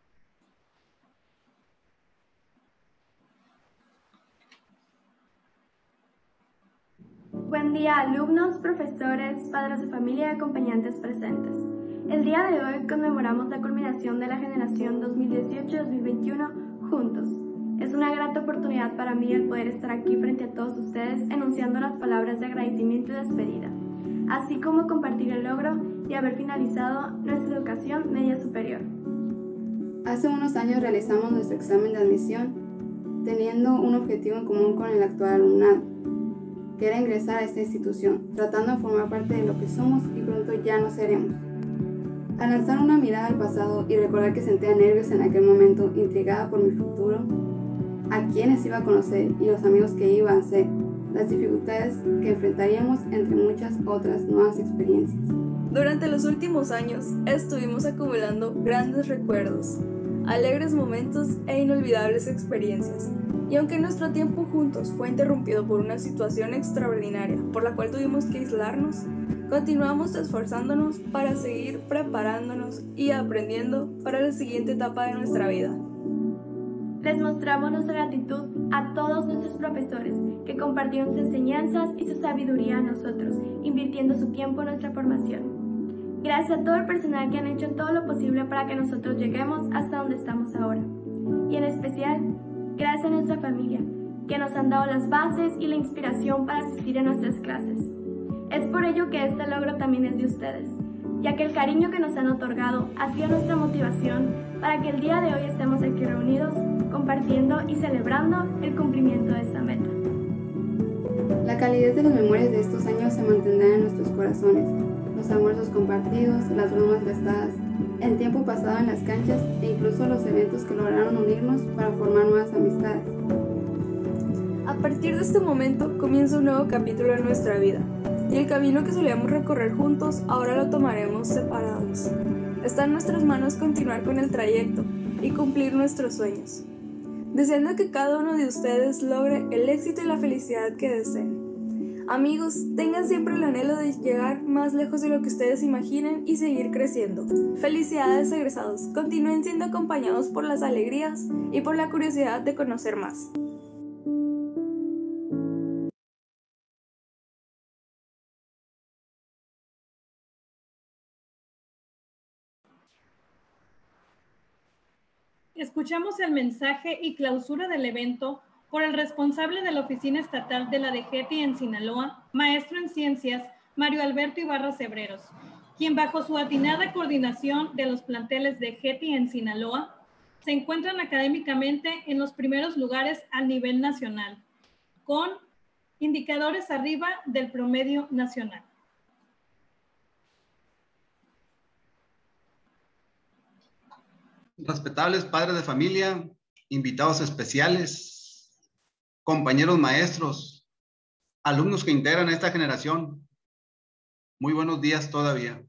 T: Buen día, alumnos, profesores, padres de familia y acompañantes presentes. El día de hoy conmemoramos la culminación de la generación 2018-2021 juntos. Es una grata oportunidad para mí el poder estar aquí frente a todos ustedes enunciando las palabras de agradecimiento y despedida, así como compartir el logro de haber finalizado nuestra educación media superior.
W: Hace unos años realizamos nuestro examen de admisión teniendo un objetivo en común con el actual alumnado, que era ingresar a esta institución, tratando de formar parte de lo que somos y pronto ya no seremos. Al lanzar una mirada al pasado y recordar que sentía nervios en aquel momento, intrigada por mi futuro, a quienes iba a conocer y los amigos que iba a hacer, las dificultades que enfrentaríamos entre muchas otras nuevas experiencias.
X: Durante los últimos años estuvimos acumulando grandes recuerdos, alegres momentos e inolvidables experiencias. Y aunque nuestro tiempo juntos fue interrumpido por una situación extraordinaria por la cual tuvimos que aislarnos, continuamos esforzándonos para seguir preparándonos y aprendiendo para la siguiente etapa de nuestra vida.
T: Les mostramos nuestra gratitud a todos nuestros profesores que compartieron sus enseñanzas y su sabiduría a nosotros, invirtiendo su tiempo en nuestra formación. Gracias a todo el personal que han hecho todo lo posible para que nosotros lleguemos hasta donde estamos ahora. Y en especial, gracias a nuestra familia, que nos han dado las bases y la inspiración para asistir a nuestras clases. Es por ello que este logro también es de ustedes, ya que el cariño que nos han otorgado ha sido nuestra motivación para que el día de hoy estemos aquí reunidos, compartiendo y celebrando el cumplimiento de esta meta.
W: La calidez de las memorias de estos años se mantendrá en nuestros corazones. Los almuerzos compartidos, las bromas gastadas, el tiempo pasado en las canchas e incluso los eventos que lograron unirnos para formar nuevas amistades.
X: A partir de este momento comienza un nuevo capítulo en nuestra vida, y el camino que solíamos recorrer juntos ahora lo tomaremos separados. Está en nuestras manos continuar con el trayecto y cumplir nuestros sueños, deseando que cada uno de ustedes logre el éxito y la felicidad que deseen. Amigos, tengan siempre el anhelo de llegar más lejos de lo que ustedes imaginen y seguir creciendo. Felicidades, egresados. Continúen siendo acompañados por las alegrías y por la curiosidad de conocer más.
D: Escuchamos el mensaje y clausura del evento por el responsable de la Oficina Estatal de la DGETI en Sinaloa, maestro en Ciencias, Mario Alberto Ibarra Cebreros, quien bajo su atinada coordinación de los planteles de DGETI en Sinaloa, se encuentran académicamente en los primeros lugares a nivel nacional, con indicadores arriba del promedio nacional.
I: Respetables padres de familia, invitados especiales, compañeros maestros, alumnos que integran esta generación, muy buenos días todavía.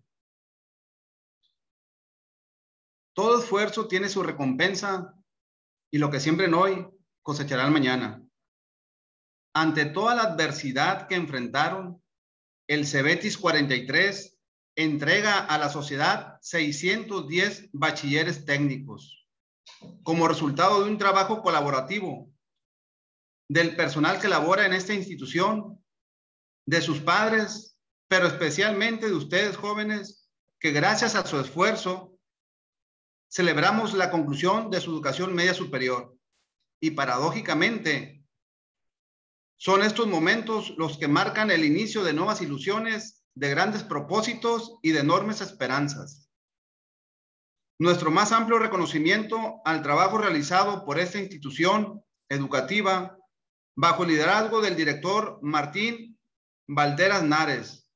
I: Todo esfuerzo tiene su recompensa y lo que siembren hoy cosecharán mañana. Ante toda la adversidad que enfrentaron, el Cebetis 43 entrega a la sociedad 610 bachilleres técnicos como resultado de un trabajo colaborativo del personal que labora en esta institución, de sus padres, pero especialmente de ustedes jóvenes, que gracias a su esfuerzo celebramos la conclusión de su educación media superior. Y paradójicamente, son estos momentos los que marcan el inicio de nuevas ilusiones, de grandes propósitos y de enormes esperanzas. Nuestro más amplio reconocimiento al trabajo realizado por esta institución educativa bajo el liderazgo del director Martín Valderas Nares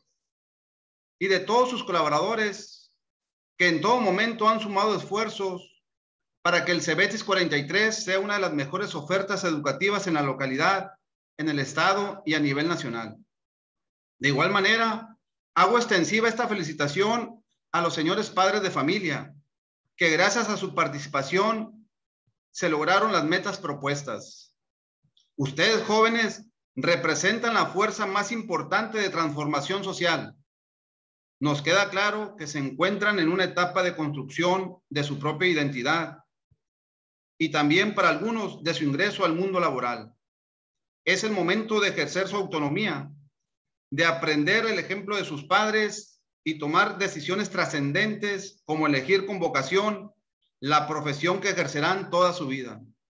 I: y de todos sus colaboradores que en todo momento han sumado esfuerzos para que el Cebetis 43 sea una de las mejores ofertas educativas en la localidad, en el estado y a nivel nacional. De igual manera, hago extensiva esta felicitación a los señores padres de familia, que gracias a su participación se lograron las metas propuestas. Ustedes jóvenes representan la fuerza más importante de transformación social. Nos queda claro que se encuentran en una etapa de construcción de su propia identidad y también para algunos de su ingreso al mundo laboral. Es el momento de ejercer su autonomía, de aprender el ejemplo de sus padres y tomar decisiones trascendentes como elegir con vocación la profesión que ejercerán toda su vida.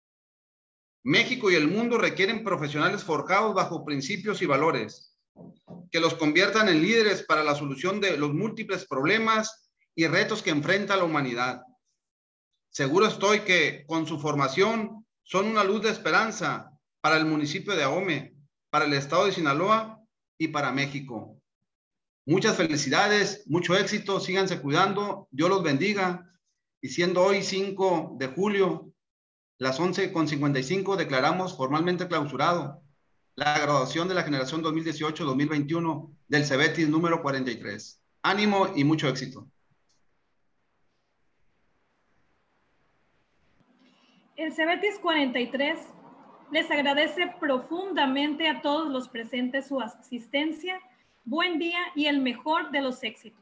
I: México y el mundo requieren profesionales forjados bajo principios y valores que los conviertan en líderes para la solución de los múltiples problemas y retos que enfrenta la humanidad. Seguro estoy que con su formación son una luz de esperanza para el municipio de Ahome, para el estado de Sinaloa y para México. Muchas felicidades, mucho éxito, síganse cuidando, Dios los bendiga. Y siendo hoy 5 de julio, las 11:55, declaramos formalmente clausurado la graduación de la generación 2018-2021 del Cebetis número 43. Ánimo y mucho éxito.
D: El Cebetis 43 les agradece profundamente a todos los presentes su asistencia. Buen día y el mejor de los éxitos.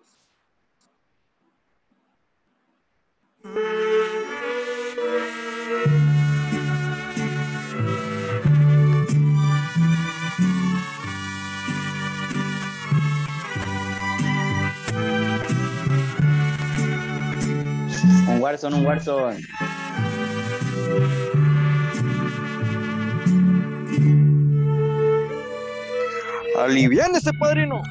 L: Un Warzone.
N: ¡Aliviánese, padrino!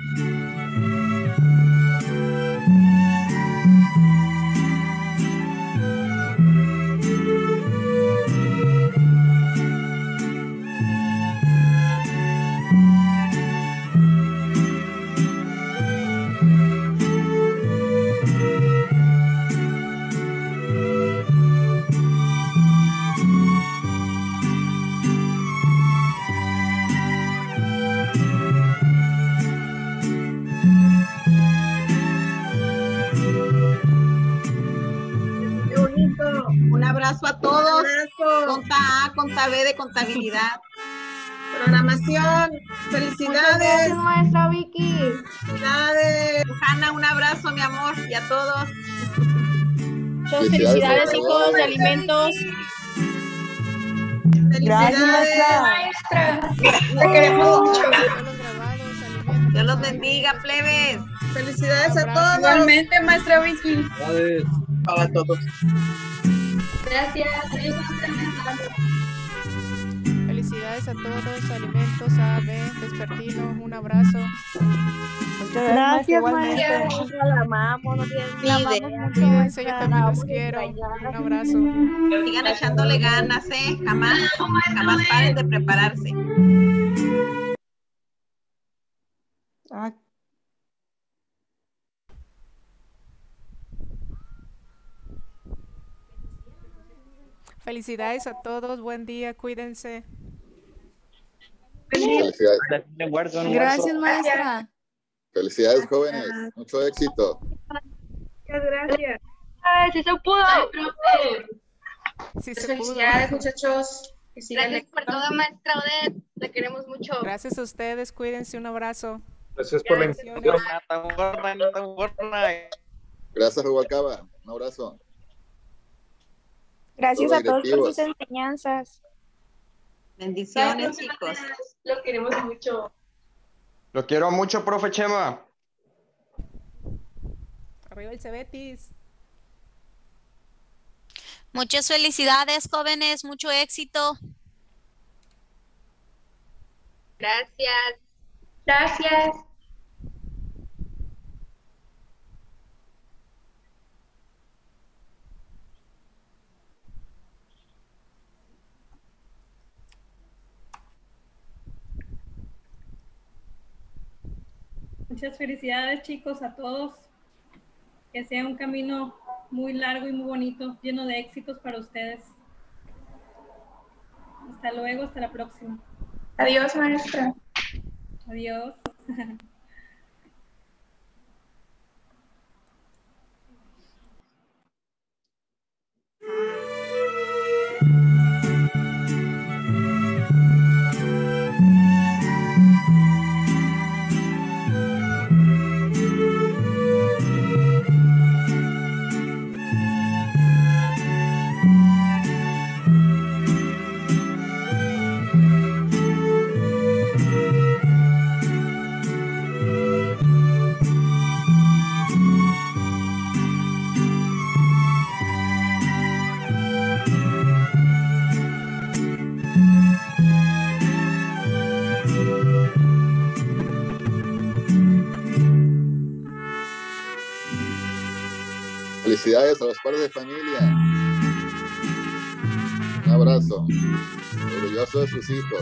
E: conta B de contabilidad. Programación, felicidades.
F: Gracias, maestra Vicky.
E: Felicidades, Hanna, un abrazo, mi amor, y a todos.
F: Muchas felicidades, chicos, de alimentos.
E: Gracias, maestra. Te queremos mucho. Dios los bendiga, plebes. Felicidades a todos.
D: Igualmente, maestra Vicky.
P: Felicidades para todos.
F: Gracias.
A: Felicidades a todos, alimentos A, B, vespertino, un abrazo.
F: Muchas gracias, maestra. La amamos, no tienen ni idea.
A: Cuídense, yo también los quiero. Un abrazo.
E: Sigan echándole ganas, jamás paren de prepararse.
A: Felicidades a todos, buen día, cuídense.
C: Felicidades.
F: Gracias, maestra.
C: Felicidades, jóvenes. Mucho éxito.
F: Muchas gracias. Ay, sí se pudo.
A: Sí se
B: Felicidades,
A: pudo.
B: muchachos. Que sigan
F: Gracias por todo, maestra Odette. La queremos mucho.
A: Gracias a ustedes, cuídense, un abrazo.
P: Gracias por la invitación.
C: Gracias, Rubalcaba. Un abrazo.
F: Gracias a todos por
C: directivos.
F: sus enseñanzas.
E: Bendiciones, chicos.
F: Lo queremos mucho.
N: Lo quiero mucho, profe Chema.
A: Arriba el Cebetis.
Q: Muchas felicidades, jóvenes, mucho éxito.
F: Gracias. Gracias.
D: Muchas felicidades, chicos, a todos. Que sea un camino muy largo y muy bonito, lleno de éxitos para ustedes. Hasta luego, hasta la próxima.
F: Adiós, maestra.
D: Adiós.
C: Felicidades a los padres de familia. Un abrazo. Orgulloso de sus hijos.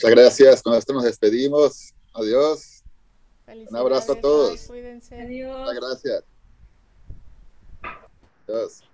C: Muchas gracias. Con esto nos despedimos. Adiós. Un abrazo a todos.
A: Cuídense.
D: Adiós.
C: Muchas gracias. Adiós.